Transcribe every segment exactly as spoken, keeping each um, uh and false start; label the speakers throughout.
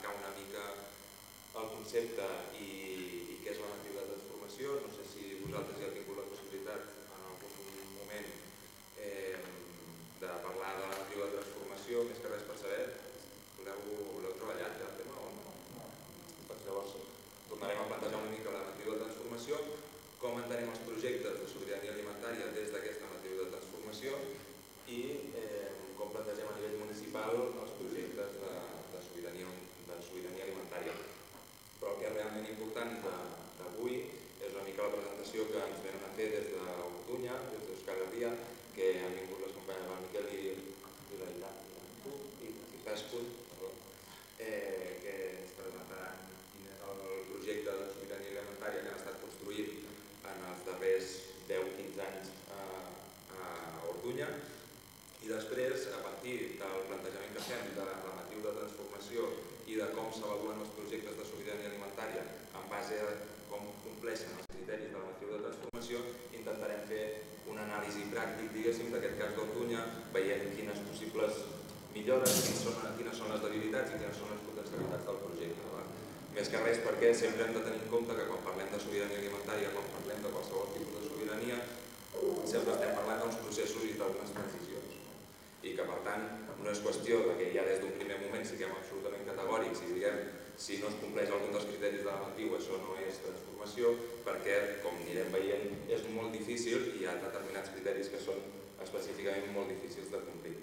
Speaker 1: marcar una mica el concepte i què és la matriu de transformació. No sé si vosaltres ja heu tingut la possibilitat en algun moment de parlar de la matriu de transformació, més que res per saber, l'heu treballat ja el tema o no? Doncs llavors tornarem a plantejar una mica la matriu de transformació, com entenem els projectes de sobirania alimentària des d'aquesta matriu de transformació i com plantegem a nivell municipal els projectes de sobirania alimentària. Però el que és realment important d'avui és una mica la presentació que ens venen a fer des d'Orduña, des d'Euskal Herria, que han vingut les companyes del Miquel i la Ilantu i Tascut, que ens presentaran quin és el projecte de sobirania alimentària que han estat construint en els darrers deu a quinze anys a Orduña. I després, a partir del plantejament que fem de la matriu de transformació i de com s'avaluen els projectes de sobirania alimentària en base a com compleixen els criteris de la matriu de transformació, intentarem fer una anàlisi pràctic, diguéssim, d'aquest cas d'Orduña, veient quines possibles millores, quines són les debilitats i quines són les potencialitats del projecte. Més que res perquè sempre hem de tenir en compte que quan parlem de sobirania alimentària, quan parlem de qualsevol tipus de sobirania, sempre estem parlant d'uns processos i d'unes transicions. I que, per tant, no és qüestió que ja des d'un primer moment siguem absolutament categòrics i diguem si no es compleix algun dels criteris de la matriu, això no és transformació, perquè, com anirem veient, és molt difícil i hi ha determinats criteris que són específicament molt difícils de complir.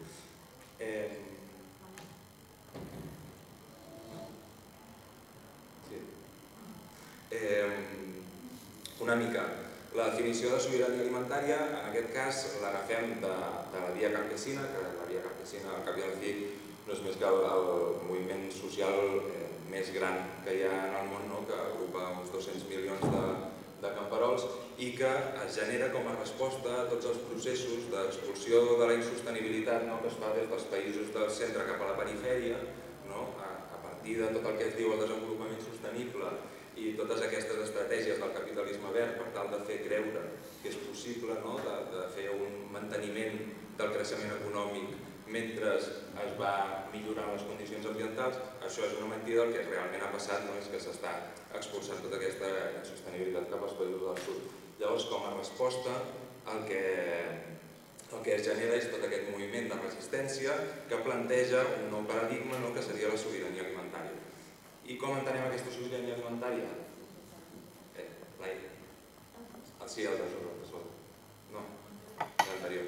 Speaker 1: Una mica. La definició de sobirania alimentària, en aquest cas, l'agafem de la Via Campesina, que la Via Campesina, al cap i a la fi, no és més que el moviment social més gran que hi ha en el món, que agrupa uns dos-cents milions de camperols i que es genera com a resposta a tots els processos d'expulsió de la insostenibilitat que es fa des dels països del centre cap a la perifèria, a partir de tot el que es diu el desenvolupament sostenible i totes aquestes estratègies del capitalisme verd per tal de fer creure que és possible de fer un manteniment del creixement econòmic mentre es va millorant les condicions ambientals. Això és una mentida. El que realment ha passat és que s'està expulsant tota aquesta insostenibilitat cap als països del sud. Llavors, com a resposta, el que es genera és tot aquest moviment de resistència que planteja un nou paradigma que seria la sobirania alimentària. I com entenem aquesta sobirania alimentària? L'aire. Sí, el de sobre. No, l'anterior.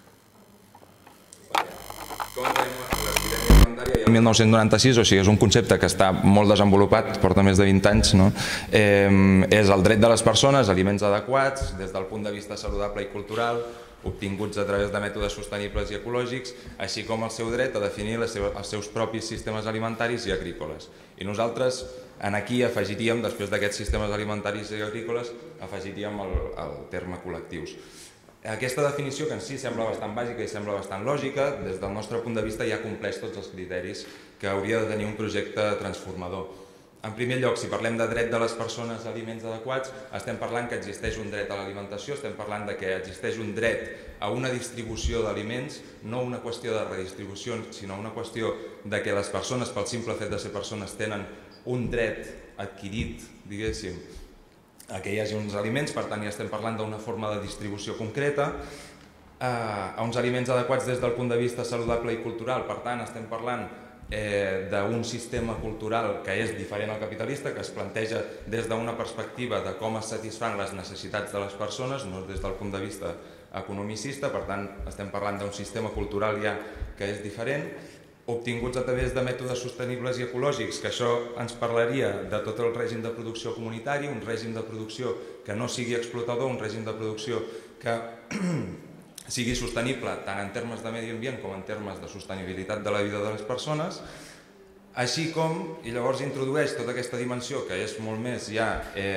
Speaker 1: Com entenem la sobirania alimentària? El mil nou-cents noranta-sis, o sigui, és un concepte que està molt desenvolupat, porta més de vint anys, és el dret de les persones a aliments adequats des del punt de vista saludable i cultural, obtinguts a través de mètodes sostenibles i ecològics, així com el seu dret a definir els seus propis sistemes alimentaris i agrícoles. I nosaltres aquí afegiríem, després d'aquests sistemes alimentaris i agrícoles, afegiríem el terme col·lectius. Aquesta definició, que en si sembla bastant bàsica i sembla bastant lògica, des del nostre punt de vista ja compleix tots els criteris que hauria de tenir un projecte transformador. En primer lloc, si parlem de dret de les persones a aliments adequats, estem parlant que existeix un dret a l'alimentació, estem parlant que existeix un dret a una distribució d'aliments, no una qüestió de redistribució, sinó una qüestió de que les persones, pel simple fet de ser persones, tenen un dret adquirit, diguéssim, a que hi hagi uns aliments, per tant ja estem parlant d'una forma de distribució concreta, a uns aliments adequats des del punt de vista saludable i cultural, per tant estem parlant d'un sistema cultural que és diferent al capitalista, que es planteja des d'una perspectiva de com es satisfan les necessitats de les persones, no des del punt de vista economicista, per tant estem parlant d'un sistema cultural ja que és diferent, obtinguts a través de mètodes sostenibles i ecològics, que això ens parlaria de tot el règim de producció comunitari, un règim de producció que no sigui explotador, un règim de producció que sigui sostenible tant en termes de medi ambient com en termes de sostenibilitat de la vida de les persones, així com, i llavors introdueix tota aquesta dimensió que és molt més ja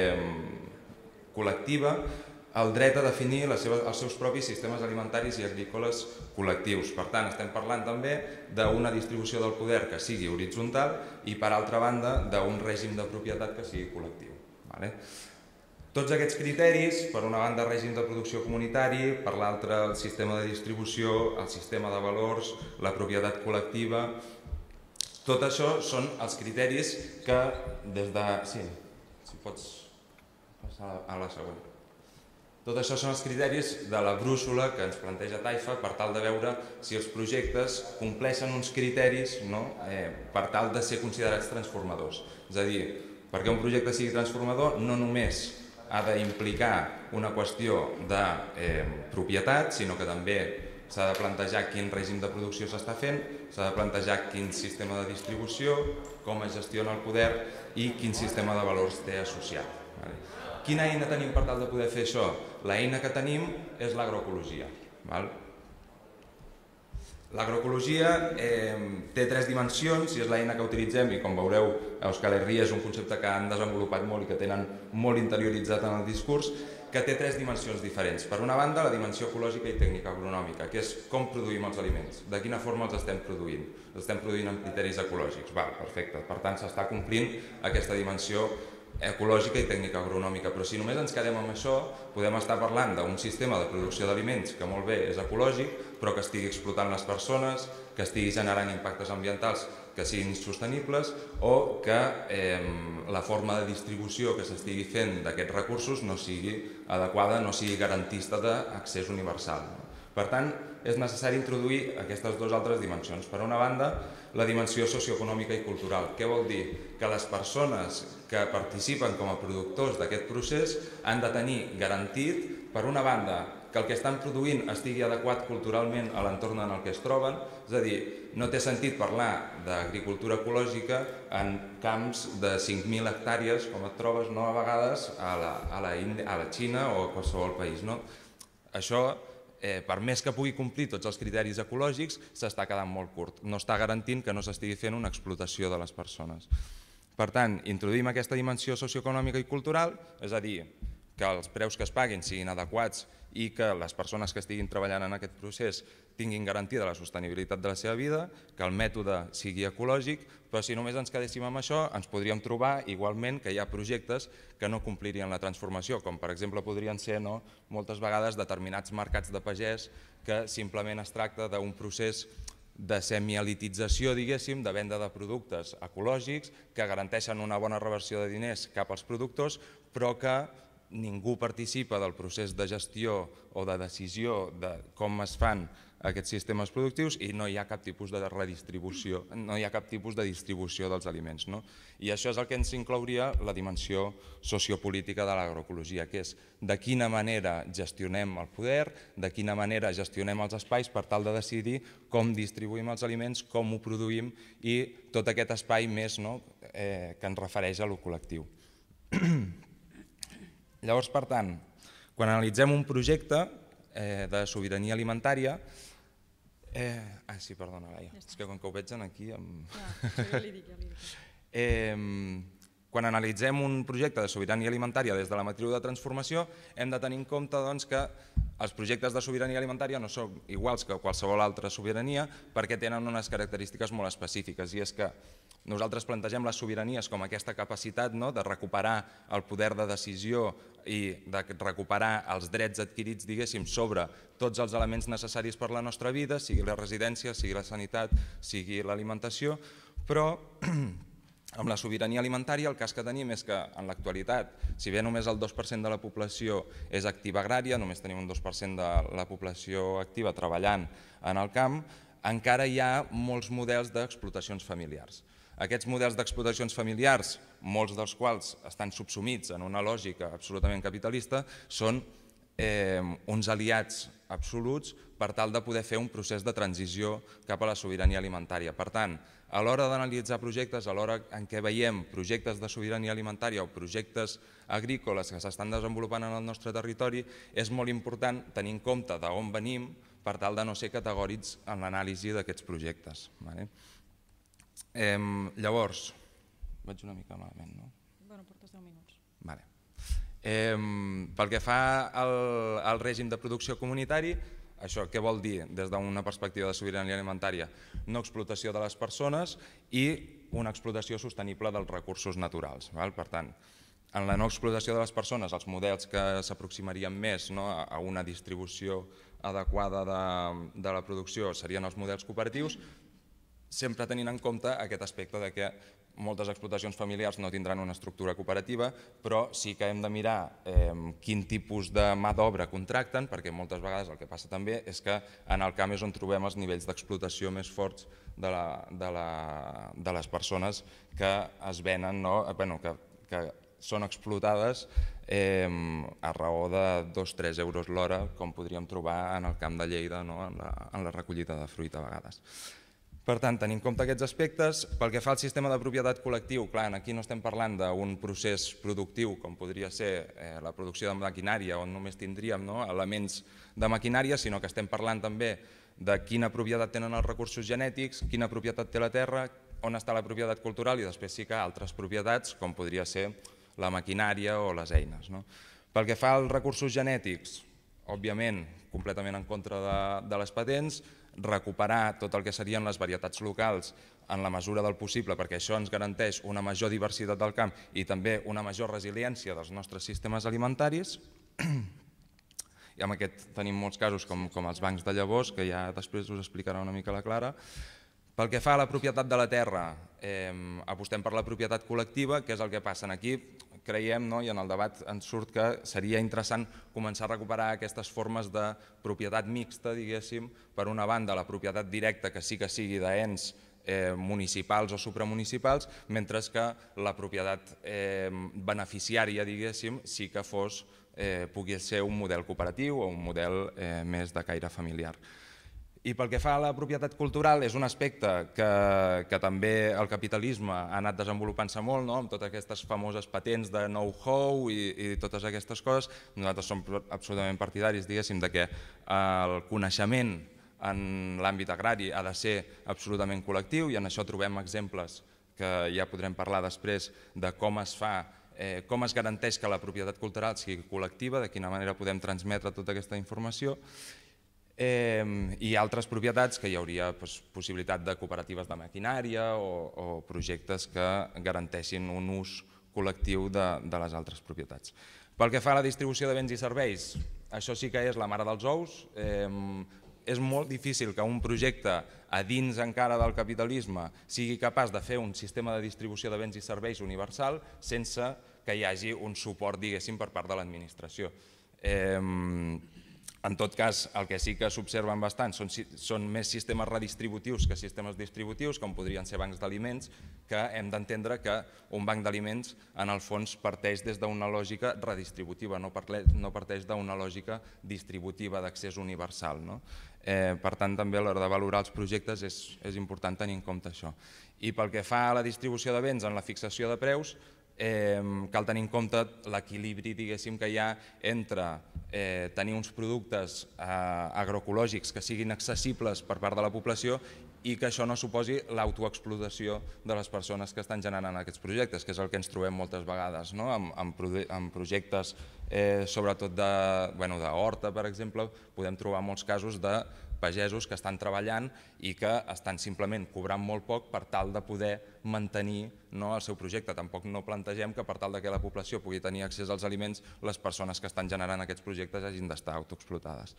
Speaker 1: col·lectiva, el dret a definir els seus propis sistemes alimentaris i agrícoles col·lectius. Per tant, estem parlant també d'una distribució del poder que sigui horitzontal i, per altra banda, d'un règim de propietat que sigui col·lectiu. Tots aquests criteris, per una banda règim de producció comunitari, per l'altra el sistema de distribució, el sistema de valors, la propietat col·lectiva, Tot això són els criteris que des de... Sí, si pots passar a la següent. Tot això són els criteris de la brúixola que ens planteja Taifa per tal de veure si els projectes compleixen uns criteris per tal de ser considerats transformadors. És a dir, perquè un projecte sigui transformador no només ha d'implicar una qüestió de propietat, sinó que també s'ha de plantejar quin règim de producció s'està fent, s'ha de plantejar quin sistema de distribució, com es gestiona el poder i quin sistema de valors té associat. Quina eina tenim per tal de poder fer això? L'eina que tenim és l'agroecologia. L'agroecologia té tres dimensions i és l'eina que utilitzem i com veureu Euskal Herria és un concepte que han desenvolupat molt i que tenen molt interioritzat en el discurs, que té tres dimensions diferents. Per una banda, la dimensió ecològica i tècnica agronòmica, que és com produïm els aliments, de quina forma els estem produint. Els estem produint amb criteris ecològics. Val, perfecte. Per tant, s'està complint aquesta dimensió ecològica i tècnica agronòmica, però si només ens quedem amb això, podem estar parlant d'un sistema de producció d'aliments que molt bé és ecològic, però que estigui explotant les persones, que estigui generant impactes ambientals que siguin sostenibles o que la forma de distribució que s'estigui fent d'aquests recursos no sigui adequada, no sigui garantista d'accés universal. Per tant, és necessari introduir aquestes dues altres dimensions. Per una banda, la dimensió socioeconòmica i cultural. Què vol dir? Que les persones que participen com a productors d'aquest procés han de tenir garantit, per una banda, que el que estan produint estigui adequat culturalment a l'entorn en el que es troben, és a dir, no té sentit parlar d'agricultura ecològica en camps de cinc mil hectàrees, com et trobes a vegades a la Xina o a qualsevol país. Això, per més que pugui complir tots els criteris ecològics, s'està quedant molt curt. No està garantint que no s'estigui fent una explotació de les persones. Per tant, introduïm aquesta dimensió socioeconòmica i cultural, és a dir, que els preus que es paguin siguin adequats i que les persones que estiguin treballant en aquest procés tinguin garantida la sostenibilitat de la seva vida, que el mètode sigui ecològic, però si només ens quedéssim amb això ens podríem trobar igualment que hi ha projectes que no complirien la transformació, com per exemple podrien ser moltes vegades determinats mercats de pagès que simplement es tracta d'un procés de semielitització, diguéssim, de venda de productes ecològics que garanteixen una bona reversió de diners cap als productors, però que ningú participa del procés de gestió o de decisió de com es fan aquests sistemes productius i no hi ha cap tipus de redistribució, no hi ha cap tipus de distribució dels aliments. I això és el que ens inclouria la dimensió sociopolítica de l'agroecologia, que és de quina manera gestionem el poder, de quina manera gestionem els espais per tal de decidir com distribuïm els aliments, com ho produïm i tot aquest espai més que ens refereix a lo col·lectiu. Llavors, per tant, quan analitzem un projecte de sobirania alimentària... Ah, sí, perdona, Laia, és que com que ho veig aquí... Quan analitzem un projecte de sobirania alimentària des de la matriu de transformació, hem de tenir en compte que els projectes de sobirania alimentària no són iguals que qualsevol altra sobirania perquè tenen unes característiques molt específiques, i és que nosaltres plantegem les sobiranies com aquesta capacitat de recuperar el poder de decisió i de recuperar els drets adquirits, diguéssim, sobre tots els elements necessaris per a la nostra vida, sigui la residència, sigui la sanitat, sigui l'alimentació, però amb la sobirania alimentària el cas que tenim és que en l'actualitat, si bé només el dos per cent de la població és activa agrària, només tenim un dos per cent de la població activa treballant en el camp, encara hi ha molts models d'explotacions familiars. Aquests models d'explotacions familiars, molts dels quals estan subsumits en una lògica absolutament capitalista, són uns aliats absoluts per tal de poder fer un procés de transició cap a la sobirania alimentària. Per tant, a l'hora d'analitzar projectes, a l'hora en què veiem projectes de sobirania alimentària o projectes agrícoles que s'estan desenvolupant en el nostre territori, és molt important tenir en compte d'on venim per tal de no ser categòrics en l'anàlisi d'aquests projectes. Llavors, vaig una mica malament, no?
Speaker 2: Bueno, portes deu minuts.
Speaker 1: Vale. Pel que fa al règim de producció comunitari, això què vol dir des d'una perspectiva de sobirania alimentària? No explotació de les persones i una explotació sostenible dels recursos naturals. Per tant, en la no explotació de les persones, els models que s'aproximarien més a una distribució adequada de la producció serien els models cooperatius,
Speaker 2: sempre tenint en compte aquest aspecte de que moltes explotacions familiars no tindran una estructura cooperativa, però sí que hem de mirar eh, quin tipus de mà d'obra contracten, perquè moltes vegades el que passa també és que en el camp és on trobem els nivells d'explotació més forts de, la, de, la, de les persones que es venen, no? bueno, que, que són explotades eh, a raó de dos a tres euros l'hora, com podríem trobar en el camp de Lleida, no? en, la, en la recollida de fruita a vegades. Per tant, tenint en compte aquests aspectes, pel que fa al sistema de propietat col·lectiu, clar, aquí no estem parlant d'un procés productiu com podria ser eh, la producció de maquinària, on només tindríem no, elements de maquinària, sinó que estem parlant també de quina propietat tenen els recursos genètics, quina propietat té la terra, on està la propietat cultural i després sí que altres propietats, com podria ser la maquinària o les eines. No? Pel que fa als recursos genètics, òbviament, completament en contra de, de les patents, recuperar tot el que serien les varietats locals en la mesura del possible, perquè això ens garanteix una major diversitat del camp i també una major resiliència dels nostres sistemes alimentaris. I amb aquest tenim molts casos com, com els bancs de llavors, que ja després us explicarà una mica la Clara. Pel que fa a la propietat de la terra, eh, apostem per la propietat col·lectiva, que és el que passa aquí. Creiem, no, i en el debat ens surt que seria interessant començar a recuperar aquestes formes de propietat mixta, diguéssim, per una banda la propietat directa que sí que sigui d'ens eh, municipals o supramunicipals, mentre que la propietat eh, beneficiària, diguéssim, sí que fos, eh, pugui ser un model cooperatiu o un model eh, més de caire familiar. I pel que fa a la propietat cultural, és un aspecte que, que també el capitalisme ha anat desenvolupant-se molt, no? Amb totes aquestes famoses patents de know-how i, i totes aquestes coses. Nosaltres som absolutament partidaris, diguéssim, de que el coneixement en l'àmbit agrari ha de ser absolutament col·lectiu i en això trobem exemples que ja podrem parlar després de com es fa, eh, com es garanteix que la propietat cultural sigui col·lectiva, de quina manera podem transmetre tota aquesta informació. Eh, i altres propietats que hi hauria pues, possibilitat de cooperatives de maquinària o, o projectes que garanteixin un ús col·lectiu de, de les altres propietats. Pel que fa a la distribució de béns i serveis, això sí que és la mare dels ous. Eh, és molt difícil que un projecte a dins encara del capitalisme sigui capaç de fer un sistema de distribució de béns i serveis universal sense que hi hagi un suport, diguéssim, per part de l'administració. Eh, En tot cas, el que sí que s'observen bastant són, són més sistemes redistributius que sistemes distributius, com podrien ser bancs d'aliments, que hem d'entendre que un banc d'aliments en el fons parteix des d'una lògica redistributiva, no parteix d'una lògica distributiva d'accés universal. No? Eh, per tant, també a l'hora de valorar els projectes és, és important tenir en compte això. I pel que fa a la distribució de béns en la fixació de preus, Eh, cal tenir en compte l'equilibri, diguéssim, que hi ha entre eh, tenir uns productes eh, agroecològics que siguin accessibles per part de la població i que això no suposi l'autoexplotació de les persones que estan generant aquests projectes, que és el que ens trobem moltes vegades, no? amb, amb, amb projectes, eh, sobretot de, bueno, d'horta, per exemple, podem trobar molts casos de pagesos que estan treballant i que estan simplement cobrant molt poc per tal de poder mantenir no, el seu projecte. Tampoc no plantegem que per tal que la població pugui tenir accés als aliments, les persones que estan generant aquests projectes hagin d'estar autoexplotades.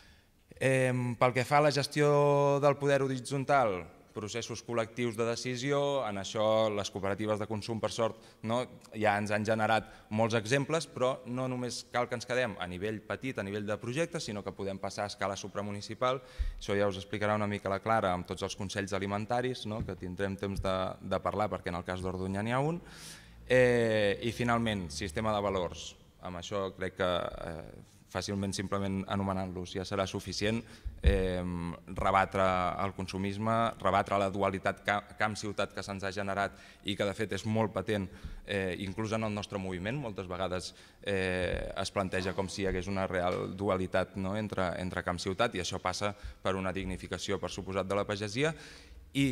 Speaker 2: Eh, pel que fa a la gestió del poder horitzontal, processos col·lectius de decisió, en això les cooperatives de consum, per sort, no, ja ens han generat molts exemples, però no només cal que ens quedem a nivell petit, a nivell de projecte, sinó que podem passar a escala supramunicipal. Això ja us explicarà una mica la Clara amb tots els consells alimentaris, no, que tindrem temps de, de parlar perquè en el cas d'Orduña n'hi ha un. Eh, I finalment, sistema de valors. Amb això crec que eh, fàcilment, simplement anomenant-los, ja serà suficient. Eh, rebatre el consumisme, rebatre la dualitat camp-ciutat que se'ns ha generat i que de fet és molt patent, eh, inclús en el nostre moviment. Moltes vegades eh, es planteja com si hi hagués una real dualitat, no, entre, entre camp-ciutat, i això passa per una dignificació, per suposat, de la pagesia. I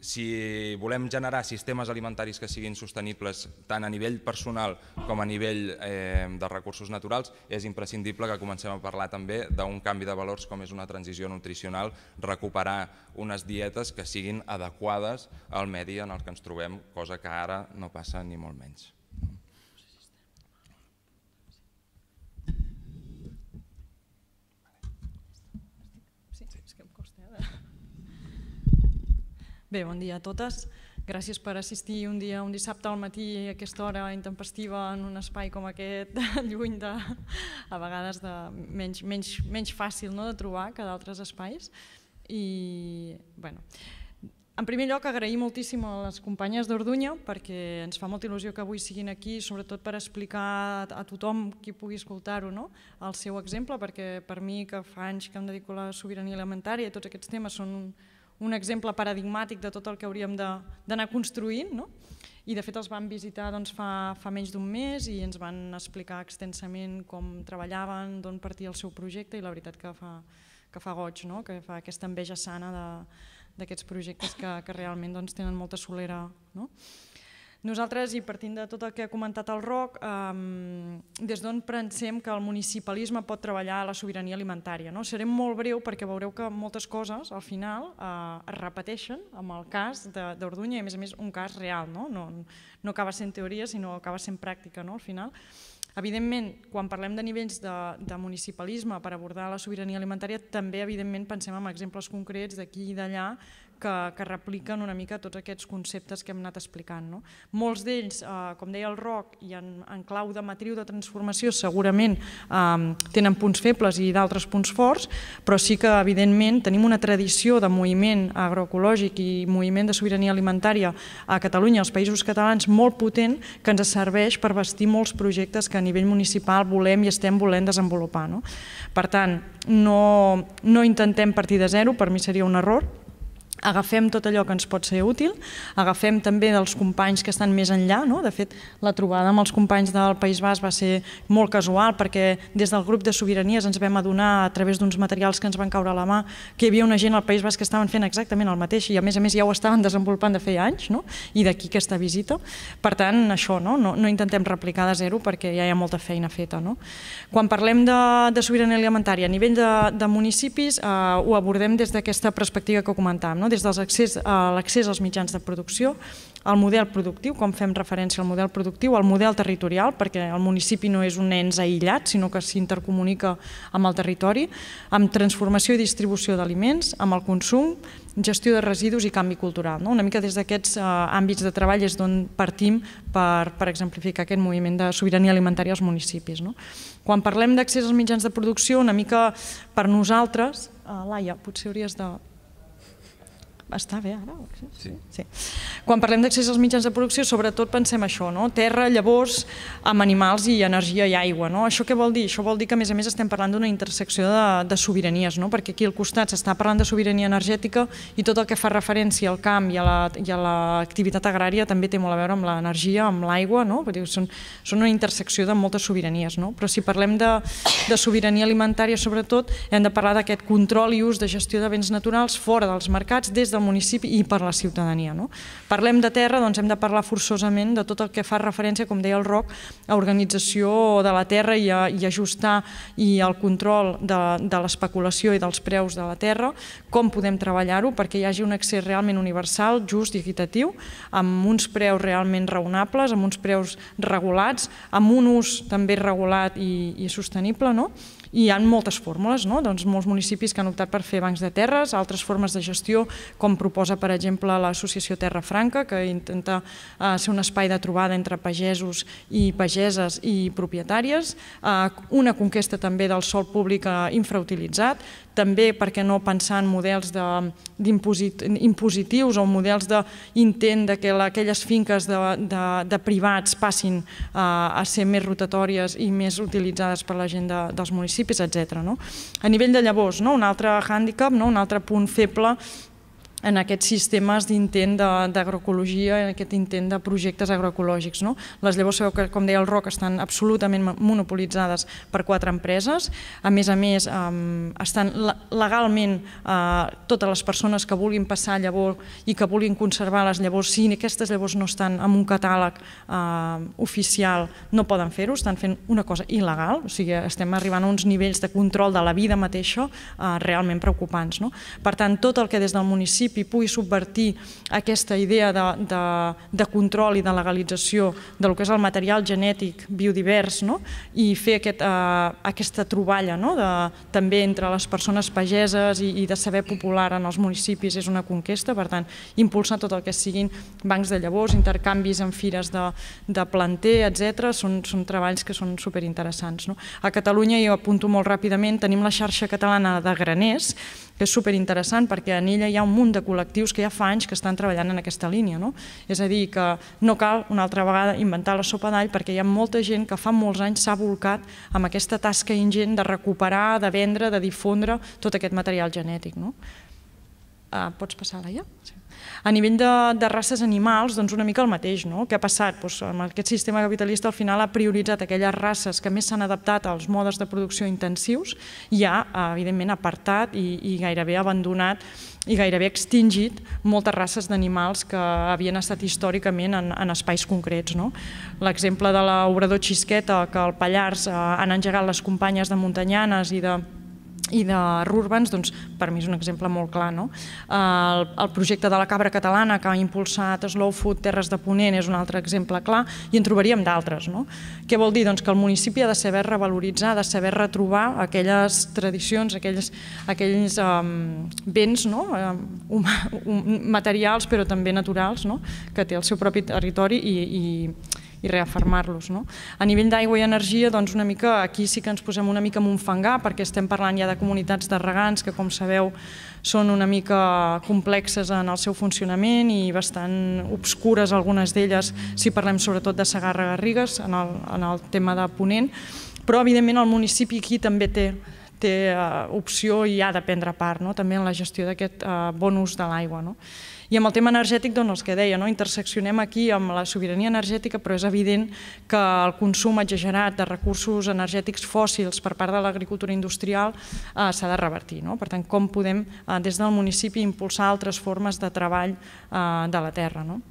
Speaker 2: si volem generar sistemes alimentaris que siguin sostenibles tant a nivell personal com a nivell eh, de recursos naturals, és imprescindible que comencem a parlar també d'un canvi de valors com és una transició nutricional, recuperar unes dietes que siguin adequades al medi en el que ens trobem, cosa que ara no passa ni molt menys.
Speaker 3: Bé, bon dia a totes. Gràcies per assistir un dia, un dissabte al matí a aquesta hora intempestiva en un espai com aquest, lluny de, a vegades de menys, menys, menys fàcil, no?, de trobar que d'altres espais. I, bueno, en primer lloc, agrair moltíssim a les companyes d'Orduña perquè ens fa molta il·lusió que avui siguin aquí, sobretot per explicar a tothom qui pugui escoltar-ho, no?, el seu exemple, perquè per mi, que fa anys que em dedico a la sobirania alimentària i tots aquests temes són un, un exemple paradigmàtic de tot el que hauríem d'anar construint, no? I de fet els vam visitar doncs, fa, fa menys d'un mes i ens van explicar extensament com treballaven, d'on partia el seu projecte i la veritat que fa, que fa goig, no?, que fa aquesta enveja sana d'aquests projectes que, que realment doncs, tenen molta solera, no? Nosaltres, i partint de tot el que ha comentat el Roc, eh, des d'on pensem que el municipalisme pot treballar a la sobirania alimentària, no? Serem molt breu perquè veureu que moltes coses al final eh, es repeteixen amb el cas d'Orduña i a més a més un cas real, no? No, no acaba sent teoria sinó acaba sent pràctica, no?, al final. Evidentment, quan parlem de nivells de, de municipalisme per abordar la sobirania alimentària, també evidentment pensem en exemples concrets d'aquí i d'allà que, que repliquen una mica tots aquests conceptes que hem anat explicant, no? Molts d'ells, eh, com deia el Roc, i en, en clau de matriu de transformació segurament eh, tenen punts febles i d'altres punts forts, però sí que evidentment tenim una tradició de moviment agroecològic i moviment de sobirania alimentària a Catalunya, als Països Catalans, molt potent, que ens serveix per bastir molts projectes que a nivell municipal volem i estem volent desenvolupar, no? Per tant, no, no intentem partir de zero, per mi seria un error. Agafem tot allò que ens pot ser útil, agafem també dels companys que estan més enllà, no? De fet, la trobada amb els companys del País Basc va ser molt casual perquè des del grup de sobiranies ens vam adonar a través d'uns materials que ens van caure a la mà que hi havia una gent al País Basc que estaven fent exactament el mateix i a més a més ja ho estaven desenvolupant de feia anys, no? I d'aquí aquesta visita. Per tant, això, no? No, no intentem replicar de zero perquè ja hi ha molta feina feta, no? Quan parlem de, de sobirania alimentària a nivell de, de municipis eh, ho abordem des d'aquesta perspectiva que comentàvem, no? Des de l'accés als mitjans de producció, el model productiu, com fem referència al model productiu, el model territorial, perquè el municipi no és un ens aïllat, sinó que s'intercomunica amb el territori, amb transformació i distribució d'aliments, amb el consum, gestió de residus i canvi cultural. Una mica des d'aquests àmbits de treball és d'on partim per exemplificar aquest moviment de sobirania alimentària als municipis. Quan parlem d'accés als mitjans de producció, una mica per nosaltres, Laia, potser hauries de... Està bé ara? Sí. Sí. Quan parlem d'accés als mitjans de producció, sobretot pensem això, no? Terra, llavors, amb animals i energia i aigua. No? Això què vol dir? Això vol dir que, a més a més, estem parlant d'una intersecció de, de sobiranies, no? Perquè aquí al costat s'està parlant de sobirania energètica i tot el que fa referència al camp i a l'activitat agrària també té molt a veure amb l'energia, amb l'aigua, no? Són, són una intersecció de moltes sobiranies, no? Però si parlem de, de sobirania alimentària, sobretot, hem de parlar d'aquest control i ús de gestió de béns naturals fora dels mercats, des del municipi i per la ciutadania. No? Parlem de terra, doncs hem de parlar forçosament de tot el que fa referència, com deia el Roc, a organització de la terra i, a, i ajustar i el control de, de l'especulació i dels preus de la terra, com podem treballar-ho perquè hi hagi un accés realment universal, just i equitatiu, amb uns preus realment raonables, amb uns preus regulats, amb un ús també regulat i, i sostenible, no? I hi ha moltes fórmules, no? Doncs molts municipis que han optat per fer bancs de terres, altres formes de gestió, com proposa, per exemple, l'associació Terra Franca, que intenta eh, ser un espai de trobada entre pagesos i pageses i propietàries, eh, una conquesta també del sòl públic eh, infrautilitzat, també, per què no, pensar en models impositius o models d'intent que aquelles finques de, de, de privats passin a, a ser més rotatòries i més utilitzades per la gent de, dels municipis, etcètera. No? A nivell de llavors, no? Un altre hàndicap, no? Un altre punt feble en aquests sistemes d'intent d'agroecologia, en aquest intent de projectes agroecològics. No? Les llavors, sabeu que, com deia el Roc, estan absolutament monopolitzades per quatre empreses. A més a més, eh, estan legalment eh, totes les persones que vulguin passar llavor i que vulguin conservar les llavors, si aquestes llavors no estan en un catàleg eh, oficial, no poden fer-ho, estan fent una cosa il·legal, o sigui, estem arribant a uns nivells de control de la vida mateixa eh, realment preocupants. No? Per tant, tot el que des del municipi municipi pugui subvertir aquesta idea de, de, de control i de legalització del que és el material genètic biodivers, no? I fer aquest, uh, aquesta troballa, no? De, també entre les persones pageses i, i de saber popular en els municipis és una conquesta, per tant, impulsar tot el que siguin bancs de llavors, intercanvis en fires de, de planter, etcètera, són, són treballs que són superinteressants. No? A Catalunya, i ho apunto molt ràpidament, tenim la xarxa catalana de graners, que és superinteressant perquè en ella hi ha un munt de col·lectius que ja fa anys que estan treballant en aquesta línia. No? És a dir, que no cal una altra vegada inventar la sopa d'all perquè hi ha molta gent que fa molts anys s'ha volcat amb aquesta tasca ingent de recuperar, de vendre, de difondre tot aquest material genètic. No? Uh, pots passar-la ja? Sí. A nivell de, de races animals, doncs una mica el mateix. No? Què ha passat? Doncs amb aquest sistema capitalista al final ha prioritzat aquelles races que més s'han adaptat als modes de producció intensius i ha, evidentment, apartat i, i gairebé abandonat i gairebé extingit moltes races d'animals que havien estat històricament en, en espais concrets. No? L'exemple de l'obrador Xisqueta, que al Pallars eh, han engegat les companyes de Montanyanes i de i de Rurbans, doncs, per mi és un exemple molt clar. No? El, el projecte de la cabra catalana que ha impulsat Slow Food Terres de Ponent és un altre exemple clar i en trobaríem d'altres. No? Què vol dir? Doncs que el municipi ha de saber revaloritzar, ha de saber retrobar aquelles tradicions, aquells, aquells um, béns, no? um, um, materials però també naturals, no? Que té el seu propi territori i, i i reafirmar-los. No? A nivell d'aigua i energia, doncs una mica, aquí sí que ens posem una mica amb un fangar, perquè estem parlant ja de comunitats de regants que, com sabeu, són una mica complexes en el seu funcionament i bastant obscures algunes d'elles, si parlem sobretot de Segarra-Garrigues, en, el, en el tema de Ponent, però evidentment el municipi aquí també té té uh, opció i ha de prendre part, no? També en la gestió d'aquest uh, bon ús de l'aigua. No? I amb el tema energètic, doncs, els que deia, no? Interseccionem aquí amb la sobirania energètica, però és evident que el consum exagerat de recursos energètics fòssils per part de l'agricultura industrial eh, s'ha de revertir. No? Per tant, com podem eh, des del municipi impulsar altres formes de treball eh, de la terra. No?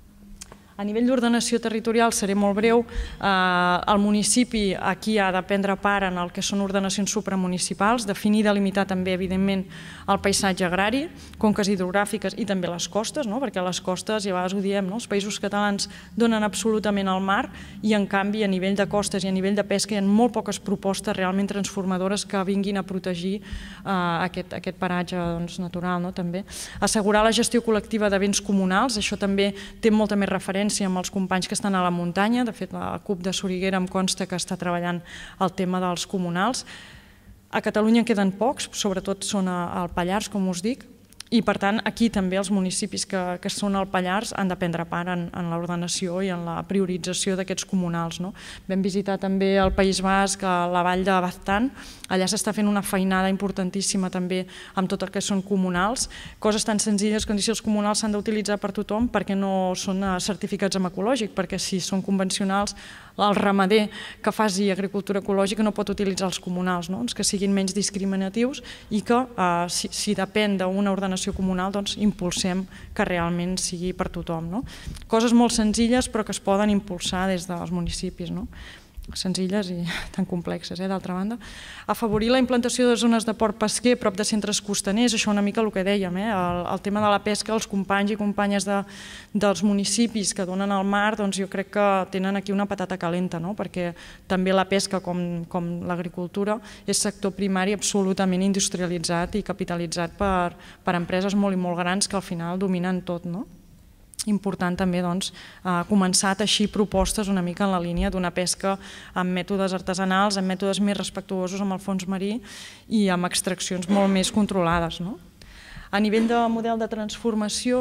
Speaker 3: A nivell d'ordenació territorial seré molt breu, eh, el municipi aquí ha de prendre part en el que són ordenacions supramunicipals, definir i delimitar també evidentment el paisatge agrari, conques hidrogràfiques i també les costes, no? Perquè les costes, i a vegades ho diem, no? Els països catalans donen absolutament al mar i en canvi a nivell de costes i a nivell de pesca hi ha molt poques propostes realment transformadores que vinguin a protegir eh, aquest, aquest paratge doncs, natural. No? També. Assegurar la gestió col·lectiva de béns comunals, això també té molta més referència amb els companys que estan a la muntanya, de fet la CUP de Soriguera em consta que està treballant el tema dels comunals. A Catalunya en queden pocs, sobretot són al Pallars, com us dic, i per tant aquí també els municipis que, que són al Pallars han de prendre part en, en l'ordenació i en la priorització d'aquests comunals. No? Vam visitar també el País Basc, a la vall de Baztán, allà s'està fent una feinada importantíssima també amb tot el que són comunals, coses tan senzilles com dir si els comunals s'han d'utilitzar per tothom perquè no són certificats en ecològic, perquè si són convencionals el ramader que faci agricultura ecològica no pot utilitzar els comunals, no? Que siguin menys discriminatius i que eh, si, si depèn d'una ordenació comunal doncs impulsem que realment sigui per tothom. No? Coses molt senzilles però que es poden impulsar des dels municipis. No? Senzilles i tan complexes, eh, d'altra banda. Afavorir la implantació de zones de port pesquer a prop de centres costaners, això una mica el que dèiem, eh, el, el tema de la pesca, els companys i companyes de, dels municipis que donen al mar, doncs jo crec que tenen aquí una patata calenta, no? Perquè també la pesca, com, com l'agricultura, és sector primari absolutament industrialitzat i capitalitzat per, per empreses molt i molt grans que al final dominen tot, no? Important també doncs, eh, començar a teixir propostes una mica en la línia d'una pesca amb mètodes artesanals, amb mètodes més respectuosos amb el fons marí i amb extraccions molt més controlades. No? A nivell de model de transformació,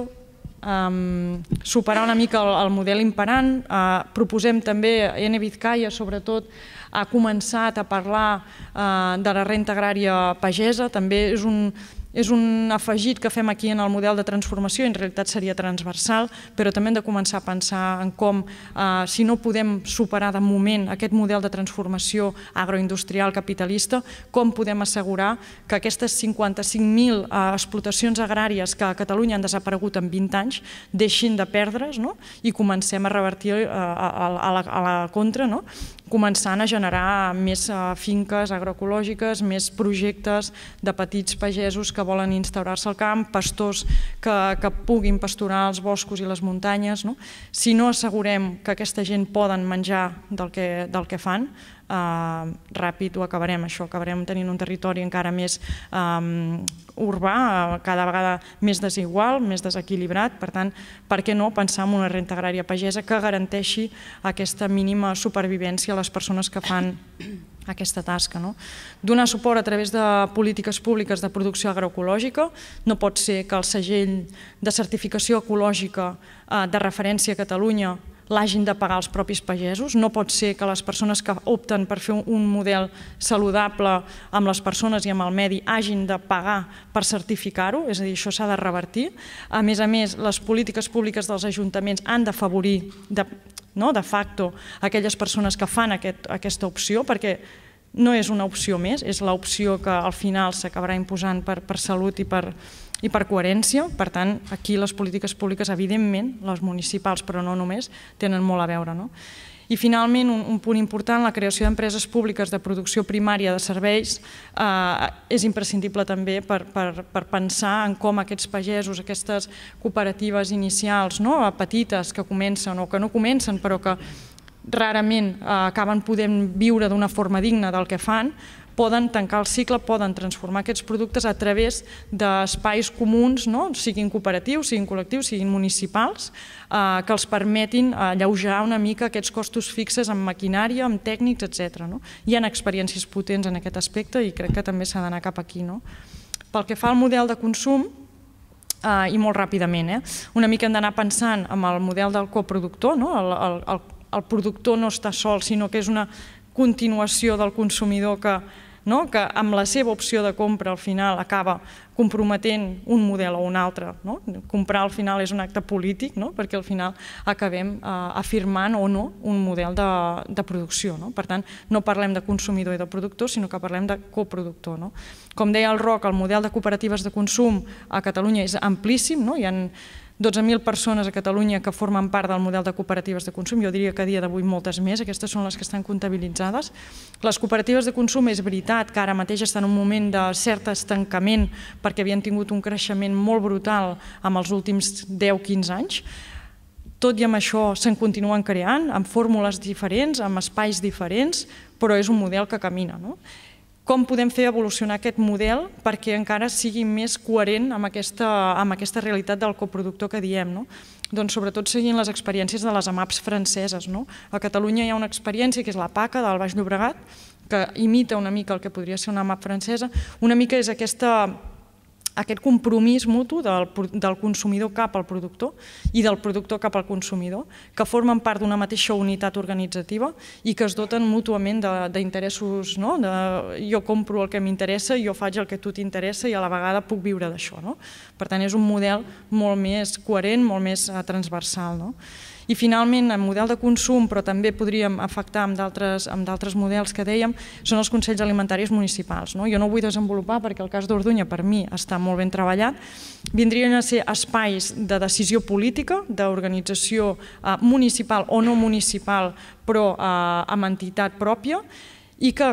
Speaker 3: eh, superar una mica el, el model imperant, eh, proposem també, Ene Vizcaya sobretot, ha començat a parlar eh, de la renta agrària pagesa, també és un És un afegit que fem aquí en el model de transformació, en realitat seria transversal, però també hem de començar a pensar en com, eh, si no podem superar de moment aquest model de transformació agroindustrial capitalista, com podem assegurar que aquestes cinquanta-cinc mil eh, explotacions agràries que a Catalunya han desaparegut en vint anys deixin de perdre's, no? I comencem a revertir eh, a, a, la, a la contra, no? començant a generar més finques agroecològiques, més projectes de petits pagesos que volen instaurar-se al camp, pastors que, que puguin pasturar els boscos i les muntanyes. No? Si no assegurem que aquesta gent poden menjar del que, del que fan, Uh, ràpid ho acabarem, això, acabarem tenint un territori encara més um, urbà, uh, cada vegada més desigual, més desequilibrat. Per tant, per què no pensar en una renda agrària pagesa que garanteixi aquesta mínima supervivència a les persones que fan aquesta tasca. No? Donar suport a través de polítiques públiques de producció agroecològica. No pot ser que el segell de certificació ecològica uh, de referència a Catalunya l'hagin de pagar els propis pagesos. No pot ser que les persones que opten per fer un model saludable amb les persones i amb el medi hagin de pagar per certificar-ho, és a dir, això s'ha de revertir. A més a més, les polítiques públiques dels ajuntaments han d'afavorir de, no, de facto aquelles persones que fan aquest, aquesta opció, perquè no és una opció més, és l'opció que al final s'acabarà imposant per, per salut i per, i per coherència. Per tant, aquí les polítiques públiques, evidentment, les municipals, però no només, tenen molt a veure. No? I finalment, un, un punt important, la creació d'empreses públiques de producció primària de serveis eh, és imprescindible també per, per, per pensar en com aquests pagesos, aquestes cooperatives inicials, no? petites que comencen o que no comencen, però que rarament eh, acaben podent viure d'una forma digna del que fan, poden tancar el cicle, poden transformar aquests productes a través d'espais comuns, no? siguin cooperatius, siguin col·lectius, siguin municipals, eh, que els permetin alleujar una mica aquests costos fixes en maquinària, en tècnics, etcètera. No? Hi ha experiències potents en aquest aspecte i crec que també s'ha d'anar cap aquí. No? Pel que fa al model de consum, eh, i molt ràpidament, eh? una mica hem d'anar pensant en el model del coproductor, no? el, el, el, el productor no està sol, sinó que és una continuació del consumidor que, no? que amb la seva opció de compra al final acaba comprometent un model o un altre. No? Comprar al final és un acte polític, no? perquè al final acabem eh, afirmant o no un model de, de producció. No? Per tant, no parlem de consumidor i de productor, sinó que parlem de coproductor. No? Com deia el Roc, el model de cooperatives de consum a Catalunya és amplíssim, no? Hi ha dotze mil persones a Catalunya que formen part del model de cooperatives de consum, jo diria que a dia d'avui moltes més, aquestes són les que estan comptabilitzades. Les cooperatives de consum és veritat que ara mateix estan en un moment de cert estancament perquè havien tingut un creixement molt brutal en els últims deu a quinze anys. Tot i amb això se'n continuen creant, amb fórmules diferents, amb espais diferents, però és un model que camina. No? Com podem fer evolucionar aquest model perquè encara sigui més coherent amb aquesta, amb aquesta realitat del coproductor que diem? No? Doncs sobretot seguint les experiències de les AMAPs franceses. No? A Catalunya hi ha una experiència que és la PACA del Baix Llobregat, que imita una mica el que podria ser una AMAP francesa. Una mica és aquesta... aquest compromís mutu del, del consumidor cap al productor i del productor cap al consumidor, que formen part d'una mateixa unitat organitzativa i que es doten mútuament d'interessos, no? de, jo compro el que m'interessa, jo faig el que a tu t'interessa i a la vegada puc viure d'això. No? Per tant, és un model molt més coherent, molt més transversal. No? I finalment, el model de consum, però també podríem afectar amb d'altres models que dèiem, són els consells alimentaris municipals. No? Jo no ho vull desenvolupar perquè el cas d'Orduña per mi està molt ben treballat. Vindrien a ser espais de decisió política, d'organització municipal o no municipal, però amb entitat pròpia, i que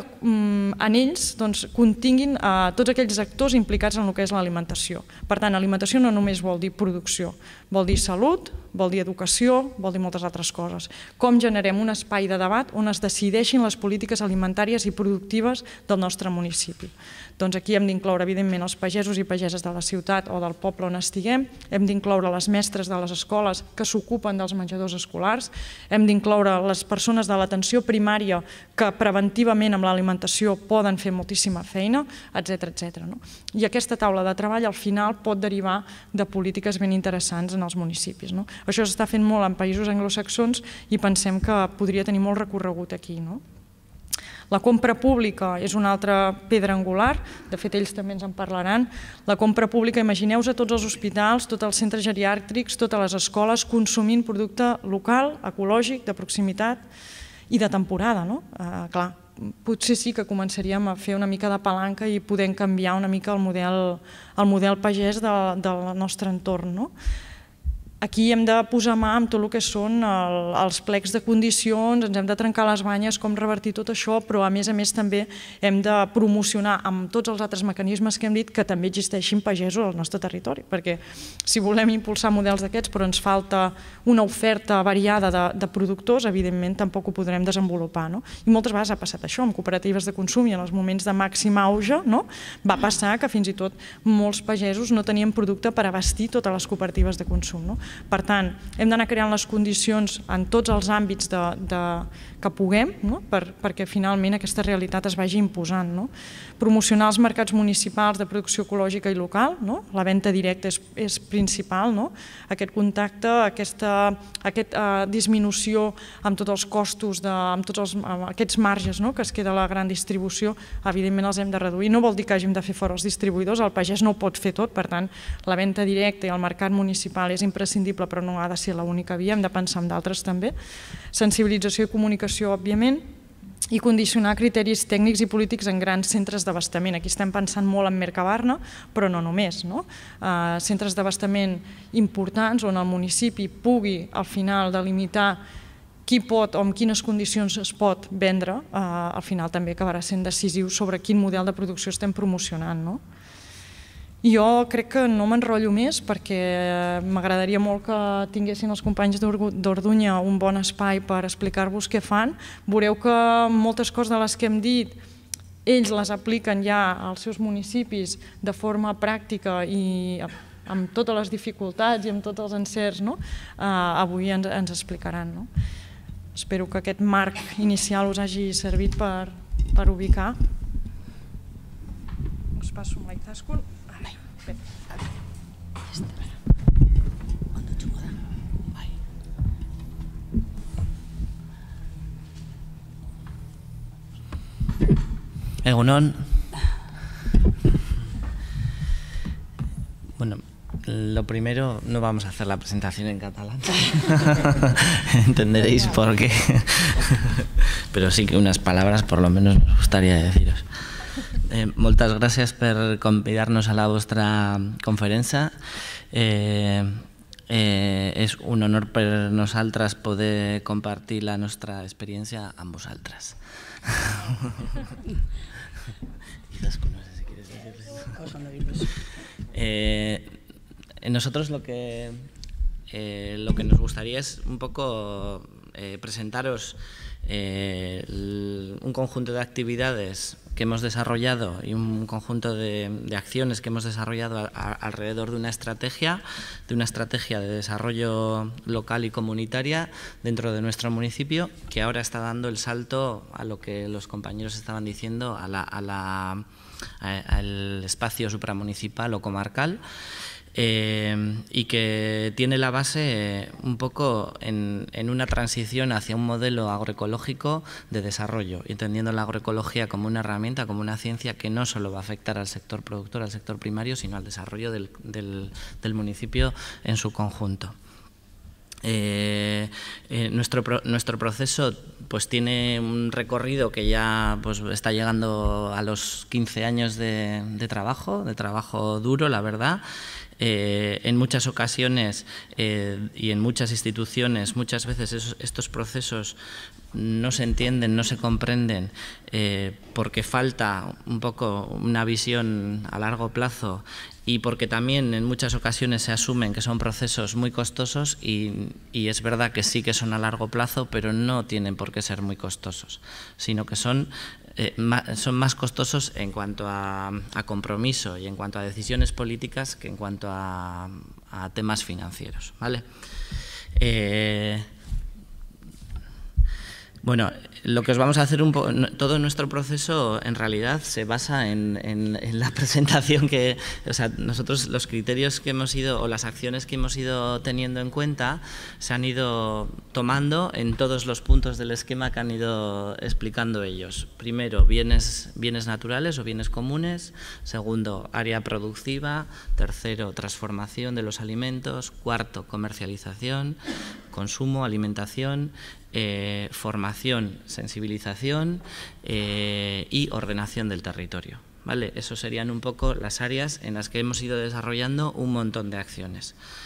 Speaker 3: en ells continguin tots aquells actors implicats en el que és l'alimentació. Per tant, alimentació no només vol dir producció, vol dir salut, vol dir educació, vol dir moltes altres coses. Com generem un espai de debat on es decideixin les polítiques alimentàries i productives del nostre municipi. Doncs aquí hem d'incloure, evidentment, els pagesos i pageses de la ciutat o del poble on estiguem, hem d'incloure les mestres de les escoles que s'ocupen dels menjadors escolars, hem d'incloure les persones de l'atenció primària que preventivament amb l'alimentació poden fer moltíssima feina, etcètera, etcètera. I aquesta taula de treball al final pot derivar de polítiques ben interessants en els municipis. Això s'està fent molt en països anglosaxons i pensem que podria tenir molt recorregut aquí. La compra pública és una altra pedra angular, de fet ells també ens en parlaran. La compra pública, imagineu-vos a tots els hospitals, tots els centres geriàtrics, totes les escoles consumint producte local, ecològic, de proximitat i de temporada. Clar, potser sí que començaríem a fer una mica de palanca i podem canviar una mica el model pagès del nostre entorn. Aquí hem de posar mà amb tot el que són els plecs de condicions, ens hem de trencar les banyes, com revertir tot això, però a més a més també hem de promocionar amb tots els altres mecanismes que hem dit que també existeixin pagesos al nostre territori, perquè si volem impulsar models d'aquests però ens falta una oferta variada de, de productors, evidentment tampoc ho podrem desenvolupar. No? I moltes vegades ha passat això, amb cooperatives de consum i en els moments de màxim auge, no? Va passar que fins i tot molts pagesos no tenien producte per abastir totes les cooperatives de consum. No? Per tant, hem d'anar creant les condicions en tots els àmbits de, de, que puguem, no? per, perquè finalment aquesta realitat es vagi imposant. No? Promocionar els mercats municipals de producció ecològica i local, no? La venda directa és, és principal, no? Aquest contacte, aquesta, aquesta uh, disminució amb tots els costos, de, amb tots els, amb aquests marges, no? Que es queda a la gran distribució, evidentment els hem de reduir. No vol dir que hàgim de fer fora els distribuïdors, el pagès no ho pot fer tot, per tant, la venda directa i el mercat municipal és imprescindible, però no ha de ser l'única via, hem de pensar en d'altres també. Sensibilització i comunicació, òbviament, i condicionar criteris tècnics i polítics en grans centres d'abastament. Aquí estem pensant molt en Mercabarna, però no només. No? Uh, centres d'abastament importants on el municipi pugui al final delimitar qui pot o en quines condicions es pot vendre, uh, al final també acabarà sent decisiu sobre quin model de producció estem promocionant. No? Jo crec que no m'enrotllo més perquè m'agradaria molt que tinguessin els companys d'Orduña un bon espai per explicar-vos què fan. Veureu que moltes coses de les que hem dit ells les apliquen ja als seus municipis de forma pràctica i amb totes les dificultats i amb tots els encerts, no? uh, avui ens, ens explicaran. No? Espero que aquest marc inicial us hagi servit per, per ubicar. Us passo un Izaskun.
Speaker 4: Egunon. Bueno, lo primero, no vamos a hacer la presentación en catalán. Entenderéis por qué. Pero sí que unas palabras por lo menos nos gustaría deciros. Eh, moltes gràcies per convidar-nos a la vostra conferència. Eh, eh, és un honor per nosaltres poder compartir la nostra experiència amb vosaltres. eh, nosotros lo que, eh, lo que nos gustaría es un poco eh, presentaros eh, un conjunto de actividades que hemos desarrollado y un conjunto de, de acciones que hemos desarrollado a, a, alrededor de una estrategia, de una estrategia de desarrollo local y comunitaria dentro de nuestro municipio, que ahora está dando el salto a lo que los compañeros estaban diciendo, a la, a la, a, al espacio supramunicipal o comarcal. Eh, y que tiene la base eh, un poco en, en una transición hacia un modelo agroecológico de desarrollo, entendiendo la agroecología como una herramienta, como una ciencia que no solo va a afectar al sector productor, al sector primario, sino al desarrollo del, del, del municipio en su conjunto. Eh, eh, nuestro, nuestro proceso pues tiene un recorrido que ya pues, está llegando a los quince años de, de trabajo, de trabajo duro, la verdad. Eh, en muchas ocasiones eh, y en muchas instituciones, muchas veces esos, estos procesos no se entienden, no se comprenden eh, porque falta un poco una visión a largo plazo y porque también en muchas ocasiones se asumen que son procesos muy costosos y, y es verdad que sí que son a largo plazo, pero no tienen por qué ser muy costosos, sino que son Eh, son más costosos en cuanto a, a compromiso y en cuanto a decisiones políticas que en cuanto a, a temas financieros, ¿vale? Eh, bueno, lo que os vamos a hacer un poco, todo nuestro proceso en realidad se basa en, en, en la presentación que, o sea, nosotros los criterios que hemos ido o las acciones que hemos ido teniendo en cuenta se han ido tomando en todos los puntos del esquema que han ido explicando ellos. Primero, bienes, bienes naturales o bienes comunes. Segundo, área productiva. Tercero, transformación de los alimentos. Cuarto, comercialización, consumo, alimentación. Eh, formación, sensibilización eh, y ordenación del territorio, ¿vale? Eso serían un poco las áreas en las que hemos ido desarrollando un montón de acciones.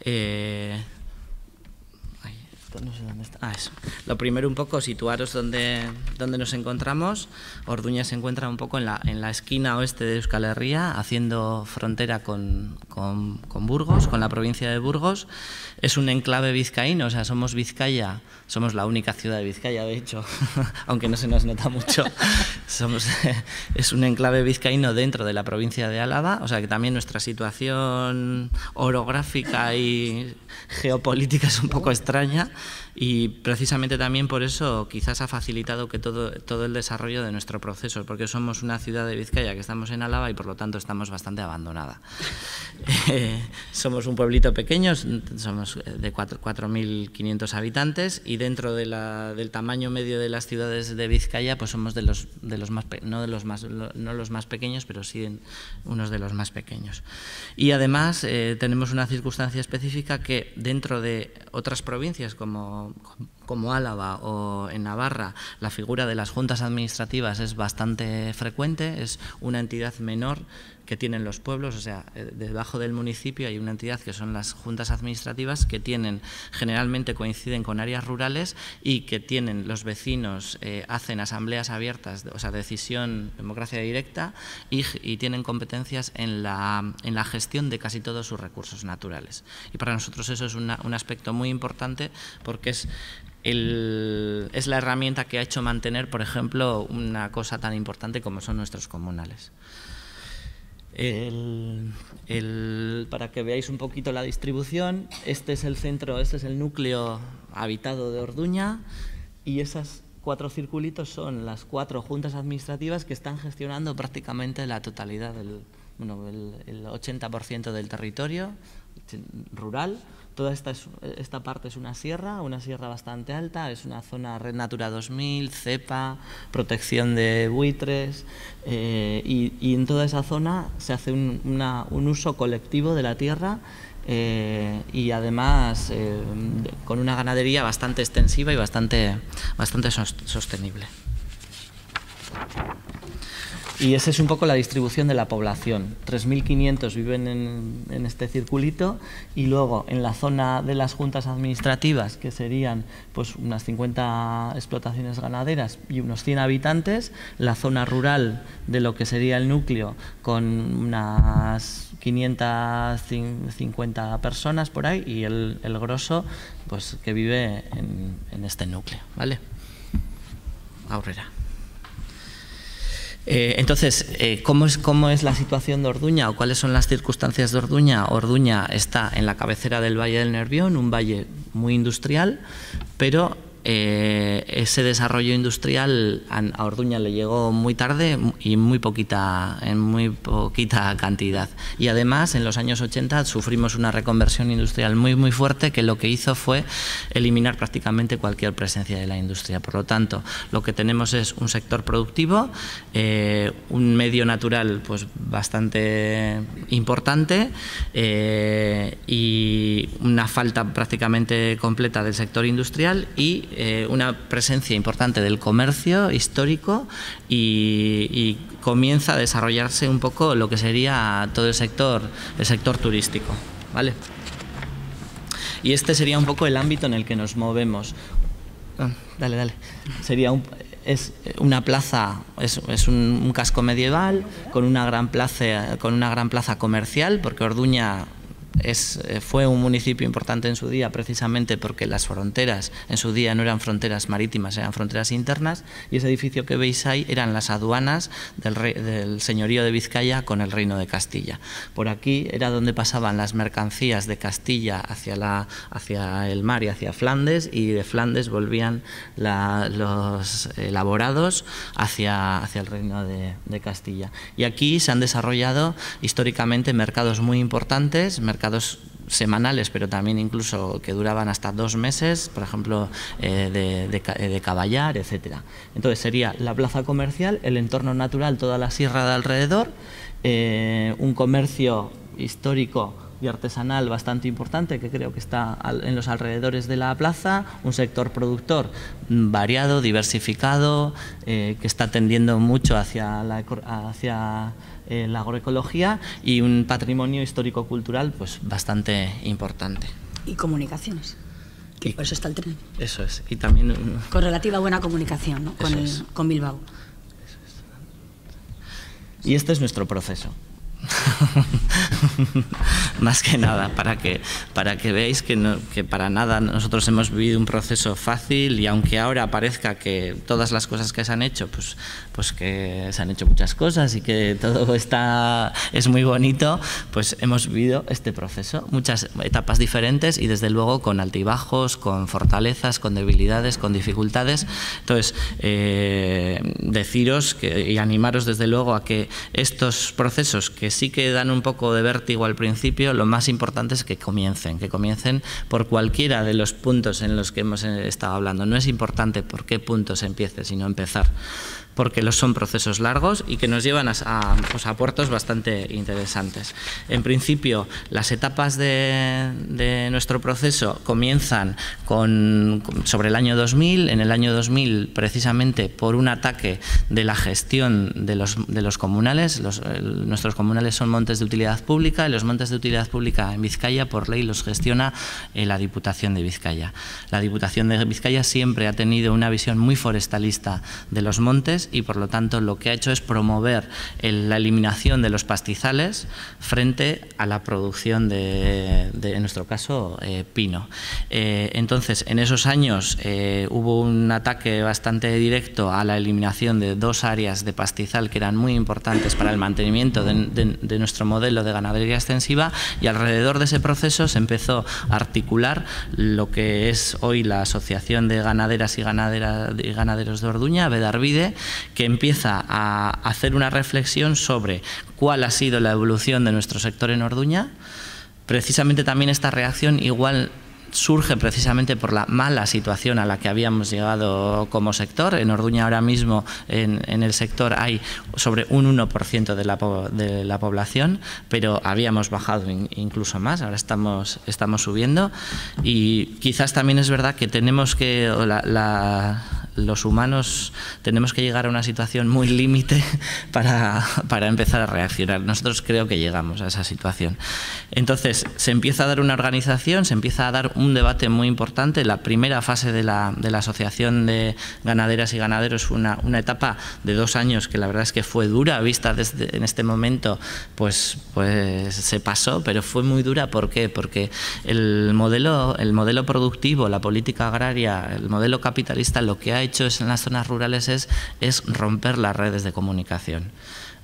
Speaker 4: Eh, No sé dónde está. Ah, eso. Lo primero, un poco situaros donde, donde nos encontramos. Orduña se encuentra un poco en la, en la esquina oeste de Euskal Herria, haciendo frontera con, con, con Burgos, con la provincia de Burgos. Es un enclave vizcaíno, o sea, somos Vizcaya, somos la única ciudad de Vizcaya, de hecho, aunque no se nos nota mucho. Somos, es un enclave vizcaíno dentro de la provincia de Álava, o sea que también nuestra situación orográfica y geopolítica es un poco extraña. Y precisamente también por eso quizás ha facilitado que todo, todo el desarrollo de nuestro proceso, porque somos una ciudad de Vizcaya que estamos en Álava y por lo tanto estamos bastante abandonada. Eh, somos un pueblito pequeño, somos de cuatro mil quinientos habitantes y dentro de la, del tamaño medio de las ciudades de Vizcaya pues somos de los, de los más, no, de los más, no los más pequeños, pero sí en unos de los más pequeños. Y además eh, tenemos una circunstancia específica que dentro de otras provincias como como Álava o en Navarra, la figura de las juntas administrativas es bastante frecuente, es una entidad menor que tienen los pueblos, o sea, debajo del municipio hay una entidad que son las juntas administrativas que tienen, generalmente coinciden con áreas rurales y que tienen los vecinos, eh, hacen asambleas abiertas, o sea, decisión, democracia directa y, y tienen competencias en la, en la gestión de casi todos sus recursos naturales. Y para nosotros eso es una, un aspecto muy importante porque es El, es la herramienta que ha hecho mantener, por ejemplo, una cosa tan importante como son nuestros comunales. El, el, para que veáis un poquito la distribución, este es el centro, este es el núcleo habitado de Orduña y esas cuatro circulitos son las cuatro juntas administrativas que están gestionando prácticamente la totalidad del, bueno, el, el ochenta por ciento del territorio rural. Toda esta, es, esta parte es una sierra, una sierra bastante alta, es una zona Red Natura dos mil, cepa, protección de buitres eh, y, y en toda esa zona se hace un, una, un uso colectivo de la tierra eh, y además eh, con una ganadería bastante extensiva y bastante, bastante sostenible. Y esa es un poco la distribución de la población. tres mil quinientos viven en, en este circulito y luego en la zona de las juntas administrativas, que serían pues unas cincuenta explotaciones ganaderas y unos cien habitantes, la zona rural de lo que sería el núcleo con unas quinientas cincuenta personas por ahí y el, el grosso pues, que vive en, en este núcleo, ¿vale? Aurrera. Eh, entonces, eh, ¿cómo es, ¿cómo es la situación de Orduña o cuáles son las circunstancias de Orduña? Orduña está en la cabecera del Valle del Nervión, un valle muy industrial, pero eh, ese desarrollo industrial a Orduña le llegó muy tarde y muy poquita, en muy poquita cantidad. Y además, en los años ochenta sufrimos una reconversión industrial muy, muy fuerte que lo que hizo fue eliminar prácticamente cualquier presencia de la industria. Por lo tanto, lo que tenemos es un sector productivo, eh, un medio natural pues bastante importante eh, y una falta prácticamente completa del sector industrial y Eh, una presencia importante del comercio histórico y, y comienza a desarrollarse un poco lo que sería todo el sector, el sector turístico, ¿vale? Y este sería un poco el ámbito en el que nos movemos. Ah, dale, dale. Sería un, es una plaza, es, es un, un casco medieval con una gran plaza, con una gran plaza comercial, porque Orduña Es, fue un municipio importante en su día precisamente porque las fronteras en su día no eran fronteras marítimas, eran fronteras internas y ese edificio que veis ahí eran las aduanas del, rey, del señorío de Vizcaya con el reino de Castilla. Por aquí era donde pasaban las mercancías de Castilla hacia, la, hacia el mar y hacia Flandes y de Flandes volvían la, los elaborados hacia, hacia el reino de, de Castilla. Y aquí se han desarrollado históricamente mercados muy importantes, mercados semanales, pero también incluso que duraban hasta dos meses, por ejemplo, eh, de, de, de caballar, etcétera. Entonces sería la plaza comercial, el entorno natural, toda la sierra de alrededor, eh, un comercio histórico y artesanal bastante importante que creo que está en los alrededores de la plaza, un sector productor variado, diversificado, eh, que está tendiendo mucho hacia la, hacia eh, la agroecología y un patrimonio histórico-cultural pues bastante importante.
Speaker 5: Y comunicaciones. Que y, por eso está el tren.
Speaker 4: Eso es. Y también
Speaker 5: con relativa buena comunicación, ¿no? Con, el, es. con Bilbao.
Speaker 4: Eso es. Y este es nuestro proceso. Más que nada, para que, para que veáis que, no, que para nada nosotros hemos vivido un proceso fácil, y aunque ahora parezca que todas las cosas que se han hecho, pues, pues que se han hecho muchas cosas y que todo está, es muy bonito, pues hemos vivido este proceso, muchas etapas diferentes y desde luego con altibajos, con fortalezas, con debilidades, con dificultades. Entonces, eh, deciros que, y animaros desde luego a que estos procesos que sí que dan un poco de vértigo al principio, lo más importante es que comiencen, que comiencen por cualquiera de los puntos en los que hemos estado hablando. No es importante por qué punto se empiece, sino empezar, porque los son procesos largos y que nos llevan a, a, pues a puertos bastante interesantes. En principio, las etapas de, de nuestro proceso comienzan con, sobre el año dos mil. En el año dos mil, precisamente por un ataque de la gestión de los, de los comunales. Los, el, nuestros comunales son montes de utilidad pública, y los montes de utilidad pública en Vizcaya, por ley, los gestiona eh, la Diputación de Vizcaya. La Diputación de Vizcaya siempre ha tenido una visión muy forestalista de los montes, y por lo tanto lo que ha hecho es promover el, la eliminación de los pastizales frente a la producción de, de en nuestro caso, eh, pino. Eh, entonces, en esos años eh, hubo un ataque bastante directo a la eliminación de dos áreas de pastizal que eran muy importantes para el mantenimiento de, de, de nuestro modelo de ganadería extensiva, y alrededor de ese proceso se empezó a articular lo que es hoy la Asociación de Ganaderas y, Ganadera, y Ganaderos de Orduña, Bedarvide, que empieza a hacer una reflexión sobre cuál ha sido la evolución de nuestro sector en Orduña. Precisamente también esta reacción igual surge precisamente por la mala situación a la que habíamos llegado como sector. En Orduña ahora mismo en, en el sector hay sobre un uno por ciento de la, de la población, pero habíamos bajado in, incluso más, ahora estamos, estamos subiendo, y quizás también es verdad que tenemos que, la, la, los humanos tenemos que llegar a una situación muy límite para, para empezar a reaccionar. Nosotros creo que llegamos a esa situación. Entonces se empieza a dar una organización, se empieza a dar un debate muy importante. La primera fase de la, de la Asociación de Ganaderas y Ganaderos fue una, una etapa de dos años que la verdad es que fue dura, vista desde en este momento, pues, pues se pasó, pero fue muy dura. ¿Por qué? Porque el modelo, el modelo productivo, la política agraria, el modelo capitalista, lo que ha hecho es, en las zonas rurales es, es romper las redes de comunicación.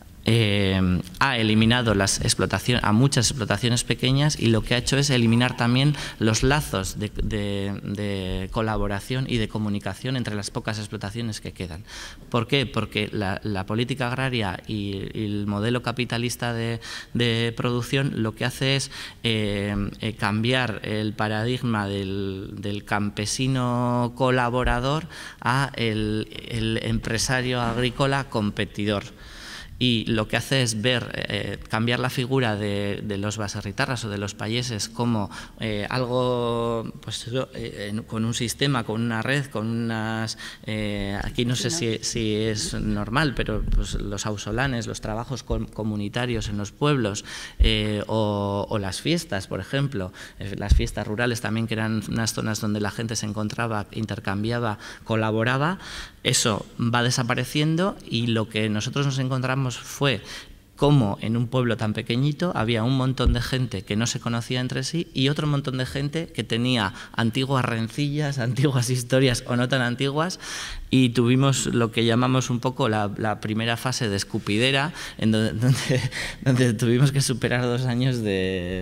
Speaker 4: Eh, ha eliminado las explotaciones, a muchas explotaciones pequeñas, y lo que ha hecho es eliminar también los lazos de, de, de colaboración y de comunicación entre las pocas explotaciones que quedan. ¿Por qué? Porque la, la política agraria y, y el modelo capitalista de, de producción lo que hace es eh, eh, cambiar el paradigma del, del campesino colaborador a el, el empresario agrícola competidor. Y lo que hace es ver, eh, cambiar la figura de, de los baserritarras o de los payeses como eh, algo, pues eh, con un sistema, con una red, con unas, eh, aquí no sé si, si es normal, pero pues los ausolanes, los trabajos com comunitarios en los pueblos, eh, o, o las fiestas, por ejemplo, eh, las fiestas rurales también, que eran unas zonas donde la gente se encontraba, intercambiaba, colaboraba. Eso va desapareciendo, y lo que nosotros nos encontramos fue cómo en un pueblo tan pequeñito había un montón de gente que no se conocía entre sí, y otro montón de gente que tenía antiguas rencillas, antiguas historias o no tan antiguas, y tuvimos lo que llamamos un poco la, la primera fase de escupidera, en donde, donde, donde tuvimos que superar dos años de,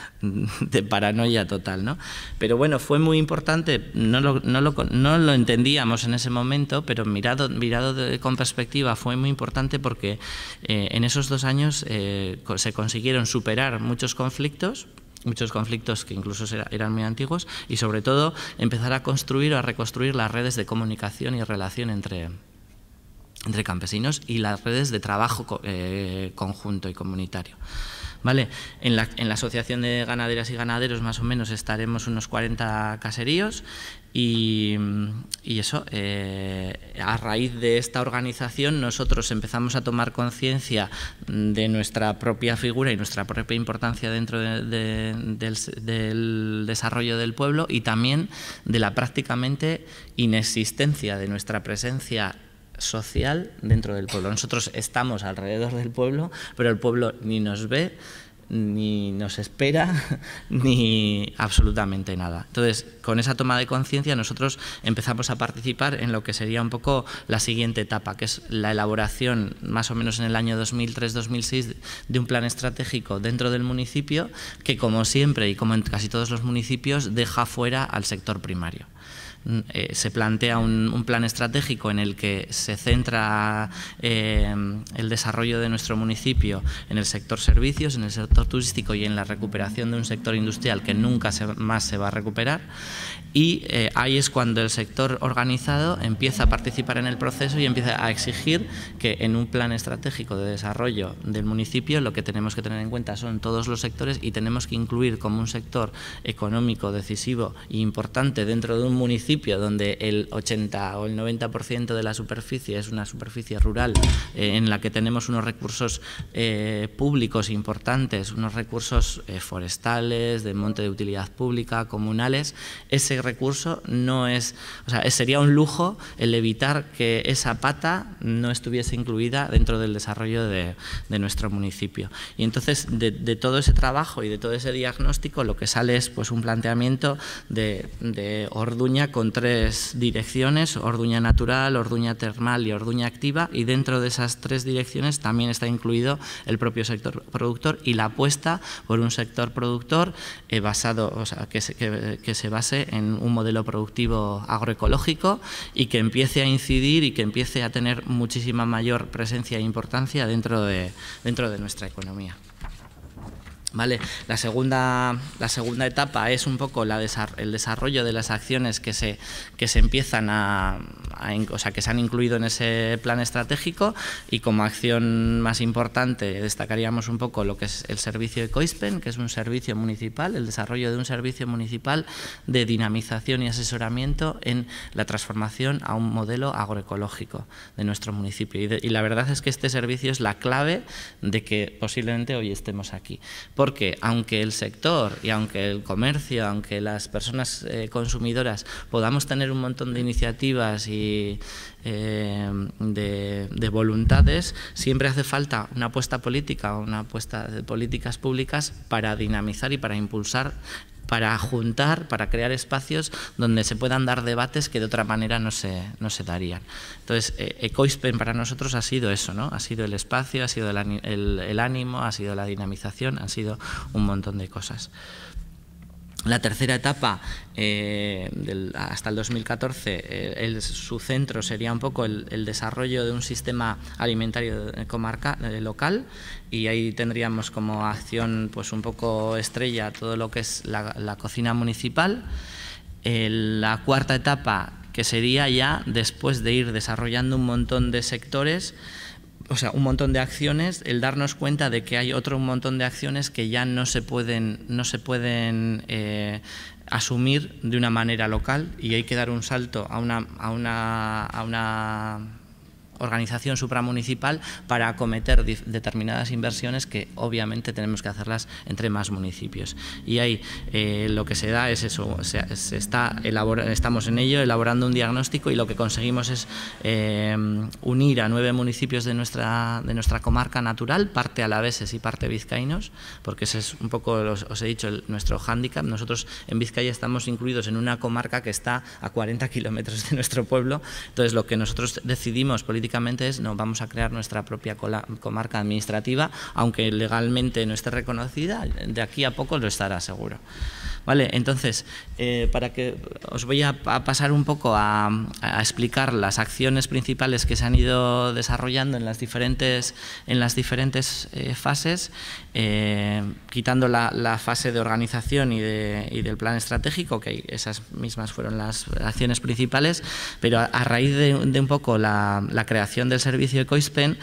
Speaker 4: de paranoia total, ¿no? Pero bueno, fue muy importante, no lo, no lo, no lo entendíamos en ese momento, pero mirado, mirado de, con perspectiva fue muy importante, porque eh, en esos dos años eh, se consiguieron superar muchos conflictos, muchos conflictos que incluso eran muy antiguos, y sobre todo empezar a construir o a reconstruir las redes de comunicación y relación entre, entre campesinos, y las redes de trabajo eh, conjunto y comunitario. ¿vale? En la, en la Asociación de Ganaderas y Ganaderos más o menos estaremos unos cuarenta caseríos y, y eso, eh, a raíz de esta organización nosotros empezamos a tomar conciencia de nuestra propia figura y nuestra propia importancia dentro de, de, del, del desarrollo del pueblo y también de la prácticamente inexistencia de nuestra presencia social dentro del pueblo. Nosotros estamos alrededor del pueblo, pero el pueblo ni nos ve, ni nos espera, ni absolutamente nada. Entonces, con esa toma de conciencia nosotros empezamos a participar en lo que sería un poco la siguiente etapa, que es la elaboración, más o menos en el año dos mil tres dos mil seis, de un plan estratégico dentro del municipio que, como siempre y como en casi todos los municipios, deja fuera al sector primario. Eh, se plantea un, un plan estratégico en el que se centra eh, el desarrollo de nuestro municipio en el sector servicios, en el sector turístico y en la recuperación de un sector industrial que nunca se, más se va a recuperar. Y eh, ahí es cuando el sector organizado empieza a participar en el proceso y empieza a exigir que en un plan estratégico de desarrollo del municipio lo que tenemos que tener en cuenta son todos los sectores y tenemos que incluir como un sector económico decisivo e importante dentro de un municipio donde el ochenta o el noventa por ciento de la superficie es una superficie rural eh, en la que tenemos unos recursos eh, públicos importantes, unos recursos eh, forestales, de monte de utilidad pública, comunales. Ese recurso no es, o sea, sería un lujo el evitar que esa pata no estuviese incluida dentro del desarrollo de, de nuestro municipio. Y entonces de, de todo ese trabajo y de todo ese diagnóstico lo que sale es pues un planteamiento de, de Orduña con tres direcciones: Orduña natural, Orduña termal y Orduña activa, y dentro de esas tres direcciones también está incluido el propio sector productor y la apuesta por un sector productor eh, basado, o sea, que se, que, que se base en un modelo productivo agroecológico y que empiece a incidir y que empiece a tener muchísima mayor presencia e importancia dentro de, dentro de nuestra economía. ¿Vale? La segunda, la segunda etapa es un poco la desar el desarrollo de las acciones que se, que se empiezan a, a, o sea, que se han incluido en ese plan estratégico, y como acción más importante destacaríamos un poco lo que es el servicio Ecoispen, que es un servicio municipal, el desarrollo de un servicio municipal de dinamización y asesoramiento en la transformación a un modelo agroecológico de nuestro municipio. Y, de, y la verdad es que este servicio es la clave de que posiblemente hoy estemos aquí. Porque aunque el sector y aunque el comercio, aunque las personas eh, consumidoras podamos tener un montón de iniciativas y eh, de, de voluntades, siempre hace falta una apuesta política, una apuesta de políticas públicas para dinamizar y para impulsar, para juntar, para crear espacios donde se puedan dar debates que de otra manera no se, no se darían. Entonces, eh, Ecoispen para nosotros ha sido eso, ¿no? Ha sido el espacio, ha sido el, el, el ánimo, ha sido la dinamización, han sido un montón de cosas. La tercera etapa, eh, del, hasta el dos mil catorce, eh, el, su centro sería un poco el, el desarrollo de un sistema alimentario comarca, eh, local, y ahí tendríamos como acción pues un poco estrella todo lo que es la, la cocina municipal. Eh, la cuarta etapa, que sería ya después de ir desarrollando un montón de sectores, o sea, un montón de acciones, el darnos cuenta de que hay otro montón de acciones que ya no se pueden, no se pueden eh, asumir de una manera local, y hay que dar un salto a una, a una, a una organización supramunicipal para acometer determinadas inversiones que obviamente tenemos que hacerlas entre más municipios. Y ahí eh, lo que se da es eso, se, se está elabora, estamos en ello elaborando un diagnóstico, y lo que conseguimos es eh, unir a nueve municipios de nuestra, de nuestra comarca natural, parte alaveses y parte vizcaínos, porque ese es un poco, os, os he dicho, el, nuestro hándicap. Nosotros en Vizcaya estamos incluidos en una comarca que está a cuarenta kilómetros de nuestro pueblo. Entonces lo que nosotros decidimos políticamente es: no, vamos a crear nuestra propia comarca administrativa, aunque legalmente no esté reconocida, de aquí a poco lo estará seguro. Vale, entonces, eh, para que os voy a, a pasar un poco a, a explicar las acciones principales que se han ido desarrollando en las diferentes, en las diferentes eh, fases, eh, quitando la, la fase de organización y, de, y del plan estratégico, que esas mismas fueron las acciones principales, pero a, a raíz de, de un poco la, la creación del servicio Ecoispen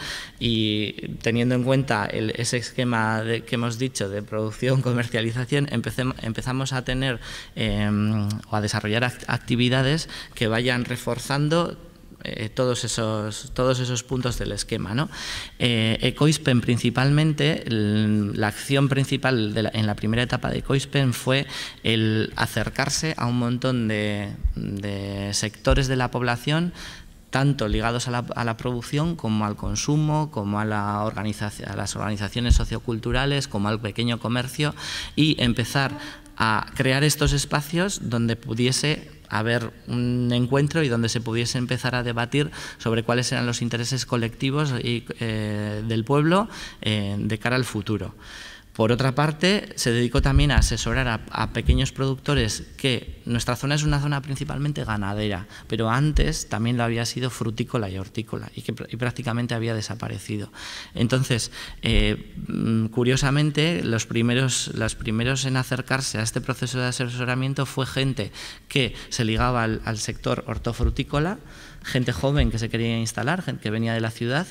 Speaker 4: y teniendo en cuenta el, ese esquema de, que hemos dicho de producción, comercialización, empecemos, empezamos a tener eh, o a desarrollar actividades que vayan reforzando eh, todos, esos, todos esos puntos del esquema, ¿no? Eh, Ecoispen principalmente, el, la acción principal de la, en la primera etapa de Ecoispen fue el acercarse a un montón de, de sectores de la población, tanto ligados a la, a la producción como al consumo, como a, la organización, a las organizaciones socioculturales, como al pequeño comercio, y empezar a crear estos espacios donde pudiese haber un encuentro y donde se pudiese empezar a debatir sobre cuáles eran los intereses colectivos y, eh, del pueblo eh, de cara al futuro. Por otra parte, se dedicó también a asesorar a, a pequeños productores, que nuestra zona es una zona principalmente ganadera, pero antes también lo había sido frutícola y hortícola y que y prácticamente había desaparecido. Entonces, eh, curiosamente, los primeros, los primeros en acercarse a este proceso de asesoramiento fue gente que se ligaba al, al sector hortofrutícola, gente joven que se quería instalar, gente que venía de la ciudad,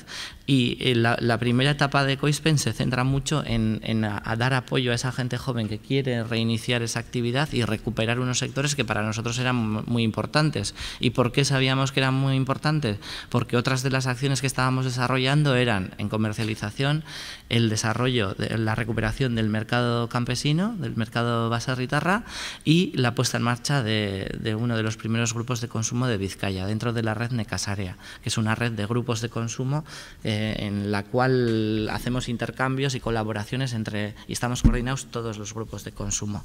Speaker 4: y la, la primera etapa de Ecoispen se centra mucho en, en a, a dar apoyo a esa gente joven que quiere reiniciar esa actividad y recuperar unos sectores que para nosotros eran muy importantes. ¿Y por qué sabíamos que eran muy importantes? Porque otras de las acciones que estábamos desarrollando eran en comercialización, el desarrollo, de la recuperación del mercado campesino, del mercado baserritarra, y la puesta en marcha de, de uno de los primeros grupos de consumo de Vizcaya, dentro de la red Necasarea, que es una red de grupos de consumo eh, en la cual hacemos intercambios y colaboraciones entre, y estamos coordinados todos los grupos de consumo.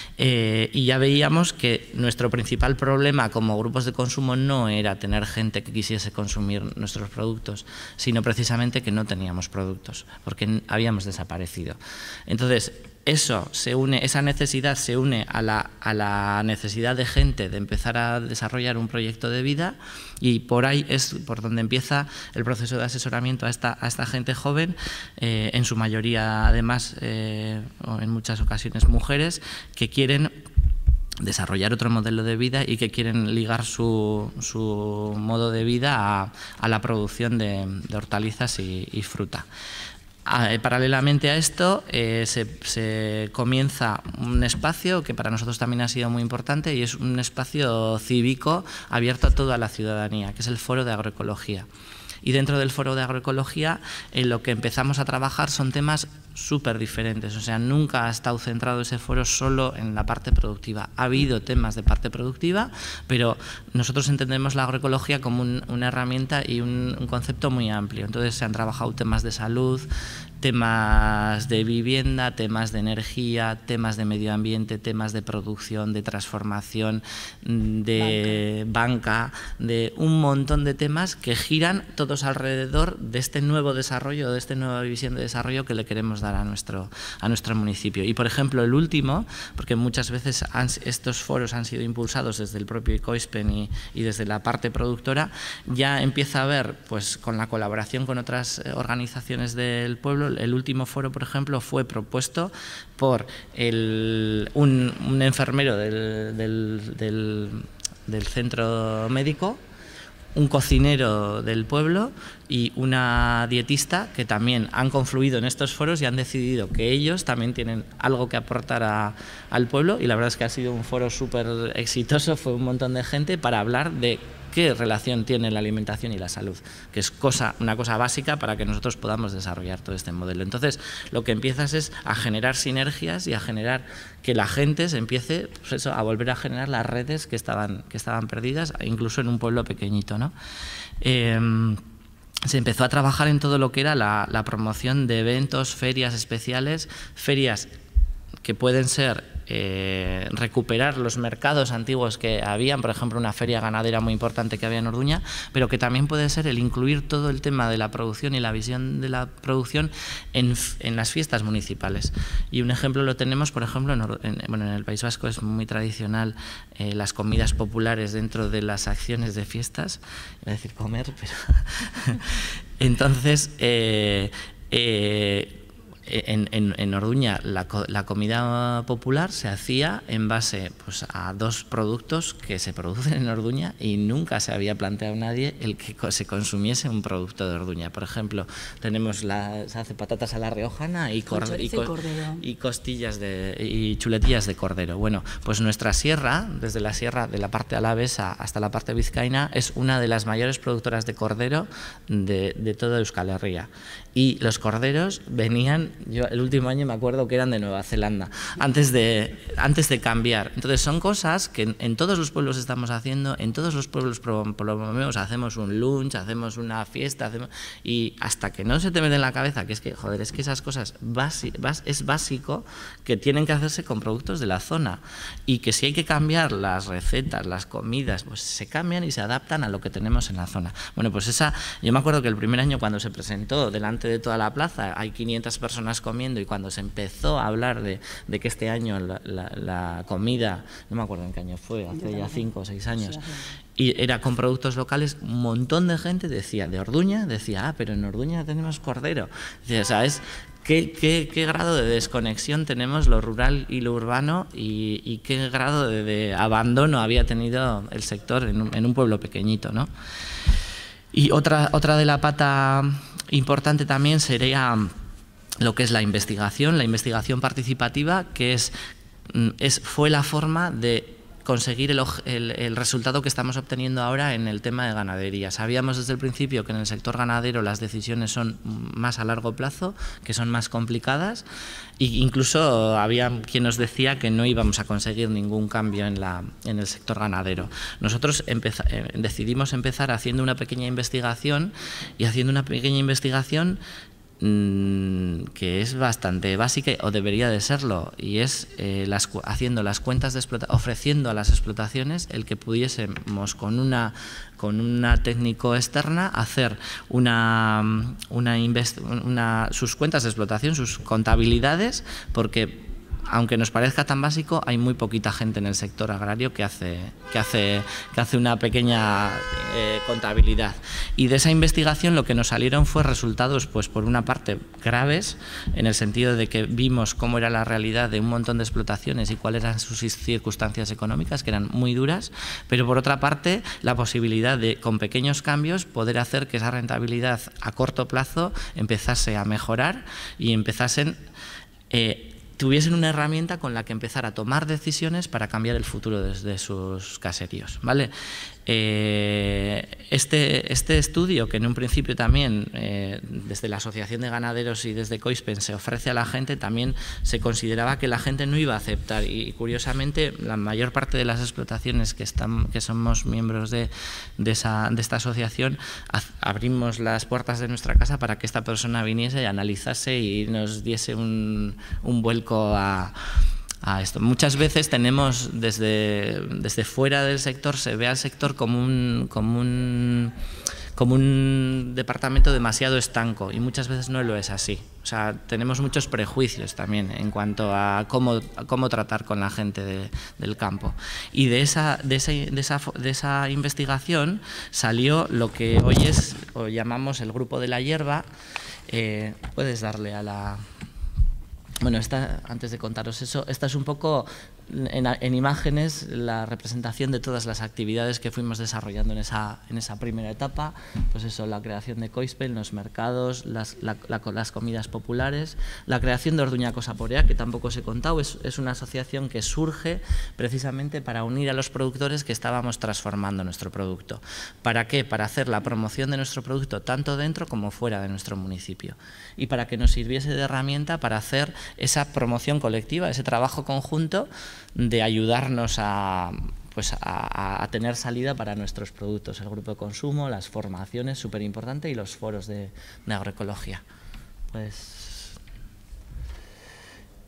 Speaker 4: Eh, y ya veíamos que nuestro principal problema como grupos de consumo no era tener gente que quisiese consumir nuestros productos, sino precisamente que no teníamos productos, porque habíamos desaparecido. Entonces, eso se une, esa necesidad se une a la, a la necesidad de gente de empezar a desarrollar un proyecto de vida, y por ahí es por donde empieza el proceso de asesoramiento a esta, a esta gente joven, eh, en su mayoría además, eh, o en muchas ocasiones mujeres, que quieren desarrollar otro modelo de vida y que quieren ligar su, su modo de vida a, a la producción de, de hortalizas y, y fruta. Paralelamente a esto eh, se, se comienza un espacio que para nosotros también ha sido muy importante, y es un espacio cívico abierto a toda la ciudadanía, que es el Foro de Agroecología. Y dentro del Foro de Agroecología, en lo que empezamos a trabajar son temas súper diferentes. O sea, nunca ha estado centrado ese foro solo en la parte productiva. Ha habido temas de parte productiva, pero nosotros entendemos la agroecología como un, una herramienta y un, un concepto muy amplio. Entonces se han trabajado temas de salud, temas de vivienda, temas de energía, temas de medio ambiente, temas de producción, de transformación, de banca, banca de un montón de temas que giran todos alrededor de este nuevo desarrollo, de esta nueva visión de desarrollo que le queremos dar a nuestro, a nuestro municipio. Y por ejemplo, el último, porque muchas veces han, estos foros han sido impulsados desde el propio Ecoispen y, y desde la parte productora, ya empieza a haber, pues con la colaboración con otras organizaciones del pueblo. El último foro, por ejemplo, fue propuesto por el, un, un enfermero del, del, del, del centro médico, un cocinero del pueblo y una dietista, que también han confluido en estos foros y han decidido que ellos también tienen algo que aportar a, al pueblo, y la verdad es que ha sido un foro súper exitoso. Fue un montón de gente para hablar de qué relación tiene la alimentación y la salud, que es cosa, una cosa básica para que nosotros podamos desarrollar todo este modelo. Entonces, lo que empiezas es a generar sinergias y a generar que la gente se empiece, pues eso, a volver a generar las redes que estaban, que estaban perdidas, incluso en un pueblo pequeñito, ¿no? Eh, se empezó a trabajar en todo lo que era la, la promoción de eventos, ferias especiales, ferias que pueden ser eh, recuperar los mercados antiguos que habían, por ejemplo, una feria ganadera muy importante que había en Orduña, pero que también puede ser el incluir todo el tema de la producción y la visión de la producción en, en las fiestas municipales. Y un ejemplo lo tenemos, por ejemplo, en, en, bueno, en el País Vasco es muy tradicional eh, las comidas populares dentro de las acciones de fiestas, iba a decir comer, pero... Entonces, eh, eh, En, en, en Orduña la, la comida popular se hacía en base pues, a dos productos que se producen en Orduña y nunca se había planteado nadie el que se consumiese un producto de Orduña. Por ejemplo, tenemos la, se hace patatas a la riojana y, cor, y, co, y costillas de, y chuletillas de cordero. Bueno, pues nuestra sierra, desde la sierra de la parte alavesa hasta la parte vizcaína, es una de las mayores productoras de cordero de, de toda Euskal Herria. Y los corderos venían, yo el último año me acuerdo que eran de Nueva Zelanda, antes de, antes de cambiar. Entonces son cosas que en, en todos los pueblos estamos haciendo, en todos los pueblos promovemos, hacemos un lunch, hacemos una fiesta, hacemos, y hasta que no se te mete en la cabeza que es que, joder, es que esas cosas basi, bas, es básico que tienen que hacerse con productos de la zona y que si hay que cambiar las recetas, las comidas, pues se cambian y se adaptan a lo que tenemos en la zona. Bueno, pues esa, yo me acuerdo que el primer año cuando se presentó delante de toda la plaza, hay quinientas personas comiendo y cuando se empezó a hablar de, de que este año la, la, la comida, no me acuerdo en qué año fue, hace ya cinco o seis años, y era con productos locales, un montón de gente decía, de Orduña, decía, ah, pero en Orduña tenemos cordero. Decía, ¿sabes? ¿Qué, qué, qué grado de desconexión tenemos lo rural y lo urbano y, y qué grado de, de abandono había tenido el sector en un, en un pueblo pequeñito, ¿no? Y otra, otra de la pata importante también sería lo que es la investigación, la investigación participativa, que es, es, fue la forma de conseguir el, el, el resultado que estamos obteniendo ahora en el tema de ganadería. Sabíamos desde el principio que en el sector ganadero las decisiones son más a largo plazo, que son más complicadas, e incluso había quien nos decía que no íbamos a conseguir ningún cambio en, la, en el sector ganadero. Nosotros empeza, eh, decidimos empezar haciendo una pequeña investigación y haciendo una pequeña investigación que es bastante básica o debería de serlo, y es eh, las, haciendo las cuentas de explotación, ofreciendo a las explotaciones el que pudiésemos con una con una técnico externa hacer una, una, invest, una sus cuentas de explotación, sus contabilidades, porque aunque nos parezca tan básico, hay muy poquita gente en el sector agrario que hace, que hace, que hace una pequeña eh, contabilidad. Y de esa investigación lo que nos salieron fue resultados, pues por una parte, graves, en el sentido de que vimos cómo era la realidad de un montón de explotaciones y cuáles eran sus circunstancias económicas, que eran muy duras, pero por otra parte, la posibilidad de, con pequeños cambios, poder hacer que esa rentabilidad a corto plazo empezase a mejorar y empezasen... Eh, tuviesen una herramienta con la que empezar a tomar decisiones para cambiar el futuro desde sus caseríos, ¿vale? Eh, este, este estudio, que en un principio también eh, desde la Asociación de Ganaderos y desde COISPEN se ofrece a la gente, también se consideraba que la gente no iba a aceptar, y curiosamente la mayor parte de las explotaciones que, están, que somos miembros de, de, esa, de esta asociación abrimos las puertas de nuestra casa para que esta persona viniese y analizase y nos diese un, un vuelco a... a esto. Muchas veces tenemos desde, desde fuera del sector, se ve al sector como un, como un, como un departamento demasiado estanco, y muchas veces no lo es así. O sea, tenemos muchos prejuicios también en cuanto a cómo, a cómo tratar con la gente de, del campo. Y de esa, de, ese, de, esa, de esa investigación salió lo que hoy es, o llamamos el Grupo de la Hierba. Eh, puedes darle a la... Bueno, esta, antes de contaros eso, esta es un poco en, en imágenes la representación de todas las actividades que fuimos desarrollando en esa, en esa primera etapa. Pues eso, la creación de COISPEN, los mercados, las, la, la, las comidas populares, la creación de Orduña Cosaporea, que tampoco os he contado, es, es una asociación que surge precisamente para unir a los productores que estábamos transformando nuestro producto. ¿Para qué? Para hacer la promoción de nuestro producto tanto dentro como fuera de nuestro municipio, y para que nos sirviese de herramienta para hacer esa promoción colectiva, ese trabajo conjunto de ayudarnos a, pues a, a tener salida para nuestros productos, el grupo de consumo, las formaciones, súper importante, y los foros de, de agroecología. Pues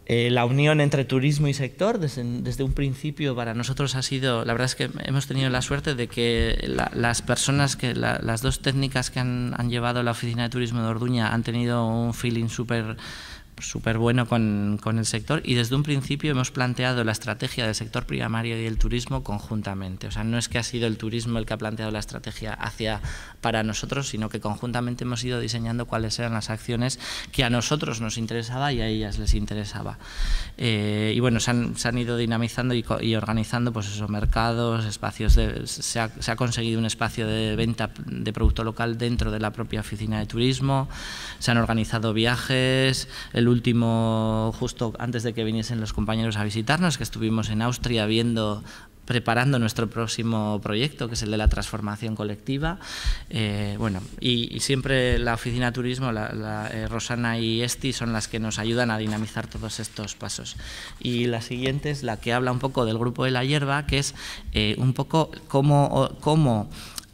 Speaker 4: Eh, la unión entre turismo y sector, desde, desde un principio para nosotros ha sido, la verdad es que hemos tenido la suerte de que la, las personas, que la, las dos técnicas que han, han llevado la Oficina de Turismo de Orduña han tenido un feeling súper súper bueno con, con el sector, y desde un principio hemos planteado la estrategia del sector primario y el turismo conjuntamente. O sea, no es que ha sido el turismo el que ha planteado la estrategia hacia, para nosotros, sino que conjuntamente hemos ido diseñando cuáles eran las acciones que a nosotros nos interesaba y a ellas les interesaba. Eh, y bueno, se han, se han ido dinamizando y, y organizando pues esos mercados, espacios de, se ha, se ha conseguido un espacio de venta de producto local dentro de la propia Oficina de Turismo, se han organizado viajes, el último justo antes de que viniesen los compañeros a visitarnos, que estuvimos en Austria viendo, preparando nuestro próximo proyecto, que es el de la transformación colectiva. Eh, bueno, y, y siempre la Oficina de Turismo, la, la, eh, Rosana y Esti son las que nos ayudan a dinamizar todos estos pasos. Y la siguiente es la que habla un poco del Grupo de la Hierba, que es eh, un poco cómo... cómo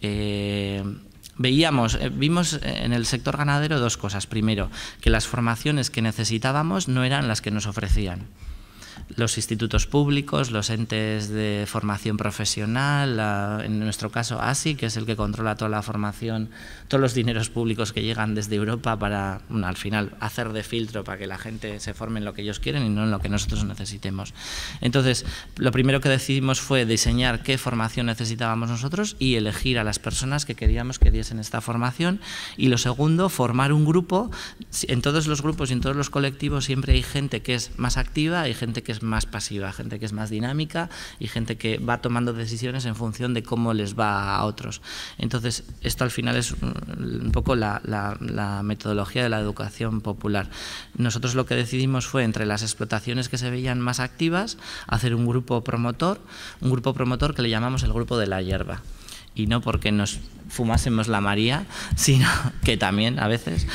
Speaker 4: eh, Veíamos, vimos en el sector ganadero dos cosas. Primero, que las formaciones que necesitábamos no eran las que nos ofrecían los institutos públicos, los entes de formación profesional, la, en nuestro caso A S I, que es el que controla toda la formación, todos los dineros públicos que llegan desde Europa para, bueno, al final, hacer de filtro para que la gente se forme en lo que ellos quieren y no en lo que nosotros necesitemos. Entonces, lo primero que decidimos fue diseñar qué formación necesitábamos nosotros y elegir a las personas que queríamos que diesen esta formación. Y lo segundo, formar un grupo. En todos los grupos y en todos los colectivos siempre hay gente que es más activa, hay gente que es más pasiva, gente que es más dinámica y gente que va tomando decisiones en función de cómo les va a otros. Entonces, esto al final es un poco la, la, la metodología de la educación popular. Nosotros lo que decidimos fue, entre las explotaciones que se veían más activas, hacer un grupo promotor, un grupo promotor que le llamamos el Grupo de la Hierba. Y no porque nos fumásemos la María, sino que también a veces,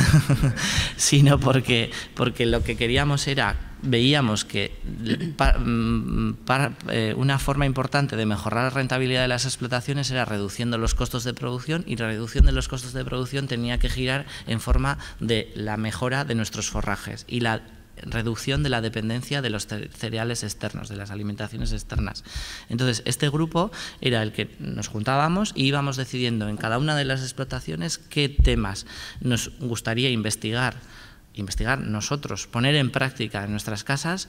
Speaker 4: sino porque, porque lo que queríamos era, veíamos que para, para, eh, una forma importante de mejorar la rentabilidad de las explotaciones era reduciendo los costos de producción, y la reducción de los costos de producción tenía que girar en forma de la mejora de nuestros forrajes y la reducción de la dependencia de los cereales externos, de las alimentaciones externas. Entonces, este grupo era el que nos juntábamos y íbamos decidiendo en cada una de las explotaciones qué temas nos gustaría investigar, investigar nosotros, poner en práctica en nuestras casas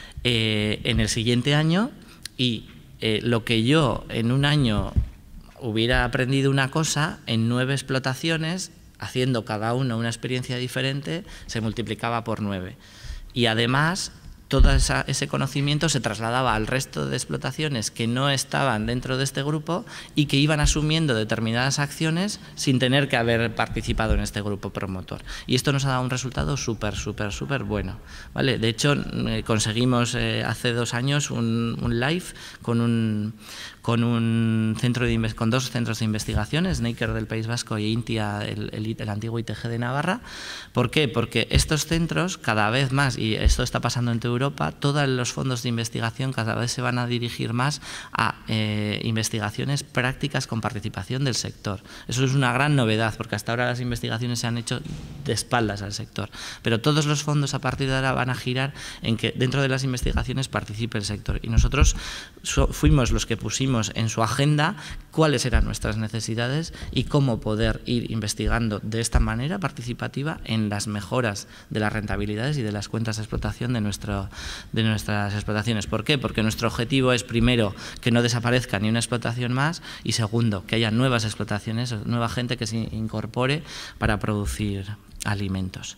Speaker 4: eh, en el siguiente año, y eh, lo que yo en un año hubiera aprendido una cosa, en nueve explotaciones, haciendo cada uno una experiencia diferente, se multiplicaba por nueve. Y además, todo esa, ese conocimiento se trasladaba al resto de explotaciones que no estaban dentro de este grupo y que iban asumiendo determinadas acciones sin tener que haber participado en este grupo promotor. Y esto nos ha dado un resultado súper, súper, súper bueno, ¿vale? De hecho, eh, conseguimos eh, hace dos años un, un live con un... con un centro de, con dos centros de investigación, Snaker del País Vasco y Intia, el, el, el antiguo I T G de Navarra. ¿Por qué? Porque estos centros cada vez más, y esto está pasando en toda Europa, todos los fondos de investigación cada vez se van a dirigir más a eh, investigaciones prácticas con participación del sector. Eso es una gran novedad, porque hasta ahora las investigaciones se han hecho de espaldas al sector, pero todos los fondos a partir de ahora van a girar en que dentro de las investigaciones participe el sector, y nosotros so, fuimos los que pusimos en su agenda cuáles eran nuestras necesidades y cómo poder ir investigando de esta manera participativa en las mejoras de las rentabilidades y de las cuentas de explotación de, nuestro, de nuestras explotaciones. ¿Por qué? Porque nuestro objetivo es, primero, que no desaparezca ni una explotación más, y segundo, que haya nuevas explotaciones, nueva gente que se incorpore para producir alimentos.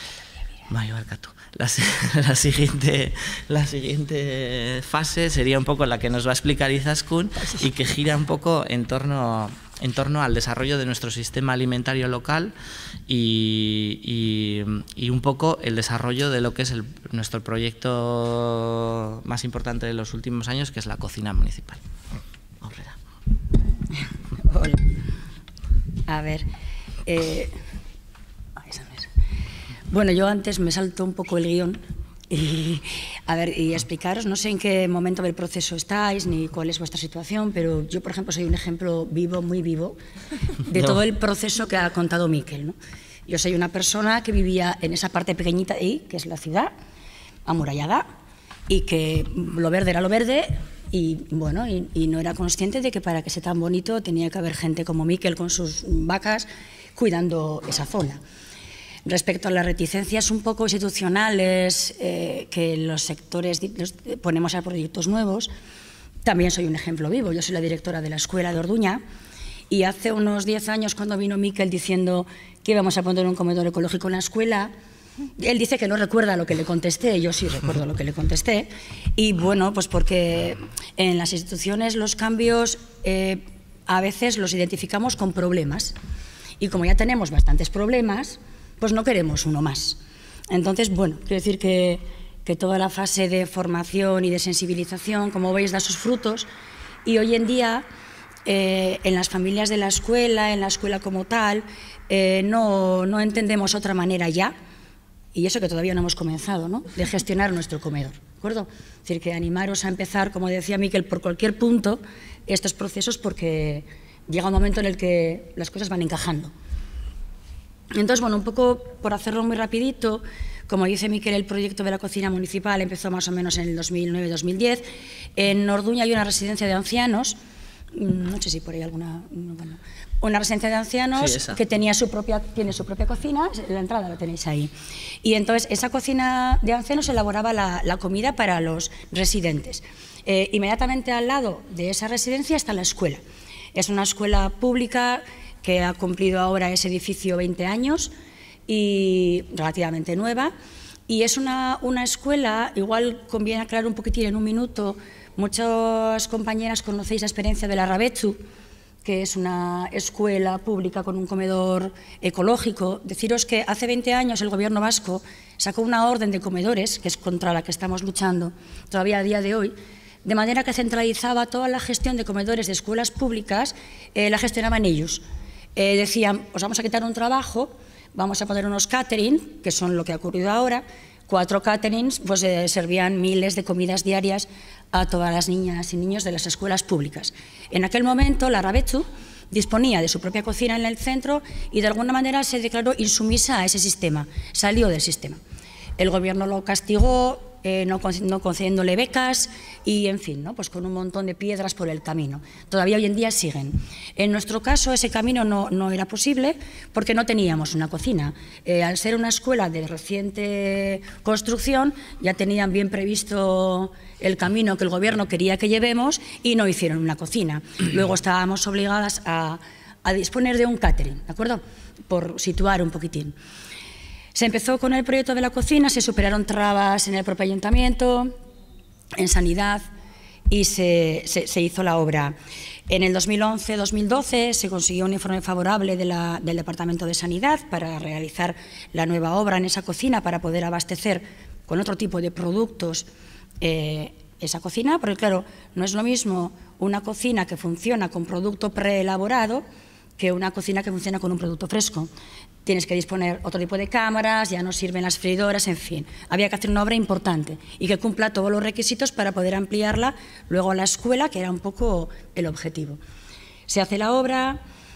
Speaker 4: Mayo Arcatu. La, la, siguiente, la siguiente fase sería un poco la que nos va a explicar Izaskun, y que gira un poco en torno, en torno al desarrollo de nuestro sistema alimentario local y, y, y un poco el desarrollo de lo que es el, nuestro proyecto más importante de los últimos años, que es la cocina municipal.
Speaker 5: Hola. A ver... Eh... Bueno, yo antes me salto un poco el guión y, a ver, y explicaros, no sé en qué momento del proceso estáis ni cuál es vuestra situación, pero yo, por ejemplo, soy un ejemplo vivo, muy vivo, de no. todo el proceso que ha contado Miquel, ¿no? Yo soy una persona que vivía en esa parte pequeñita de ahí, que es la ciudad, amurallada y que lo verde era lo verde y, bueno, y, y no era consciente de que para que sea tan bonito tenía que haber gente como Miquel con sus vacas cuidando esa zona. Respecto a las reticencias un poco institucionales eh, que los sectores los ponemos a proyectos nuevos, también soy un ejemplo vivo. Yo soy la directora de la escuela de Orduña y hace unos diez años cuando vino Miquel diciendo que íbamos a poner un comedor ecológico en la escuela, él dice que no recuerda lo que le contesté, yo sí recuerdo lo que le contesté, y bueno, pues porque en las instituciones los cambios eh, a veces los identificamos con problemas y como ya tenemos bastantes problemas, pues no queremos uno más. Entonces, bueno, quiero decir que, que toda la fase de formación y de sensibilización, como veis, da sus frutos y hoy en día eh, en las familias de la escuela, en la escuela como tal, eh, no, no entendemos otra manera ya, y eso que todavía no hemos comenzado, ¿no?, de gestionar nuestro comedor, ¿de acuerdo? Es decir, que animaros a empezar, como decía Miquel, por cualquier punto estos procesos porque llega un momento en el que las cosas van encajando. Entonces, bueno, un poco por hacerlo muy rapidito, como dice Miquel, el proyecto de la cocina municipal empezó más o menos en el dos mil nueve dos mil diez. En Orduña hay una residencia de ancianos, no sé si por ahí alguna... Bueno, una residencia de ancianos sí, que tenía su propia, tiene su propia cocina, la entrada la tenéis ahí. Y entonces esa cocina de ancianos elaboraba la, la comida para los residentes. Eh, inmediatamente al lado de esa residencia está la escuela. Es una escuela pública que ha cumplido ahora ese edificio veinte años y relativamente nueva. Y es una, una escuela, igual conviene aclarar un poquitín en un minuto, muchas compañeras conocéis la experiencia de la Rabetzu, que es una escuela pública con un comedor ecológico. Deciros que hace veinte años el Gobierno vasco sacó una orden de comedores, que es contra la que estamos luchando todavía a día de hoy, de manera que centralizaba toda la gestión de comedores de escuelas públicas, eh, la gestionaban ellos. Eh, decían, os vamos a quitar un trabajo, vamos a poner unos catering, que son lo que ha ocurrido ahora, cuatro caterings, pues eh, servían miles de comidas diarias a todas las niñas y niños de las escuelas públicas. En aquel momento la Rabetzu disponía de su propia cocina en el centro y de alguna manera se declaró insumisa a ese sistema, salió del sistema. El Gobierno lo castigó, Eh, no, no concediéndole becas y, en fin, ¿no?, pues con un montón de piedras por el camino. Todavía hoy en día siguen. En nuestro caso ese camino no, no era posible porque no teníamos una cocina. Eh, al ser una escuela de reciente construcción ya tenían bien previsto el camino que el Gobierno quería que llevemos y no hicieron una cocina. Luego estábamos obligadas a, a disponer de un catering, ¿de acuerdo?, por situar un poquitín. Se empezó con el proyecto de la cocina, se superaron trabas en el propio ayuntamiento, en sanidad y se, se, se hizo la obra. En el dos mil once dos mil doce se consiguió un informe favorable de la, del Departamento de Sanidad para realizar la nueva obra en esa cocina para poder abastecer con otro tipo de productos eh, esa cocina, porque claro, no es lo mismo una cocina que funciona con producto preelaborado que una cocina que funciona con un producto fresco. Tienes que disponer otro tipo de cámaras, ya no sirven las freidoras, en fin. Había que hacer una obra importante y que cumpla todos los requisitos para poder ampliarla luego a la escuela, que era un poco el objetivo. Se hace la obra,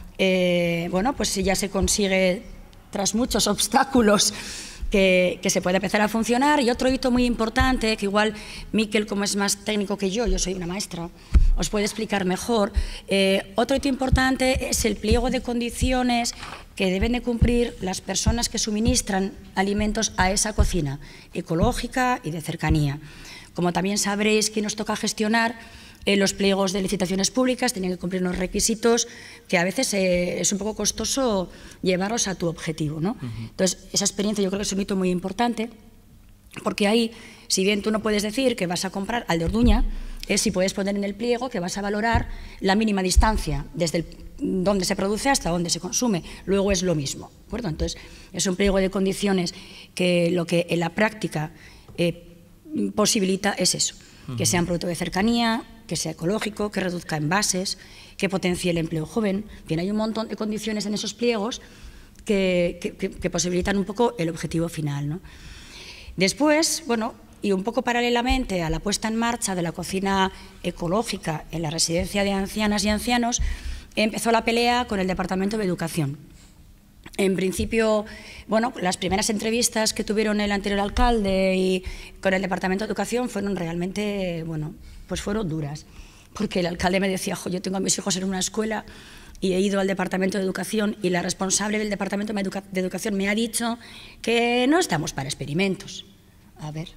Speaker 5: eh, bueno, pues ya se consigue, tras muchos obstáculos, que, que se puede empezar a funcionar. Y otro hito muy importante, que igual Miquel, como es más técnico que yo, yo soy una maestra, os puede explicar mejor. Eh, otro hito importante es el pliego de condiciones que deben de cumplir las personas que suministran alimentos a esa cocina, ecológica y de cercanía. Como también sabréis que nos toca gestionar eh, los pliegos de licitaciones públicas, tienen que cumplir unos requisitos que a veces eh, es un poco costoso llevarlos a tu objetivo, ¿no? Uh-huh. Entonces, esa experiencia yo creo que es un hito muy importante, porque ahí, si bien tú no puedes decir que vas a comprar al de Orduña, es si puedes poner en el pliego que vas a valorar la mínima distancia desde el, donde se produce hasta donde se consume. Luego es lo mismo, ¿de acuerdo? Entonces, es un pliego de condiciones que lo que en la práctica eh, posibilita es eso, uh-huh. que sea un producto de cercanía, que sea ecológico, que reduzca envases, que potencie el empleo joven. Bien, hay un montón de condiciones en esos pliegos que, que, que, que posibilitan un poco el objetivo final, ¿no? Después, bueno, y un poco paralelamente a la puesta en marcha de la cocina ecológica en la residencia de ancianas y ancianos, empezó la pelea con el Departamento de Educación. En principio, bueno, las primeras entrevistas que tuvieron el anterior alcalde y con el Departamento de Educación fueron realmente, bueno, pues fueron duras. Porque el alcalde me decía, jo, yo tengo a mis hijos en una escuela y he ido al Departamento de Educación y la responsable del Departamento de Educación me ha dicho que no estamos para experimentos. A ver,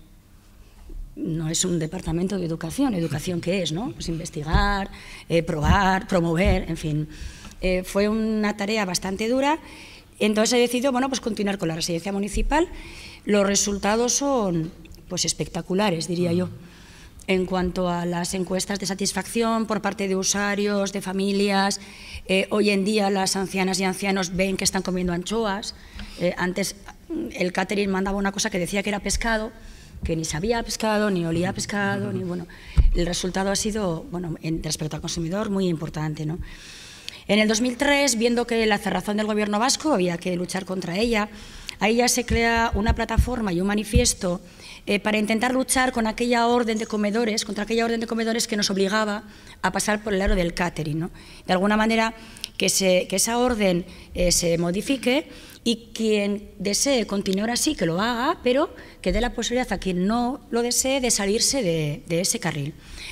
Speaker 5: no es un Departamento de Educación. ¿Educación qué es, no? Pues investigar, eh, probar, promover, en fin. Eh, fue una tarea bastante dura. Entonces he decidido, bueno, pues continuar con la residencia municipal. Los resultados son, pues, espectaculares, diría yo. En cuanto a las encuestas de satisfacción por parte de usuarios, de familias, eh, hoy en día las ancianas y ancianos ven que están comiendo anchoas. Eh, antes el catering mandaba una cosa que decía que era pescado, que ni sabía pescado, ni olía pescado, ni bueno. El resultado ha sido, bueno, en, respecto al consumidor, muy importante, ¿no? En el dos mil tres, viendo que la cerrazón del gobierno vasco había que luchar contra ella, ahí ya se crea una plataforma y un manifiesto eh, para intentar luchar con aquella orden de comedores, contra aquella orden de comedores que nos obligaba a pasar por el aro del catering, ¿no? De alguna manera que, se, que esa orden eh, se modifique y quien desee continuar así, que lo haga, pero que dé la posibilidad a quien no lo desee de salirse de, de ese carril.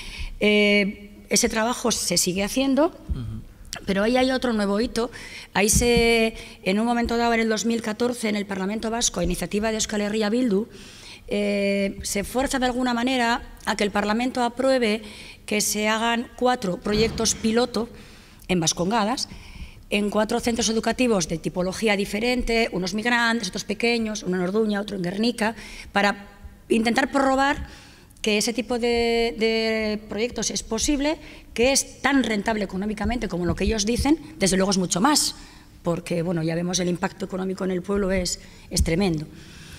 Speaker 5: Eh, ese trabajo se sigue haciendo. Uh-huh. Pero ahí hay otro nuevo hito. Ahí se, en un momento dado, en el dos mil catorce, en el Parlamento Vasco, a iniciativa de Euskal Herria Bildu, eh, se fuerza de alguna manera a que el Parlamento apruebe que se hagan cuatro proyectos piloto en Vascongadas, en cuatro centros educativos de tipología diferente, unos muy grandes, otros pequeños, uno en Orduña, otro en Guernica, para intentar probar que ese tipo de, de proyectos es posible, que es tan rentable económicamente como lo que ellos dicen, desde luego es mucho más, porque bueno, ya vemos el impacto económico en el pueblo es, es tremendo.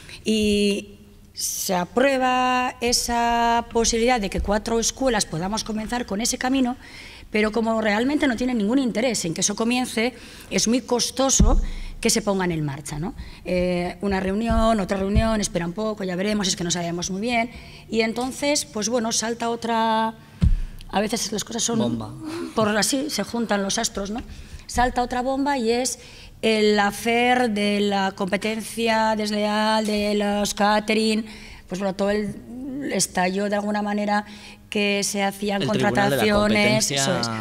Speaker 5: Y se aprueba esa posibilidad de que cuatro escuelas podamos comenzar con ese camino, pero como realmente no tienen ningún interés en que eso comience, es muy costoso que se pongan en marcha, ¿no? Eh, una reunión, otra reunión, espera un poco, ya veremos, es que no sabemos muy bien, y entonces, pues bueno, salta otra, a veces las cosas son, bomba. Por así, se juntan los astros, ¿no? Salta otra bomba y es el afer de la competencia desleal, de los catering, pues bueno, todo el estallo de alguna manera que se hacían el contrataciones, eso es.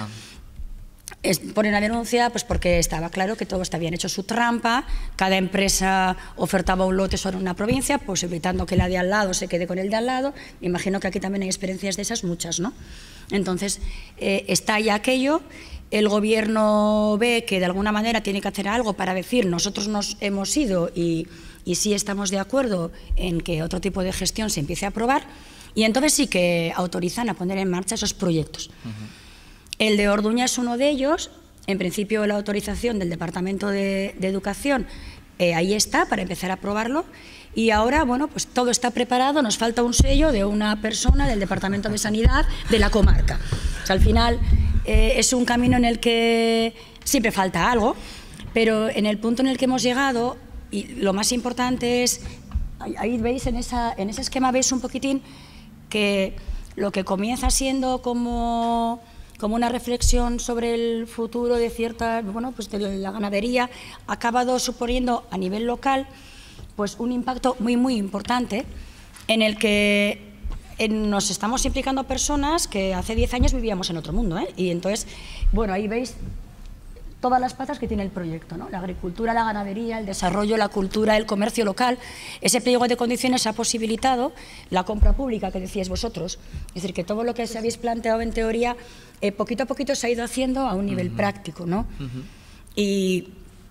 Speaker 5: Es, pone una denuncia pues porque estaba claro que todos habían hecho su trampa, cada empresa ofertaba un lote sobre una provincia, pues evitando que la de al lado se quede con el de al lado. Me imagino que aquí también hay experiencias de esas, muchas, ¿no? Entonces, eh, está ya aquello, el gobierno ve que de alguna manera tiene que hacer algo para decir nosotros nos hemos ido y, y sí estamos de acuerdo en que otro tipo de gestión se empiece a aprobar, y entonces sí que autorizan a poner en marcha esos proyectos. Uh-huh. El de Orduña es uno de ellos. En principio la autorización del Departamento de, de Educación eh, ahí está para empezar a probarlo, y ahora, bueno, pues todo está preparado, nos falta un sello de una persona del Departamento de Sanidad de la comarca. O sea, al final eh, es un camino en el que siempre falta algo, pero en el punto en el que hemos llegado, y lo más importante es, ahí veis en, esa, en ese esquema, veis un poquitín que lo que comienza siendo como... como una reflexión sobre el futuro de cierta, bueno, pues de la ganadería, ha acabado suponiendo a nivel local pues un impacto muy muy importante en el que en, nos estamos implicando personas que hace diez años vivíamos en otro mundo, ¿eh? Y entonces, bueno, ahí veis todas las patas que tiene el proyecto, ¿no? La agricultura, la ganadería, el desarrollo, la cultura, el comercio local. Ese pliego de condiciones ha posibilitado la compra pública que decíais vosotros. Es decir, que todo lo que se habéis planteado en teoría, eh, poquito a poquito se ha ido haciendo a un nivel uh-huh. práctico, ¿no? Uh-huh. y,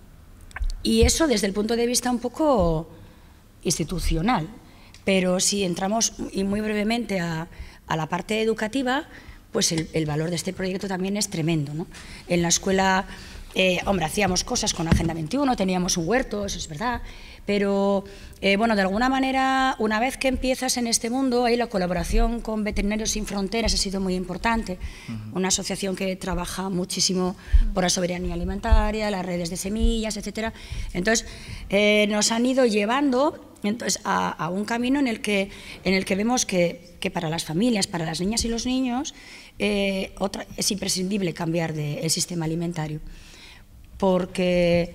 Speaker 5: y eso desde el punto de vista un poco institucional. Pero si entramos y muy brevemente a, a la parte educativa, pues el, el valor de este proyecto también es tremendo, ¿no? En la escuela... Eh, hombre, hacíamos cosas con Agenda veintiuno, teníamos un huerto, eso es verdad, pero eh, bueno, de alguna manera, una vez que empiezas en este mundo, ahí la colaboración con Veterinarios Sin Fronteras ha sido muy importante, uh-huh. una asociación que trabaja muchísimo por la soberanía alimentaria, las redes de semillas, etcétera. Entonces, eh, nos han ido llevando entonces, a, a un camino en el que, en el que vemos que, que para las familias, para las niñas y los niños, eh, otra, es imprescindible cambiar de, el sistema alimentario. Porque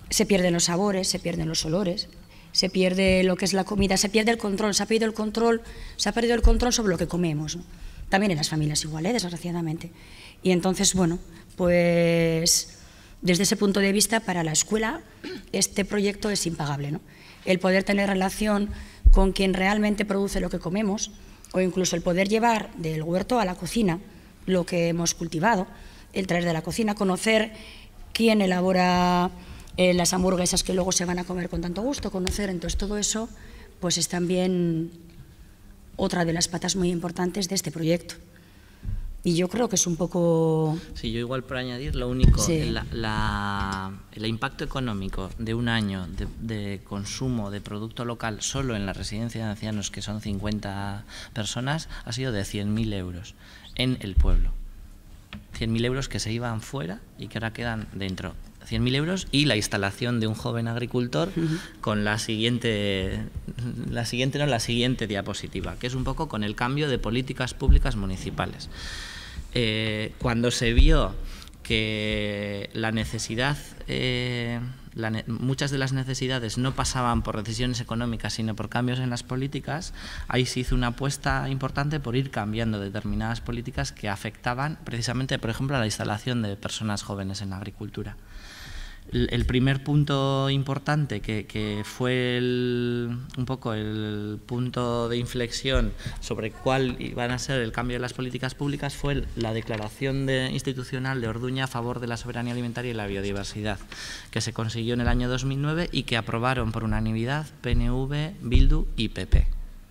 Speaker 5: se pierden los sabores, se pierden los olores, se pierde lo que es la comida, se pierde el control, se ha perdido el control, se ha perdido el control sobre lo que comemos, ¿no? También en las familias igual, ¿eh? Desgraciadamente. Y entonces, bueno, pues desde ese punto de vista, para la escuela, este proyecto es impagable, ¿no? El poder tener relación con quien realmente produce lo que comemos, o incluso el poder llevar del huerto a la cocina lo que hemos cultivado, el traer de la cocina, conocer quién elabora eh, las hamburguesas que luego se van a comer con tanto gusto, conocer, entonces todo eso pues es también otra de las patas muy importantes de este proyecto. Y yo creo que es un poco...
Speaker 4: Sí, yo igual por añadir, lo único,
Speaker 5: sí.
Speaker 4: la, la, el impacto económico de un año de, de consumo de producto local solo en la residencia de ancianos, que son cincuenta personas, ha sido de cien mil euros en el pueblo. cien mil euros que se iban fuera y que ahora quedan dentro. cien mil euros y la instalación de un joven agricultor uh-huh. con la siguiente, la siguiente, no, la siguiente diapositiva, que es un poco con el cambio de políticas públicas municipales. Eh, cuando se vio que la necesidad, eh, la ne muchas de las necesidades no pasaban por decisiones económicas, sino por cambios en las políticas, ahí se hizo una apuesta importante por ir cambiando determinadas políticas que afectaban precisamente, por ejemplo, a la instalación de personas jóvenes en la agricultura. El primer punto importante, que, que fue el, un poco el punto de inflexión sobre cuál iban a ser el cambio de las políticas públicas, fue la declaración de, institucional de Orduña a favor de la soberanía alimentaria y la biodiversidad, que se consiguió en el año dos mil nueve y que aprobaron por unanimidad P N V, Bildu y P P.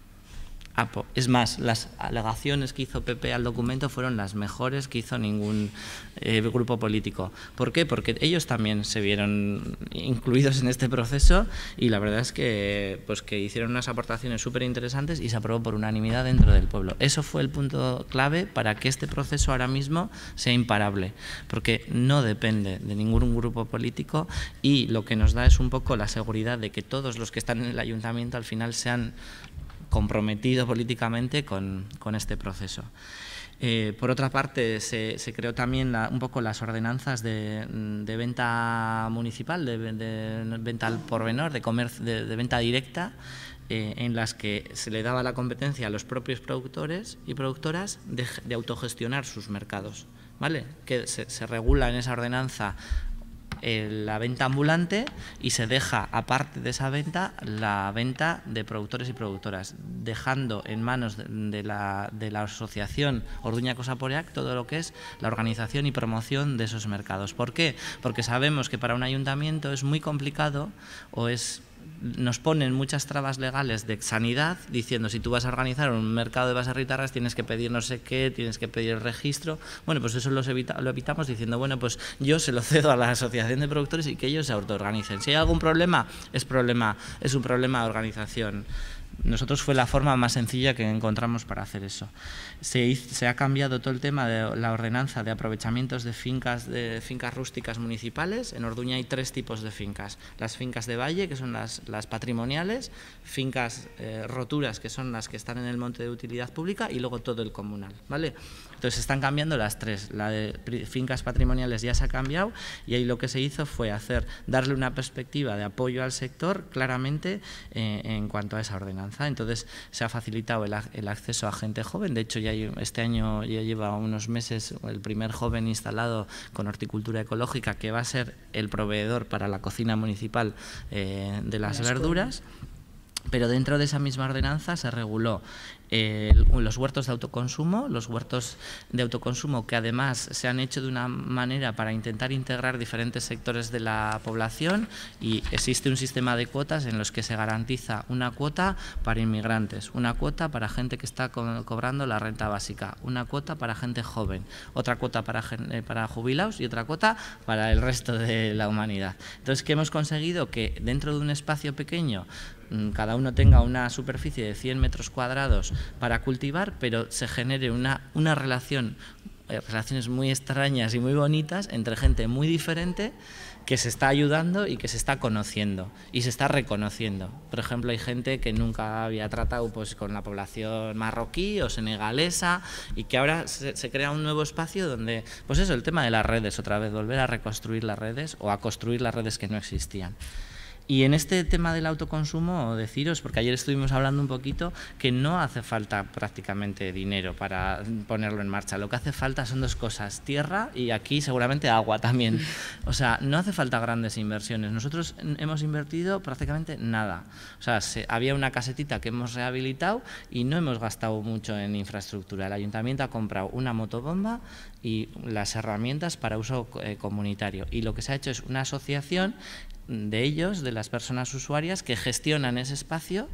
Speaker 4: Es más, las alegaciones que hizo P P al documento fueron las mejores que hizo ningún eh, grupo político. ¿Por qué? Porque ellos también se vieron incluidos en este proceso y la verdad es que, pues, que hicieron unas aportaciones súper interesantes y se aprobó por unanimidad dentro del pueblo. Eso fue el punto clave para que este proceso ahora mismo sea imparable, porque no depende de ningún grupo político y lo que nos da es un poco la seguridad de que todos los que están en el ayuntamiento al final sean comprometido políticamente con, con este proceso. Eh, por otra parte, se, se creó también la, un poco las ordenanzas de, de venta municipal, de, de venta al por menor, de, comercio, de, de venta directa, eh, en las que se le daba la competencia a los propios productores y productoras de, de autogestionar sus mercados, ¿vale? Que se, se regula en esa ordenanza la venta ambulante y se deja, aparte de esa venta, la venta de productores y productoras, dejando en manos de, de, la, de la asociación Orduña Cosaporeac todo lo que es la organización y promoción de esos mercados. ¿Por qué? Porque sabemos que para un ayuntamiento es muy complicado o es... nos ponen muchas trabas legales de sanidad diciendo si tú vas a organizar un mercado de baserritarras tienes que pedir no sé qué, tienes que pedir el registro. Bueno, pues eso los evita, lo evitamos diciendo, bueno, pues yo se lo cedo a la asociación de productores y que ellos se autoorganicen. Si hay algún problema, es, problema, es un problema de organización. Nosotros fue la forma más sencilla que encontramos para hacer eso. Se, hizo, se ha cambiado todo el tema de la ordenanza de aprovechamientos de fincas, de fincas rústicas municipales. En Orduña hay tres tipos de fincas. Las fincas de valle, que son las, las patrimoniales, fincas eh, roturas, que son las que están en el monte de utilidad pública, y luego todo el comunal, ¿vale? Entonces están cambiando las tres. La de fincas patrimoniales ya se ha cambiado y ahí lo que se hizo fue hacer, darle una perspectiva de apoyo al sector claramente eh, en cuanto a esa ordenanza. Entonces se ha facilitado el, el acceso a gente joven. De hecho, ya este año ya lleva unos meses el primer joven instalado con horticultura ecológica, que va a ser el proveedor para la cocina municipal eh, de las verduras. Pero dentro de esa misma ordenanza se reguló eh, los huertos de autoconsumo, los huertos de autoconsumo que además se han hecho de una manera para intentar integrar diferentes sectores de la población, y existe un sistema de cuotas en los que se garantiza una cuota para inmigrantes, una cuota para gente que está co cobrando la renta básica, una cuota para gente joven, otra cuota para, eh, para jubilados y otra cuota para el resto de la humanidad. Entonces, ¿qué hemos conseguido? Que dentro de un espacio pequeño cada uno tenga una superficie de cien metros cuadrados para cultivar, pero se genere una, una relación, eh, relaciones muy extrañas y muy bonitas entre gente muy diferente que se está ayudando y que se está conociendo y se está reconociendo. Por ejemplo, hay gente que nunca había tratado pues, con la población marroquí o senegalesa y que ahora se, se crea un nuevo espacio donde, pues eso, el tema de las redes, otra vez, volver a reconstruir las redes o a construir las redes que no existían. Y en este tema del autoconsumo, deciros, porque ayer estuvimos hablando un poquito, que no hace falta prácticamente dinero para ponerlo en marcha. Lo que hace falta son dos cosas, tierra y aquí seguramente agua también. O sea, no hace falta grandes inversiones. Nosotros hemos invertido prácticamente nada. O sea, se, había una casetita que hemos rehabilitado y no hemos gastado mucho en infraestructura. El ayuntamiento ha comprado una motobomba y las herramientas para uso eh, comunitario. Y lo que se ha hecho es una asociación de ellos, de las personas usuarias que gestionan ese espacio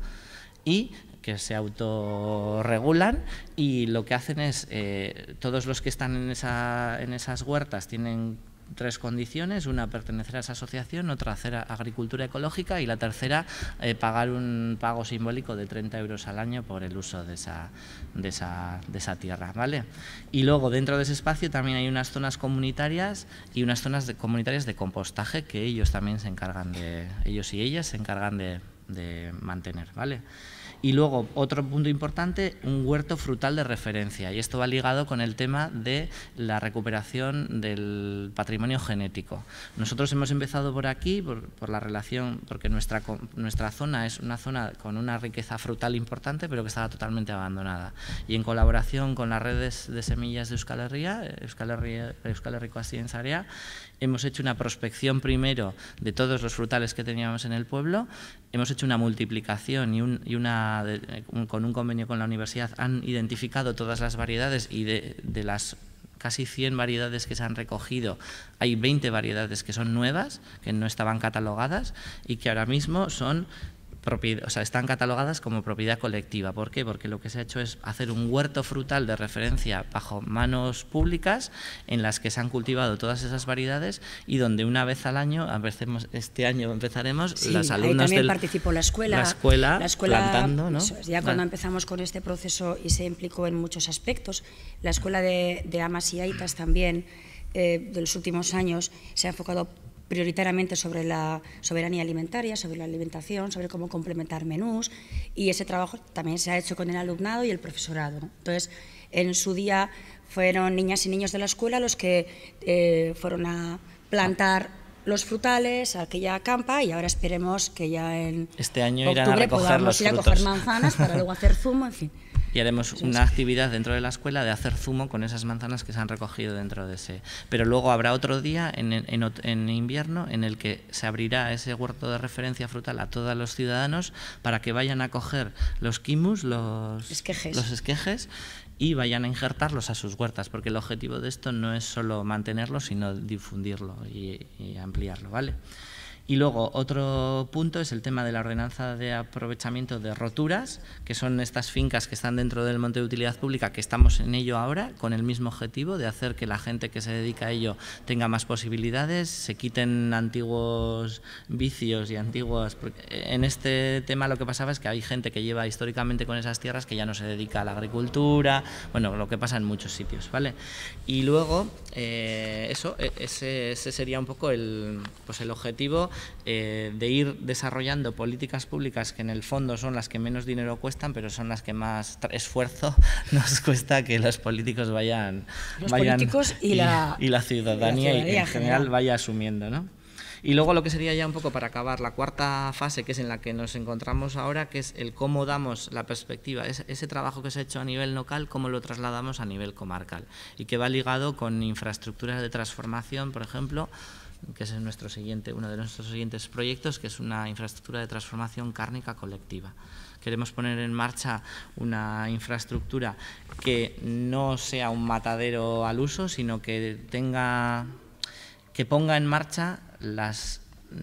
Speaker 4: y que se autorregulan y lo que hacen es, eh, todos los que están en, esa, en esas huertas tienen tres condiciones, una pertenecer a esa asociación, otra hacer agricultura ecológica y la tercera eh, pagar un pago simbólico de treinta euros al año por el uso de esa, de esa, de esa tierra, ¿vale? Y luego dentro de ese espacio también hay unas zonas comunitarias y unas zonas de, comunitarias de compostaje que ellos también se encargan de, ellos y ellas se encargan de, de mantener, ¿vale? Y luego, otro punto importante, un huerto frutal de referencia. Y esto va ligado con el tema de la recuperación del patrimonio genético. Nosotros hemos empezado por aquí, por, por la relación, porque nuestra, nuestra zona es una zona con una riqueza frutal importante, pero que estaba totalmente abandonada. Y en colaboración con las redes de semillas de Euskal Herria, Euskal Herria, Euskal Herriko Zientzarea, hemos hecho una prospección primero de todos los frutales que teníamos en el pueblo, hemos hecho una multiplicación y, un, y una, de, un, con un convenio con la universidad han identificado todas las variedades y de, de las casi cien variedades que se han recogido, hay veinte variedades que son nuevas, que no estaban catalogadas y que ahora mismo son propiedad, o sea, están catalogadas como propiedad colectiva. ¿Por qué? Porque lo que se ha hecho es hacer un huerto frutal de referencia bajo manos públicas en las que se han cultivado todas esas variedades y donde una vez al año, empecemos, este año empezaremos,
Speaker 5: sí,
Speaker 4: las alumnas
Speaker 5: ahí también
Speaker 4: del,
Speaker 5: participó la escuela,
Speaker 4: la escuela,
Speaker 5: la escuela
Speaker 4: plantando, ¿no?
Speaker 5: Eso es, ya cuando empezamos con este proceso y se implicó en muchos aspectos, la escuela de, de amas y aitas también eh, de los últimos años se ha enfocado prioritariamente sobre la soberanía alimentaria, sobre la alimentación, sobre cómo complementar menús y ese trabajo también se ha hecho con el alumnado y el profesorado, ¿no? Entonces, en su día fueron niñas y niños de la escuela los que eh, fueron a plantar los frutales, aquella campa y ahora esperemos que ya en
Speaker 4: este año
Speaker 5: octubre
Speaker 4: irán a recoger
Speaker 5: podamos
Speaker 4: los
Speaker 5: ir a
Speaker 4: frutos.
Speaker 5: coger manzanas para luego hacer zumo, en fin.
Speaker 4: Y haremos una actividad dentro de la escuela de hacer zumo con esas manzanas que se han recogido dentro de ese. Pero luego habrá otro día en, en, en invierno en el que se abrirá ese huerto de referencia frutal a todos los ciudadanos para que vayan a coger los kimus, los
Speaker 5: esquejes,
Speaker 4: los esquejes y vayan a injertarlos a sus huertas, porque el objetivo de esto no es solo mantenerlo, sino difundirlo y, y ampliarlo, ¿vale? Y luego otro punto es el tema de la ordenanza de aprovechamiento de roturas, que son estas fincas que están dentro del monte de utilidad pública, que estamos en ello ahora, con el mismo objetivo de hacer que la gente que se dedica a ello tenga más posibilidades, se quiten antiguos vicios y antiguos... En este tema lo que pasaba es que hay gente que lleva históricamente con esas tierras que ya no se dedica a la agricultura, bueno, lo que pasa en muchos sitios, ¿vale? Y luego, eh, eso, ese, ese sería un poco el, pues el objetivo Eh, de ir desarrollando políticas públicas que en el fondo son las que menos dinero cuestan, pero son las que más esfuerzo nos cuesta que los políticos vayan...
Speaker 5: Los
Speaker 4: vayan
Speaker 5: políticos y,
Speaker 4: y,
Speaker 5: la,
Speaker 4: y la ciudadanía,
Speaker 5: y la ciudadanía
Speaker 4: y en general,
Speaker 5: general
Speaker 4: vaya asumiendo, ¿no? Y luego lo que sería ya un poco para acabar la cuarta fase, que es en la que nos encontramos ahora, que es el cómo damos la perspectiva, ese, ese trabajo que se ha hecho a nivel local, cómo lo trasladamos a nivel comarcal y que va ligado con infraestructuras de transformación, por ejemplo, que es nuestro siguiente, uno de nuestros siguientes proyectos, que es una infraestructura de transformación cárnica colectiva. Queremos poner en marcha una infraestructura que no sea un matadero al uso, sino que tenga, que ponga en marcha las,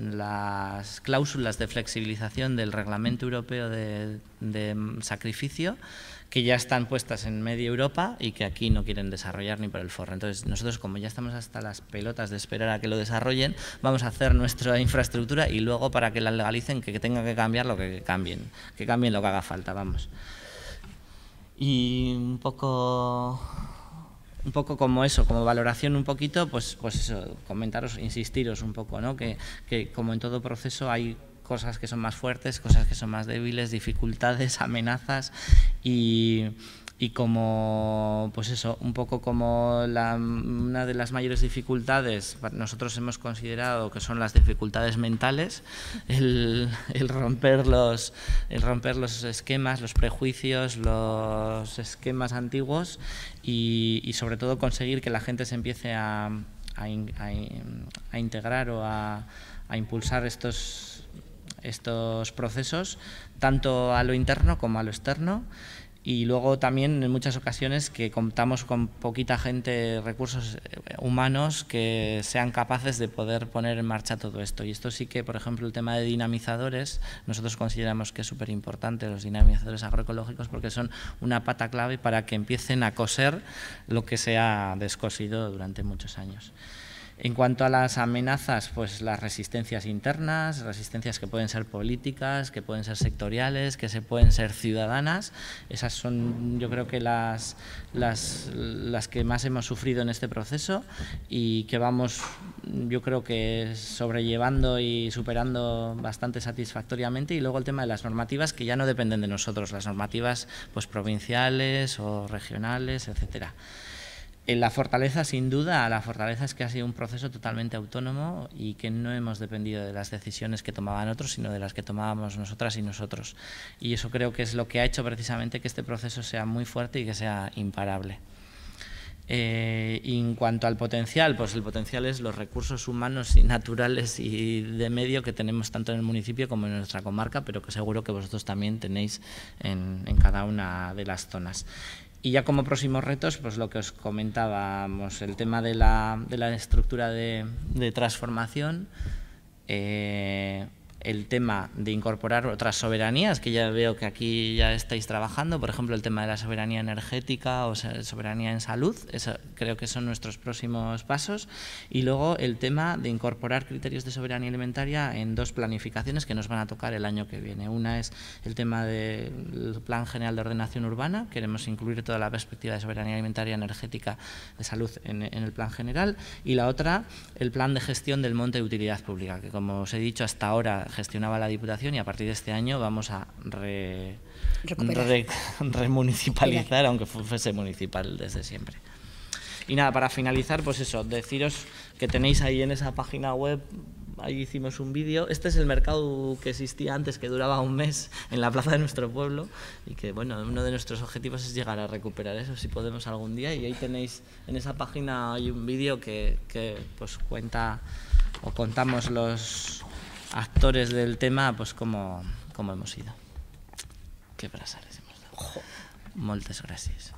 Speaker 4: las cláusulas de flexibilización del Reglamento Europeo de, de Sacrificio, que ya están puestas en media Europa y que aquí no quieren desarrollar ni por el forro. Entonces, nosotros, como ya estamos hasta las pelotas de esperar a que lo desarrollen, vamos a hacer nuestra infraestructura y luego, para que la legalicen, que tenga que cambiar lo que cambien, que cambien lo que haga falta, vamos. Y un poco un poco como eso, como valoración un poquito, pues, pues eso, comentaros, insistiros un poco, ¿no? Que, que como en todo proceso hay cosas que son más fuertes, cosas que son más débiles, dificultades, amenazas y... y como, pues eso, un poco como la, una de las mayores dificultades, nosotros hemos considerado que son las dificultades mentales, el, el, romper, los, el romper los esquemas, los prejuicios, los esquemas antiguos y, y sobre todo conseguir que la gente se empiece a, a, a, a integrar o a, a impulsar estos, estos procesos, tanto a lo interno como a lo externo. Y luego también en muchas ocasiones que contamos con poquita gente, recursos humanos que sean capaces de poder poner en marcha todo esto. Y esto sí que, por ejemplo, el tema de dinamizadores, nosotros consideramos que es súper importante los dinamizadores agroecológicos porque son una pata clave para que empiecen a coser lo que se ha descosido durante muchos años. En cuanto a las amenazas, pues las resistencias internas, resistencias que pueden ser políticas, que pueden ser sectoriales, que se pueden ser ciudadanas, esas son yo creo que las, las, las que más hemos sufrido en este proceso y que vamos yo creo que sobrellevando y superando bastante satisfactoriamente. Y luego el tema de las normativas que ya no dependen de nosotros, las normativas pues provinciales o regionales, etcétera. En la fortaleza, sin duda, la fortaleza es que ha sido un proceso totalmente autónomo y que no hemos dependido de las decisiones que tomaban otros, sino de las que tomábamos nosotras y nosotros. Y eso creo que es lo que ha hecho precisamente que este proceso sea muy fuerte y que sea imparable. Eh, y en cuanto al potencial, pues el potencial es los recursos humanos y naturales y de medio que tenemos tanto en el municipio como en nuestra comarca, pero que seguro que vosotros también tenéis en, en cada una de las zonas. Y ya como próximos retos, pues lo que os comentábamos, el tema de la, de la estructura de, de transformación, eh, el tema de incorporar otras soberanías, que ya veo que aquí ya estáis trabajando, por ejemplo, el tema de la soberanía energética o soberanía en salud, eso creo que son nuestros próximos pasos, y luego el tema de incorporar criterios de soberanía alimentaria en dos planificaciones que nos van a tocar el año que viene. Una es el tema del Plan General de Ordenación Urbana, queremos incluir toda la perspectiva de soberanía alimentaria, energética, de salud en, en el plan general, y la otra, el Plan de Gestión del Monte de Utilidad Pública, que como os he dicho hasta ahora gestionaba la Diputación y a partir de este año vamos a re, re, remunicipalizar, aunque fuese municipal desde siempre. Y nada, para finalizar, pues eso, deciros que tenéis ahí en esa página web, ahí hicimos un vídeo. Este es el mercado que existía antes, que duraba un mes en la plaza de nuestro pueblo y que, bueno, uno de nuestros objetivos es llegar a recuperar eso, si podemos algún día. Y ahí tenéis, en esa página hay un vídeo que, que pues cuenta o contamos los actores del tema, pues cómo, cómo hemos ido. Qué braçares hemos dado. Ojo. Moltes gràcies.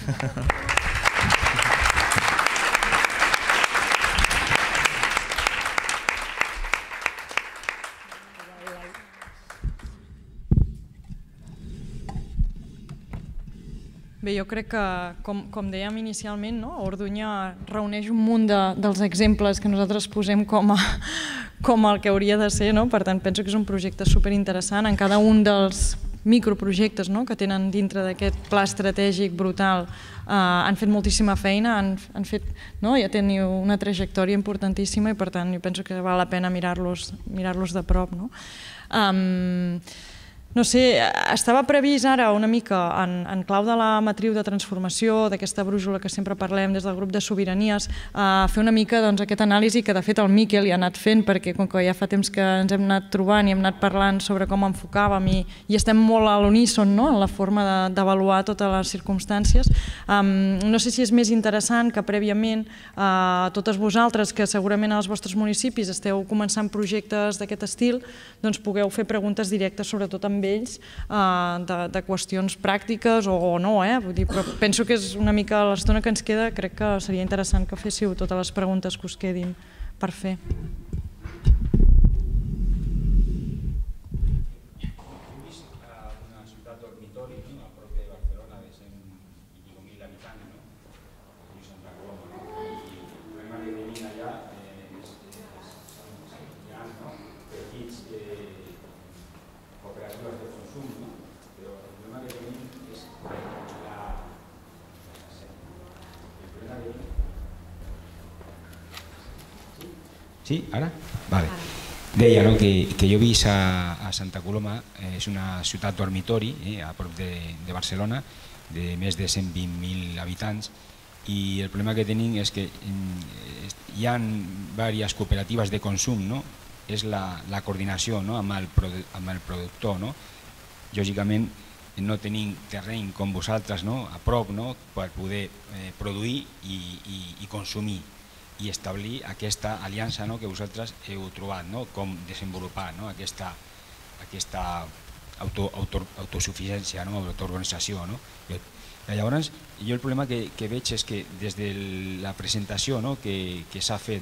Speaker 3: Bé, jo crec que, com, com dèiem inicialment, no? Orduña reuneix un munt de, dels exemples que nosaltres posem com, a, com el que hauria de ser, no? Per tant, penso que és un projecte superinteressant. En cada un dels microprojectes, no? Que tenen dintre d'aquest pla estratègic brutal eh, han fet moltíssima feina, han, han fet, no? Ja teniu una trajectòria importantíssima i per tant jo penso que val la pena mirar-los mirar-los de prop. No? Um, No sé, estava previst ara una mica en, en clau de la matriu de transformació, d'aquesta brújula que sempre parlem des del grup de sobiranies, eh, fer una mica doncs, aquest anàlisi que de fet el Miquel hi ha anat fent, perquè com que ja fa temps que ens hem anat trobant i hem anat parlant sobre com enfocàvem i, i estem molt a l'uníson, no? En la forma d'avaluar de, totes les circumstàncies. Um, no sé si és més interessant que prèviament eh, totes vosaltres, que segurament als vostres municipis esteu començant projectes d'aquest estil, doncs pugueu fer preguntes directes sobretot amb ells de, de qüestions pràctiques o, o no, eh? Vull dir, però penso que és una mica l'estona que ens queda, crec que seria interessant que féssiu totes les preguntes que us quedin per fer.
Speaker 6: El problema Sí, ara? Vale. Deia que jo he vist a Santa Coloma, és una ciutat dormitori a prop de Barcelona, de més de cent vint mil habitants, i el problema que tenim és que hi ha diverses cooperatives de consum, és la coordinació amb el productor. Lògicament no tenim terreny com vosaltres a prop per poder produir i consumir i establir aquesta aliança que vosaltres heu trobat, com desenvolupar aquesta autosuficiència, autoorganització. Llavors, jo el problema que veig és que des de la presentació que s'ha fet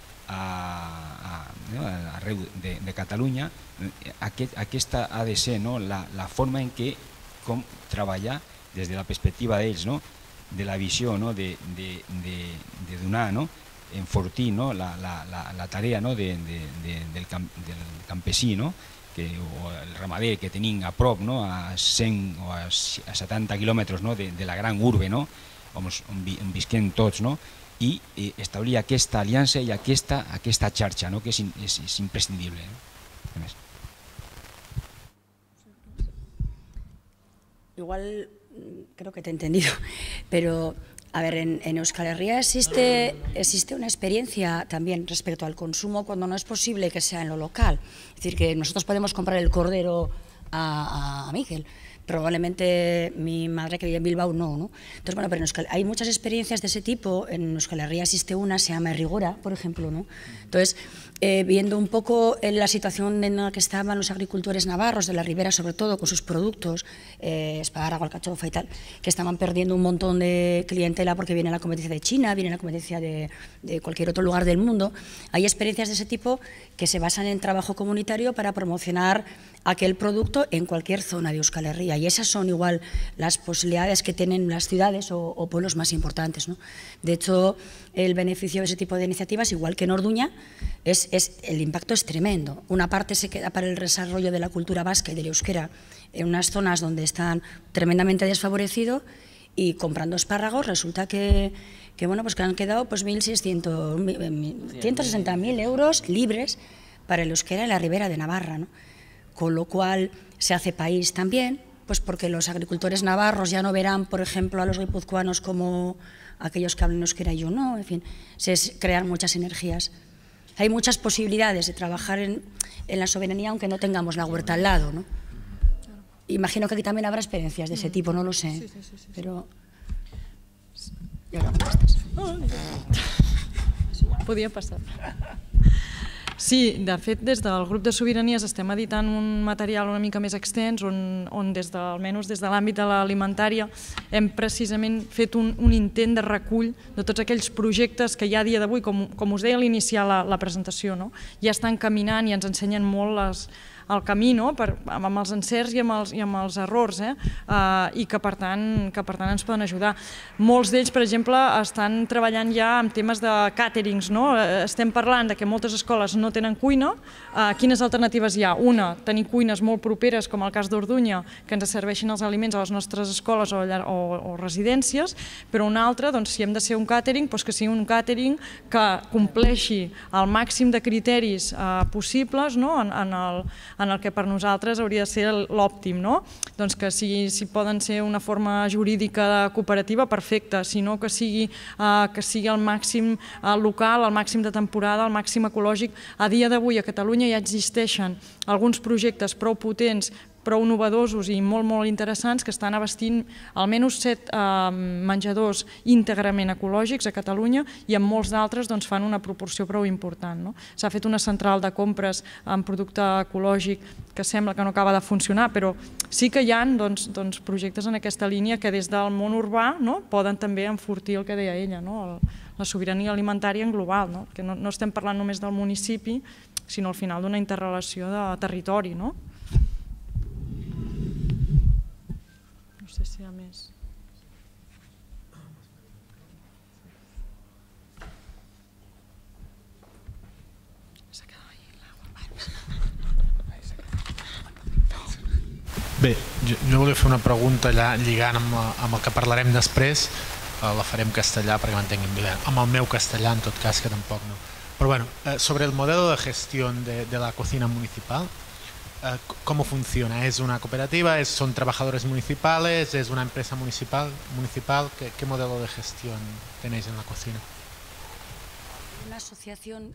Speaker 6: arreu de Catalunya, aquesta ha de ser la forma en què com treballar des de la perspectiva d'ells, de la visió de donar, enfortir la tarea del campesí o el ramader que tenim a prop, a cent o a setanta quilòmetres de la gran urbe on visquem tots, i establir aquesta aliança i aquesta xarxa, que és imprescindible.
Speaker 5: Igual creo que te he entendido, pero a ver, en, en Euskal Herria existe, existe una experiencia también respecto al consumo cuando no es posible que sea en lo local. Es decir, que nosotros podemos comprar el cordero a, a Miguel, probablemente mi madre que vive en Bilbao no, ¿no? Entonces, bueno, pero en Euskal, hay muchas experiencias de ese tipo. En Euskal Herria existe una, se llama Rigora, por ejemplo, ¿no? Entonces, eh, viendo un poco en la situación en la que estaban los agricultores navarros de la ribera, sobre todo con sus productos, eh, espárrago, alcachofa y tal, que estaban perdiendo un montón de clientela porque viene la competencia de China, viene la competencia de, de cualquier otro lugar del mundo. Hay experiencias de ese tipo que se basan en trabajo comunitario para promocionar aquel producto en cualquier zona de Euskal Herria, y esas son igual las posibilidades que tienen las ciudades o, o pueblos más importantes, ¿no? De hecho, el beneficio de ese tipo de iniciativas, igual que en Orduña, es, es, el impacto es tremendo. Una parte se queda para el desarrollo de la cultura vasca y del euskera en unas zonas donde están tremendamente desfavorecidos, y comprando espárragos resulta que, que, bueno, pues que han quedado pues, mil seiscientos, ciento sesenta mil euros libres para el euskera en la ribera de Navarra, ¿no? Con lo cual se hace país también, pues porque los agricultores navarros ya no verán, por ejemplo, a los guipuzcoanos como aquellos que hablan euskera y yo no, en fin, se crean muchas energías. Hay muchas posibilidades de trabajar en, en la soberanía aunque no tengamos la huerta al lado, ¿no? Imagino que aquí también habrá experiencias de ese tipo, no lo sé, sí, sí, sí, sí, pero... Y ahora
Speaker 3: Podia passar. Sí, de fet, des del grup de Sobiranies estem editant un material una mica més extens on, on des de, almenys des de l'àmbit de l'alimentària hem precisament fet un, un intent de recull de tots aquells projectes que ja a dia d'avui, com, com us deia a l'iniciar la, la presentació, no? Ja estan caminant i ens ensenyen molt les, el camí, no? Per, amb els encerts i amb els, i amb els errors, eh? uh, i que per, tant, que per tant ens poden ajudar. Molts d'ells, per exemple, estan treballant ja en temes de càterings, no? Estem parlant de que moltes escoles no tenen cuina. Uh, quines alternatives hi ha? Una, tenir cuines molt properes, com el cas d'Orduña, que ens serveixin els aliments a les nostres escoles o, o, o residències, però una altra, doncs, si hem de ser un càtering, doncs que sigui un càtering que compleixi el màxim de criteris uh, possibles, no? en, en el en el que per nosaltres hauria de ser l'òptim, no? Doncs que si, si poden ser una forma jurídica cooperativa, perfecte, sinó que sigui, eh, que sigui el màxim eh, local, el màxim de temporada, el màxim ecològic. A dia d'avui a Catalunya ja existeixen alguns projectes prou potents, prou innovadors i molt, molt interessants que estan abastint almenys set eh, menjadors íntegrament ecològics a Catalunya, i en molts d'altres doncs, fan una proporció prou important, no? S'ha fet una central de compres amb producte ecològic que sembla que no acaba de funcionar, però sí que hi ha doncs, doncs, projectes en aquesta línia que des del món urbà, no? Poden també enfortir el que deia ella, no? La sobirania alimentària en global, no? Que no, no estem parlant només del municipi, sinó al final d'una interrelació de territori, no? No sé si hi ha més.
Speaker 7: Bé, jo, jo volia fer una pregunta allà lligant amb, amb el que parlarem després, eh, la farem castellà perquè m'entenguin bé, amb el meu castellà en tot cas, que tampoc no. Pero bueno, eh, sobre el modelo de gestión de, de la cocina municipal, eh, ¿cómo funciona? ¿Es una cooperativa? ¿Es, ¿Son trabajadores municipales? ¿Es una empresa municipal? municipal? ¿Qué, qué modelo de gestión tenéis en la cocina?
Speaker 5: Una asociación...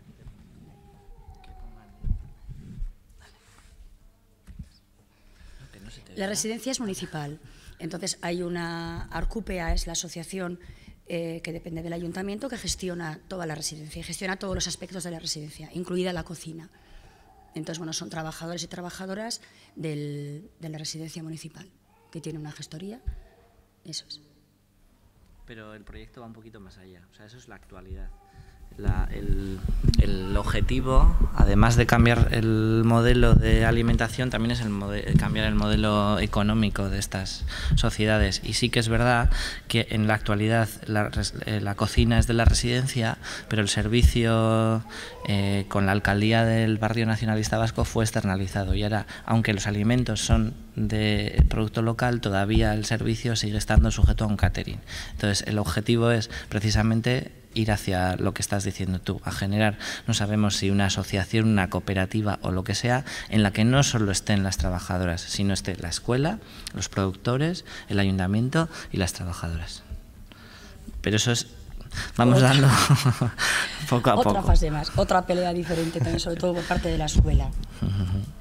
Speaker 5: La residencia es municipal, entonces hay una Arcupea, es la asociación eh, que depende del ayuntamiento, que gestiona toda la residencia y gestiona todos los aspectos de la residencia, incluida la cocina. Entonces, bueno, son trabajadores y trabajadoras del, de la residencia municipal, que tiene una gestoría, eso es.
Speaker 4: Pero el proyecto va un poquito más allá, o sea, eso es la actualidad. La, el, el objetivo, además de cambiar el modelo de alimentación, también es el modelo, cambiar el modelo económico de estas sociedades. Y sí que es verdad que en la actualidad la, la cocina es de la residencia, pero el servicio eh, con la alcaldía del Partido Nacionalista Vasco fue externalizado. Y ahora, aunque los alimentos son de producto local, todavía el servicio sigue estando sujeto a un catering. Entonces, el objetivo es precisamente ir hacia lo que estás diciendo tú, a generar, no sabemos si una asociación, una cooperativa o lo que sea, en la que no solo estén las trabajadoras, sino esté la escuela, los productores, el ayuntamiento y las trabajadoras. Pero eso es, vamos otra, dando poco a
Speaker 5: otra
Speaker 4: poco.
Speaker 5: Otra fase más, otra pelea diferente también, sobre todo por parte de la escuela.
Speaker 4: Uh-huh.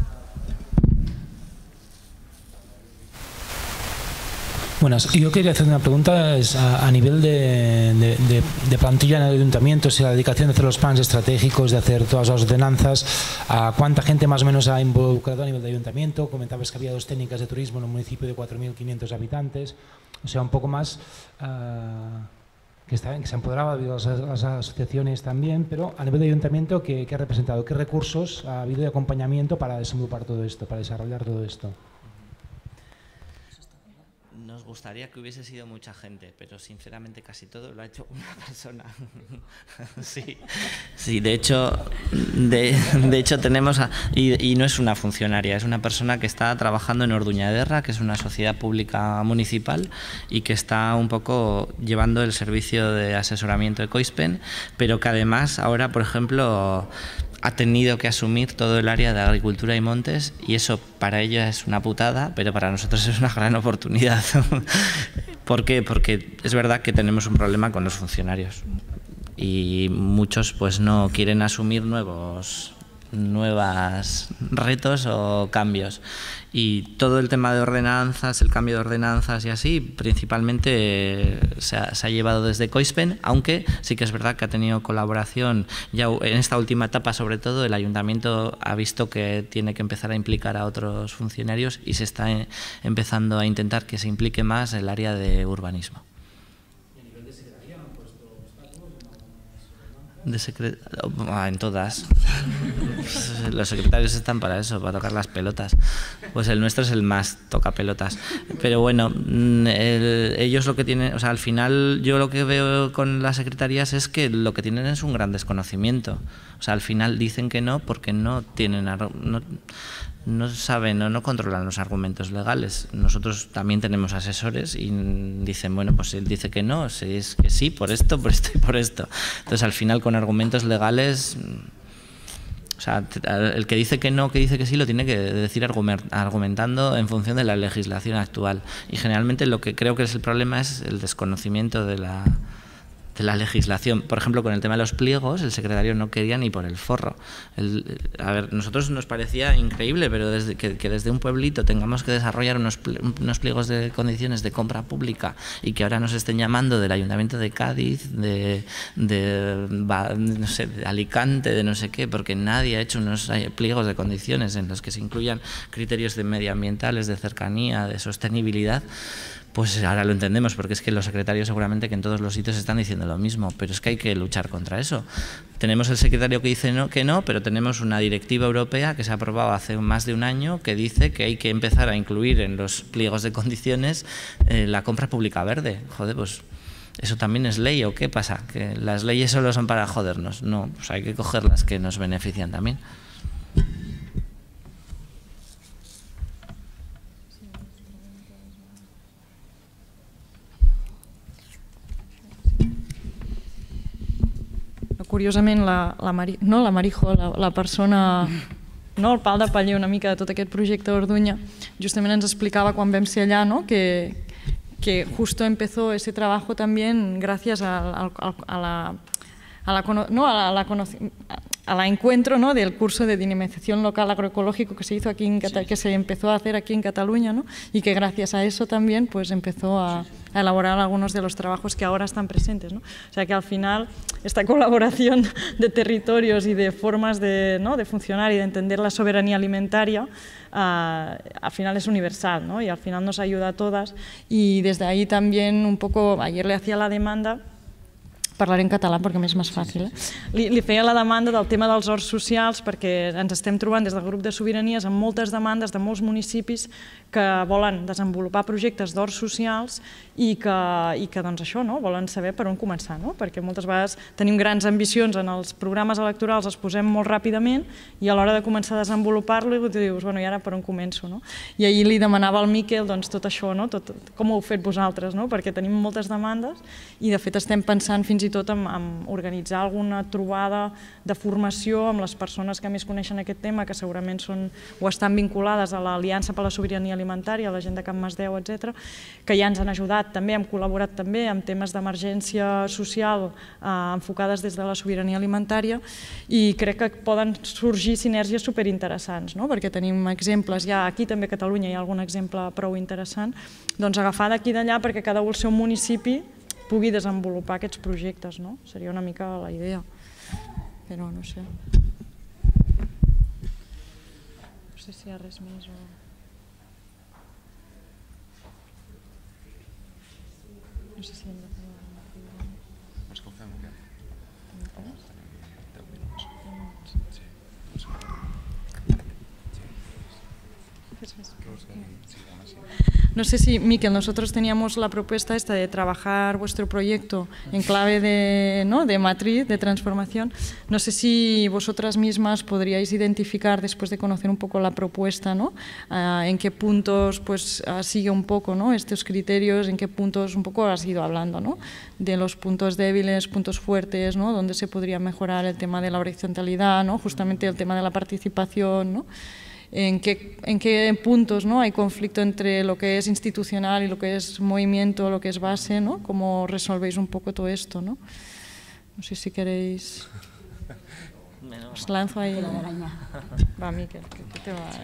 Speaker 8: Buenas, yo quería hacer una pregunta es a, a nivel de, de, de, de plantilla en el ayuntamiento, si la dedicación de hacer los planes estratégicos, de hacer todas las ordenanzas, a cuánta gente más o menos ha involucrado a nivel de ayuntamiento. Comentabas que había dos técnicas de turismo en un municipio de cuatro mil quinientos habitantes, o sea, un poco más uh, que, está, que se empoderaba de las, las asociaciones también, pero a nivel de ayuntamiento, ¿qué, qué ha representado? ¿Qué recursos ha habido de acompañamiento para desenvolupar todo esto, para desarrollar todo esto?
Speaker 4: Nos gustaría que hubiese sido mucha gente, pero sinceramente casi todo lo ha hecho una persona. Sí, sí, de hecho, de, de hecho tenemos, a, y, y no es una funcionaria, es una persona que está trabajando en Orduñaderra, que es una sociedad pública municipal y que está un poco llevando el servicio de asesoramiento de Coispen, pero que además ahora, por ejemplo, ha tenido que asumir todo el área de agricultura y montes, y eso para ella es una putada, pero para nosotros es una gran oportunidad. ¿Por qué? Porque es verdad que tenemos un problema con los funcionarios y muchos pues no quieren asumir nuevos nuevos retos o cambios, y todo el tema de ordenanzas, el cambio de ordenanzas y así, principalmente se ha, se ha llevado desde Coispen, aunque sí que es verdad que ha tenido colaboración ya en esta última etapa. Sobre todo el ayuntamiento ha visto que tiene que empezar a implicar a otros funcionarios y se está empezando a intentar que se implique más el área de urbanismo. De secre... ah, en todas. Los secretarios están para eso, para tocar las pelotas. Pues el nuestro es el más toca pelotas. Pero bueno, el, ellos lo que tienen, o sea, al final yo lo que veo con las secretarías es que lo que tienen es un gran desconocimiento. O sea, al final dicen que no porque no tienen, no, no saben o no controlan los argumentos legales. Nosotros también tenemos asesores y dicen, bueno, pues él dice que no, si es que sí, por esto, por esto y por esto. Entonces, al final, con argumentos legales, o sea, el que dice que no, que dice que sí, lo tiene que decir argumentando en función de la legislación actual. Y generalmente lo que creo que es el problema es el desconocimiento de la... de la legislación. Por ejemplo, con el tema de los pliegos, el secretario no quería ni por el forro. El, a ver, nosotros nos parecía increíble, pero desde que, que desde un pueblito tengamos que desarrollar unos, unos pliegos de condiciones de compra pública y que ahora nos estén llamando del Ayuntamiento de Cádiz, de, de, no sé, de Alicante, de no sé qué, porque nadie ha hecho unos pliegos de condiciones en los que se incluyan criterios de medioambientales, de cercanía, de sostenibilidad. Pues ahora lo entendemos, porque es que los secretarios seguramente que en todos los sitios están diciendo lo mismo, pero es que hay que luchar contra eso. Tenemos el secretario que dice no, que no, pero tenemos una directiva europea que se ha aprobado hace más de un año que dice que hay que empezar a incluir en los pliegos de condiciones eh, la compra pública verde. Joder, pues ¿eso también es ley o qué pasa? ¿Que las leyes solo son para jodernos? No, pues hay que coger las que nos benefician también.
Speaker 3: curiosament la, la, Mari, no, la Marijo, la, la persona, no, el pal de paller una mica de tot aquest projecte d'Orduña, justament ens explicava quan vam ser allà, no, que, que justo empezó ese trabajo también gracias a, a, a la... a la, no, a la, a la encuentro, ¿no?, del curso de dinamización local agroecológico que se hizo aquí en Cata, que se empezó a hacer aquí en Cataluña, ¿no?, y que gracias a eso también pues empezó a, a elaborar algunos de los trabajos que ahora están presentes, ¿no? O sea que al final esta colaboración de territorios y de formas de, ¿no?, de funcionar y de entender la soberanía alimentaria uh, al final es universal, ¿no?, y al final nos ayuda a todas, y desde ahí también un poco, ayer le hacía la demanda, parlaré en català perquè m'és més fàcil. Eh? Li, li feia la demanda del tema dels horts socials perquè ens estem trobant des del grup de sobiranies amb moltes demandes de molts municipis que volen desenvolupar projectes d'horts socials i que, i que doncs això, no? Volen saber per on començar, no? Perquè moltes vegades tenim grans ambicions en els programes electorals, els posem molt ràpidament i a l'hora de començar a desenvolupar-lo dius, bueno, i ara per on començo? No? I ahir li demanava al Miquel doncs, tot això, no? Tot, com ho heu fet vosaltres, no? Perquè tenim moltes demandes i de fet estem pensant fins i tot en, en organitzar alguna trobada de formació amb les persones que més coneixen aquest tema, que segurament són o estan vinculades a l'Aliança per la Sobirania Alimentària, a la gent de Can Masdeu, etcètera, que ja ens han ajudat també, hem col·laborat també en temes d'emergència social eh, enfocades des de la sobirania alimentària i crec que poden sorgir sinergies superinteressants, no? Perquè tenim exemples, ja aquí també a Catalunya hi ha algun exemple prou interessant, doncs agafar d'aquí i d'allà perquè cada un al seu municipi pugui desenvolupar aquests projectes, no? Seria una mica la idea, però no sé. No sé si hi ha res més o... No sé si hem de fer una activitat.
Speaker 2: Vols que ho fem o què? deu minuts.
Speaker 3: No sé si, Miquel, nosotros teníamos la propuesta esta de trabajar vuestro proyecto en clave de, ¿no?, de matriz, de transformación. No sé si vosotras mismas podríais identificar, después de conocer un poco la propuesta, ¿no?, uh, en qué puntos pues, uh, sigue un poco, ¿no?, estos criterios, en qué puntos un poco has ido hablando, ¿no?, de los puntos débiles, puntos fuertes, ¿no?, donde se podría mejorar el tema de la horizontalidad, ¿no?, justamente el tema de la participación, ¿no?, En qué, en qué puntos, ¿no?, hay conflicto entre lo que es institucional y lo que es movimiento, lo que es base, ¿no? ¿Cómo resolvéis un poco todo esto, ¿no? No sé si queréis... Os lanzo ahí... Va, Miquel, ¿qué te va?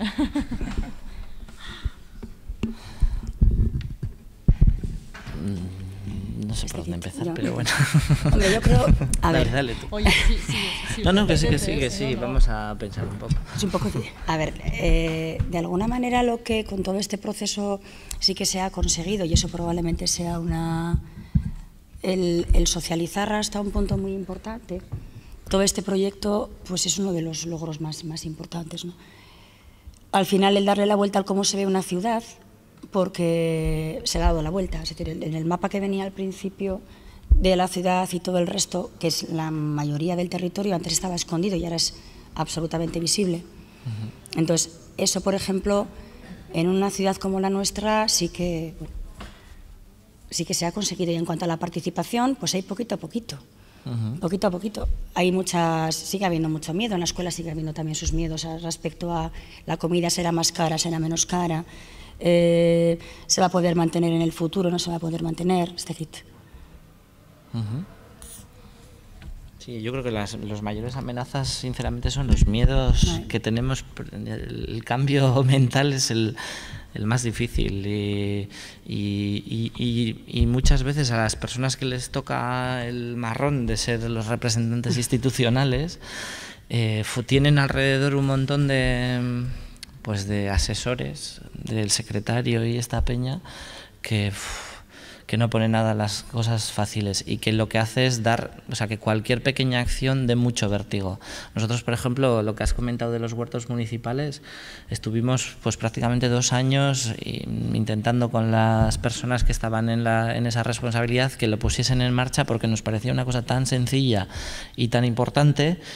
Speaker 4: No sé por dónde empezar, pero bueno.
Speaker 5: Hombre, yo creo... A ver,
Speaker 4: dale, dale tú.
Speaker 3: Oye, sí, sí, sí,
Speaker 4: no, no, que sí, que sí, que sí, vamos a pensar un poco.
Speaker 5: Es un poco... A ver, eh, de alguna manera lo que con todo este proceso sí que se ha conseguido, y eso probablemente sea una... El, el socializar hasta un punto muy importante, todo este proyecto pues es uno de los logros más, más importantes, ¿no? Al final el darle la vuelta al cómo se ve una ciudad, porque se ha dado la vuelta, es decir, en el mapa que venía al principio de la ciudad y todo el resto, que es la mayoría del territorio, antes estaba escondido y ahora es absolutamente visible. Uh-huh. Entonces, eso, por ejemplo, en una ciudad como la nuestra sí que, bueno, sí que se ha conseguido. Y en cuanto a la participación, pues hay poquito a poquito. Uh-huh. Poquito a poquito. Hay muchas, sigue habiendo mucho miedo, en la escuela sigue habiendo también sus miedos respecto a la comida será más cara, será menos cara. Eh, se va a poder mantener en el futuro, no se va a poder mantener, este kit.
Speaker 4: Uh-huh. Sí, yo creo que las los mayores amenazas, sinceramente, son los miedos no. que tenemos. El cambio mental es el, el más difícil y, y, y, y muchas veces a las personas que les toca el marrón de ser los representantes institucionales eh, tienen alrededor un montón de... pues de asesores del secretario y esta peña que, que no pone nada las cosas fáciles y que lo que hace es dar, o sea, que cualquier pequeña acción dé mucho vértigo. Nosotros, por ejemplo, lo que has comentado de los huertos municipales, estuvimos pues prácticamente dos años intentando con las personas que estaban en, la, en esa responsabilidad que lo pusiesen en marcha porque nos parecía una cosa tan sencilla y tan importante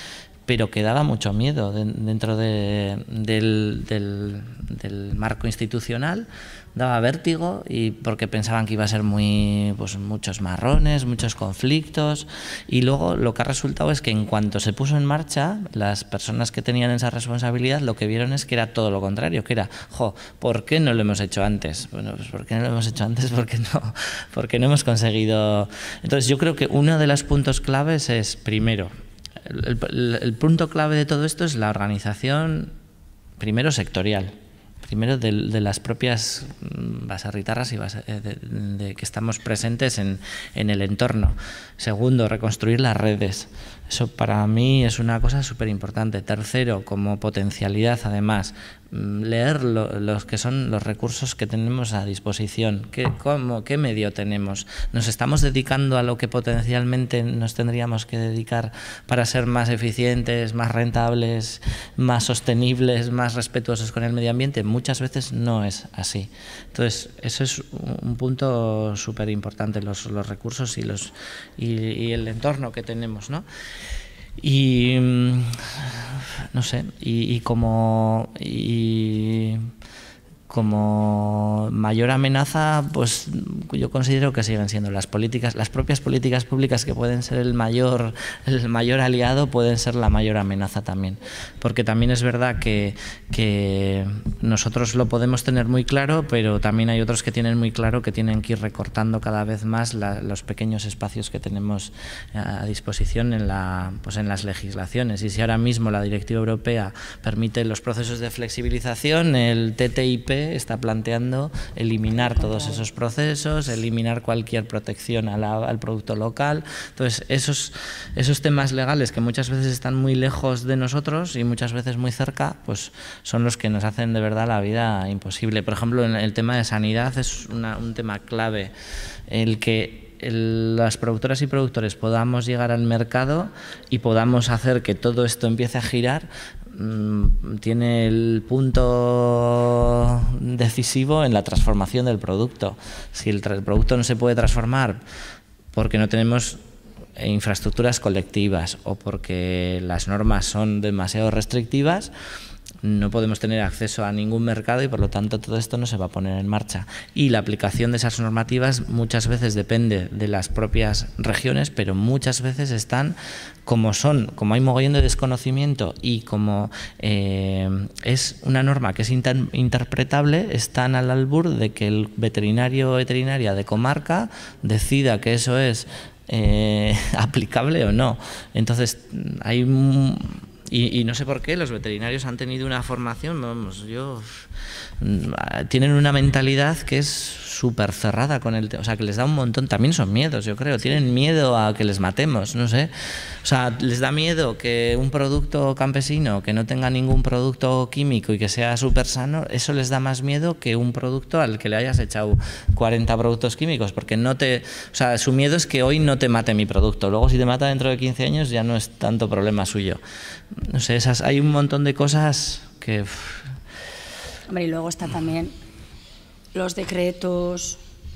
Speaker 4: pero que daba mucho miedo de, dentro de, del, del, del marco institucional, daba vértigo, y porque pensaban que iba a ser muy, pues, muchos marrones, muchos conflictos, y luego lo que ha resultado es que en cuanto se puso en marcha, las personas que tenían esa responsabilidad lo que vieron es que era todo lo contrario, que era, jo, ¿por qué no lo hemos hecho antes? Bueno, pues ¿por qué no lo hemos hecho antes? Porque no, porque no hemos conseguido... Entonces yo creo que uno de los puntos claves es, primero, el, el, el punto clave de todo esto es la organización, primero sectorial, primero de, de las propias baserritarras y base, de, de que estamos presentes en, en el entorno. Segundo, reconstruir las redes. Eso para mí es una cosa súper importante. Tercero, como potencialidad además, leer lo, los que son los recursos que tenemos a disposición. ¿Qué, cómo, ¿Qué medio tenemos? ¿Nos estamos dedicando a lo que potencialmente nos tendríamos que dedicar para ser más eficientes, más rentables, más sostenibles, más respetuosos con el medio ambiente? Muchas veces no es así. Entonces, eso es un punto súper importante, los, los recursos y, los, y, y el entorno que tenemos, ¿no? Y no sé, y, y como y como mayor amenaza, pues yo considero que siguen siendo las políticas, las propias políticas públicas, que pueden ser el mayor, el mayor aliado, pueden ser la mayor amenaza también. Porque también es verdad que, que nosotros lo podemos tener muy claro, pero también hay otros que tienen muy claro que tienen que ir recortando cada vez más la, los pequeños espacios que tenemos a disposición en, la, pues en las legislaciones. Y si ahora mismo la Directiva Europea permite los procesos de flexibilización, el T T I P está planteando eliminar todos esos procesos, eliminar cualquier protección a la, al producto local. Entonces, esos, esos temas legales que muchas veces están muy lejos de nosotros y muchas veces muy cerca, pues son los que nos hacen de verdad la vida imposible. Por ejemplo, en el tema de sanidad es una, un tema clave, el que El, las productoras y productores podamos llegar al mercado y podamos hacer que todo esto empiece a girar. Tiene el punto decisivo en la transformación del producto. Si el, el producto no se puede transformar porque no tenemos infraestructuras colectivas o porque las normas son demasiado restrictivas, no podemos tener acceso a ningún mercado y por lo tanto todo esto no se va a poner en marcha. Y la aplicación de esas normativas muchas veces depende de las propias regiones, pero muchas veces están como son, como hay mogollón de desconocimiento y como eh, es una norma que es inter interpretable, están al albur de que el veterinario o veterinaria de comarca decida que eso es eh, aplicable o no. Entonces hay un Y, y no sé por qué los veterinarios han tenido una formación, vamos, yo, tienen una mentalidad que es súper cerrada con el tema, o sea, que les da un montón, también son miedos, yo creo, tienen miedo a que les matemos, no sé, o sea, les da miedo que un producto campesino que no tenga ningún producto químico y que sea súper sano, eso les da más miedo que un producto al que le hayas echado cuarenta productos químicos, porque no te, o sea, su miedo es que hoy no te mate mi producto, luego si te mata dentro de quince años ya no es tanto problema suyo. No sé, esas, hay un montón de cosas que... Uff.
Speaker 5: Hombre, y luego está también los decretos,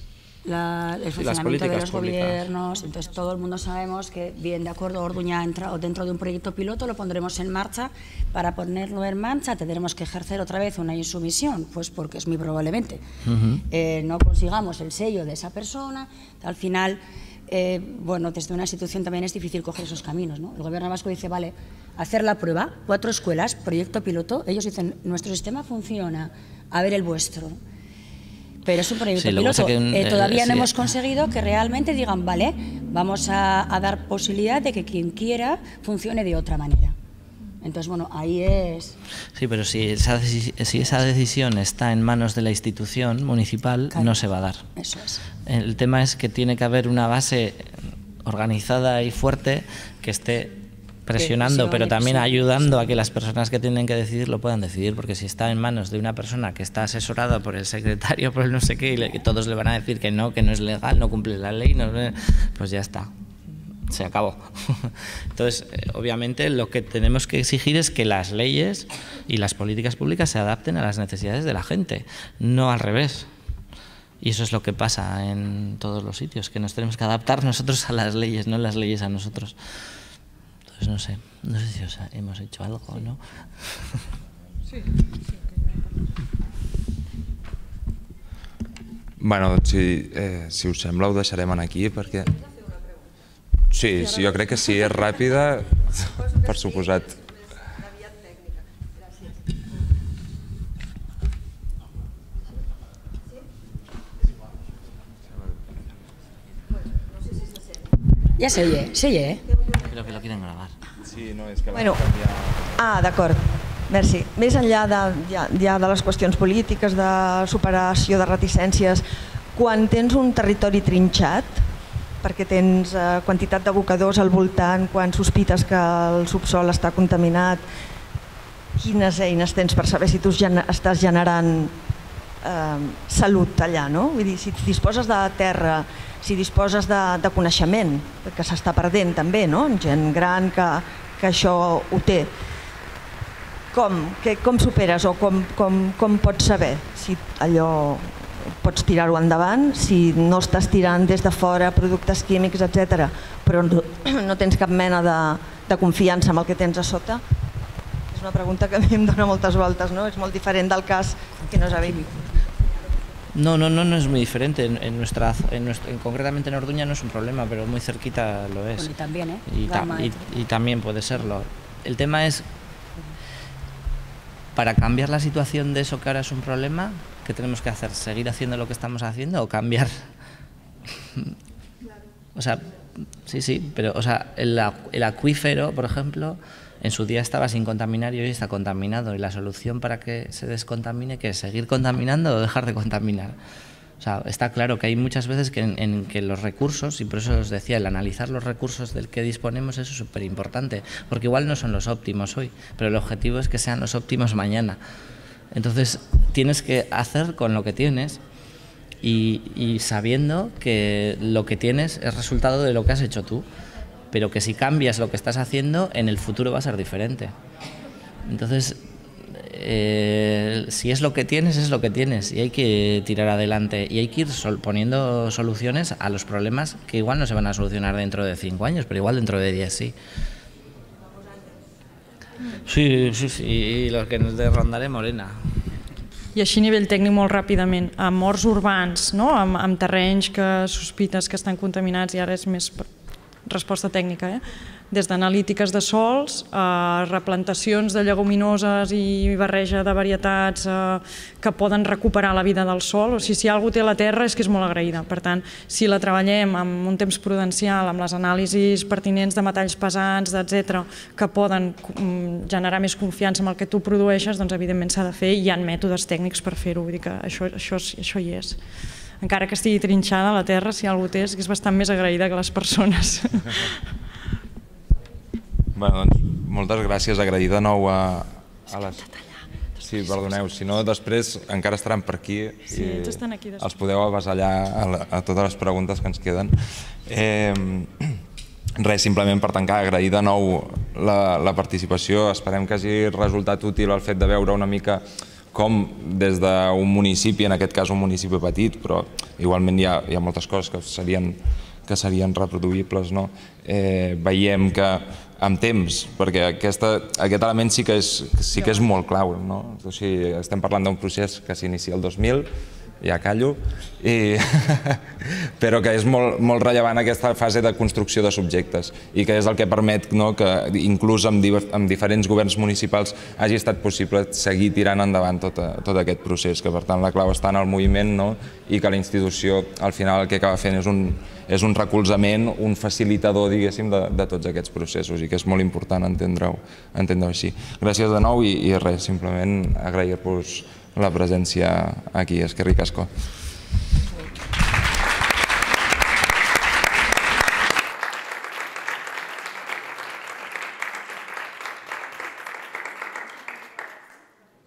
Speaker 5: la, el funcionamiento de los públicas. Gobiernos, entonces todo el mundo sabemos que, bien, de acuerdo, Orduña entra dentro de un proyecto piloto, lo pondremos en marcha, para ponerlo en marcha tendremos que ejercer otra vez una insumisión, pues porque es muy probablemente uh-huh. eh, no consigamos el sello de esa persona, al final... Eh, bueno, desde una institución también es difícil coger esos caminos, ¿no? El gobierno vasco dice, vale, hacer la prueba, cuatro escuelas, proyecto piloto, ellos dicen, nuestro sistema funciona, a ver el vuestro. Pero es un proyecto sí, piloto. Que, eh, todavía eh, no sí. hemos conseguido que realmente digan, vale, vamos a, a dar posibilidad de que quien quiera funcione de otra manera. Entonces, bueno, ahí es...
Speaker 4: Sí, pero si esa, si esa decisión está en manos de la institución municipal, claro, no se va a dar.
Speaker 5: Eso es.
Speaker 4: El tema es que tiene que haber una base organizada y fuerte que esté presionando, pero también ayudando a que las personas que tienen que decidir lo puedan decidir, porque si está en manos de una persona que está asesorada por el secretario, por el no sé qué, y le, que todos le van a decir que no, que no es legal, no cumple la ley, no, pues ya está. Se acabó. Entonces, eh, obviamente, lo que tenemos que exigir es que las leyes y las políticas públicas se adapten a las necesidades de la gente, no al revés. Y eso es lo que pasa en todos los sitios, que nos tenemos que adaptar nosotros a las leyes, no las leyes a nosotros. pues no sé, no sé si os hemos hecho algo o no.
Speaker 3: Sí.
Speaker 2: Bueno, si, eh, si us sembla ho deixarem aquí perquè... Sí, sí, jo crec que sí, és ràpida, per suposat.
Speaker 5: Ya se oye, se oye, ¿eh?
Speaker 4: Creo que lo quieren grabar.
Speaker 2: Sí, no, és que...
Speaker 9: Bueno, ah, d'acord. Merci. Més enllà de, ja, ja de les qüestions polítiques, de superació de reticències, quan tens un territori trinxat, perquè tens eh, quantitat d'abocadors al voltant, quan sospites que el subsol està contaminat, quines eines tens per saber si tu gen estàs generant eh, salut allà, no? Vull dir, si disposes de terra, si disposes de, de coneixement, que s'està perdent també, no? Gent gran que, que això ho té. Com? Que, com superes o com, com, com pots saber si allò pots tirar-ho endavant, si no estàs tirant des de fora productes químics, etcètera, però no, no tens cap mena de, de confiança amb el que tens a sota? És una pregunta que a mi em dona moltes voltes, ¿no? És molt diferent del cas que no és avínic.
Speaker 4: No, no, no, no es muy diferente. En, en nuestra, en nuestra, en, concretamente en Orduña no es un problema, pero muy cerquita lo es.
Speaker 5: Bueno, y también, ¿eh?
Speaker 4: Y, ta y, y también puede serlo. El tema es, para cambiar la situación de eso que ahora es un problema, ¿qué tenemos que hacer? ¿Seguir haciendo lo que estamos haciendo o cambiar? O sea, sí, sí, pero o sea, el, el acuífero, por ejemplo, en su día estaba sin contaminar y hoy está contaminado. Y la solución para que se descontamine, ¿qué es? ¿Seguir contaminando o dejar de contaminar? O sea, está claro que hay muchas veces que en, en que los recursos, y por eso os decía, el analizar los recursos del que disponemos eso es súper importante, porque igual no son los óptimos hoy, pero el objetivo es que sean los óptimos mañana. Entonces, tienes que hacer con lo que tienes y, y sabiendo que lo que tienes es resultado de lo que has hecho tú, pero que si cambias lo que estás haciendo, en el futuro va a ser diferente. Entonces, eh, si es lo que tienes, es lo que tienes y hay que tirar adelante y hay que ir sol poniendo soluciones a los problemas que igual no se van a solucionar dentro de cinco años, pero igual dentro de diez sí. Sí, sí, sí, i los que nos de rondaré morena.
Speaker 3: I així a nivell tècnic molt ràpidament, amb morts urbans, no? amb, amb terrenys que sospites que estan contaminats, i ara és més resposta tècnica, eh? Des d'analítiques de sols, a replantacions de lleguminoses i barreja de varietats eh, que poden recuperar la vida del sòl. O sigui, si algú té la terra és que és molt agraïda. Per tant, si la treballem amb un temps prudencial, amb les anàlisis pertinents de metalls pesants, etcètera, que poden generar més confiança en el que tu produeixes, doncs evidentment s'ha de fer i hi ha mètodes tècnics per fer-ho. Vull dir que això, això, això hi és. Encara que estigui trinxada la terra, si algú té, és que és bastant més agraïda que les persones.
Speaker 2: Bueno, doncs, moltes gràcies, agrair de nou a, a les... Sí, perdoneu, si no després encara estaran per aquí
Speaker 3: sí,
Speaker 2: i
Speaker 3: aquí
Speaker 2: els podeu avasallar a, la, a totes les preguntes que ens queden. Eh, res, simplement per tancar, agrair de nou la, la participació, esperem que hagi resultat útil el fet de veure una mica com des d'un municipi, en aquest cas un municipi petit, però igualment hi ha, hi ha moltes coses que serien, que serien reproduïbles, no? Eh, veiem que amb temps, perquè aquesta, aquest element sí que és, sí que és molt clau, no? O sigui, estem parlant d'un procés que s'inicia el dos mil, ja callo, i... però que és molt, molt rellevant aquesta fase de construcció de subjectes i que és el que permet, no, que inclús amb, amb diferents governs municipals hagi estat possible seguir tirant endavant tot, a, tot aquest procés, que per tant la clau està en el moviment, no? I que la institució al final el que acaba fent és un, és un recolzament, un facilitador, diguéssim, de, de tots aquests processos i que és molt important entendre-ho entendre així. Gràcies de nou i, i res, simplement agrair-vos la presència aquí, eskerrik asko.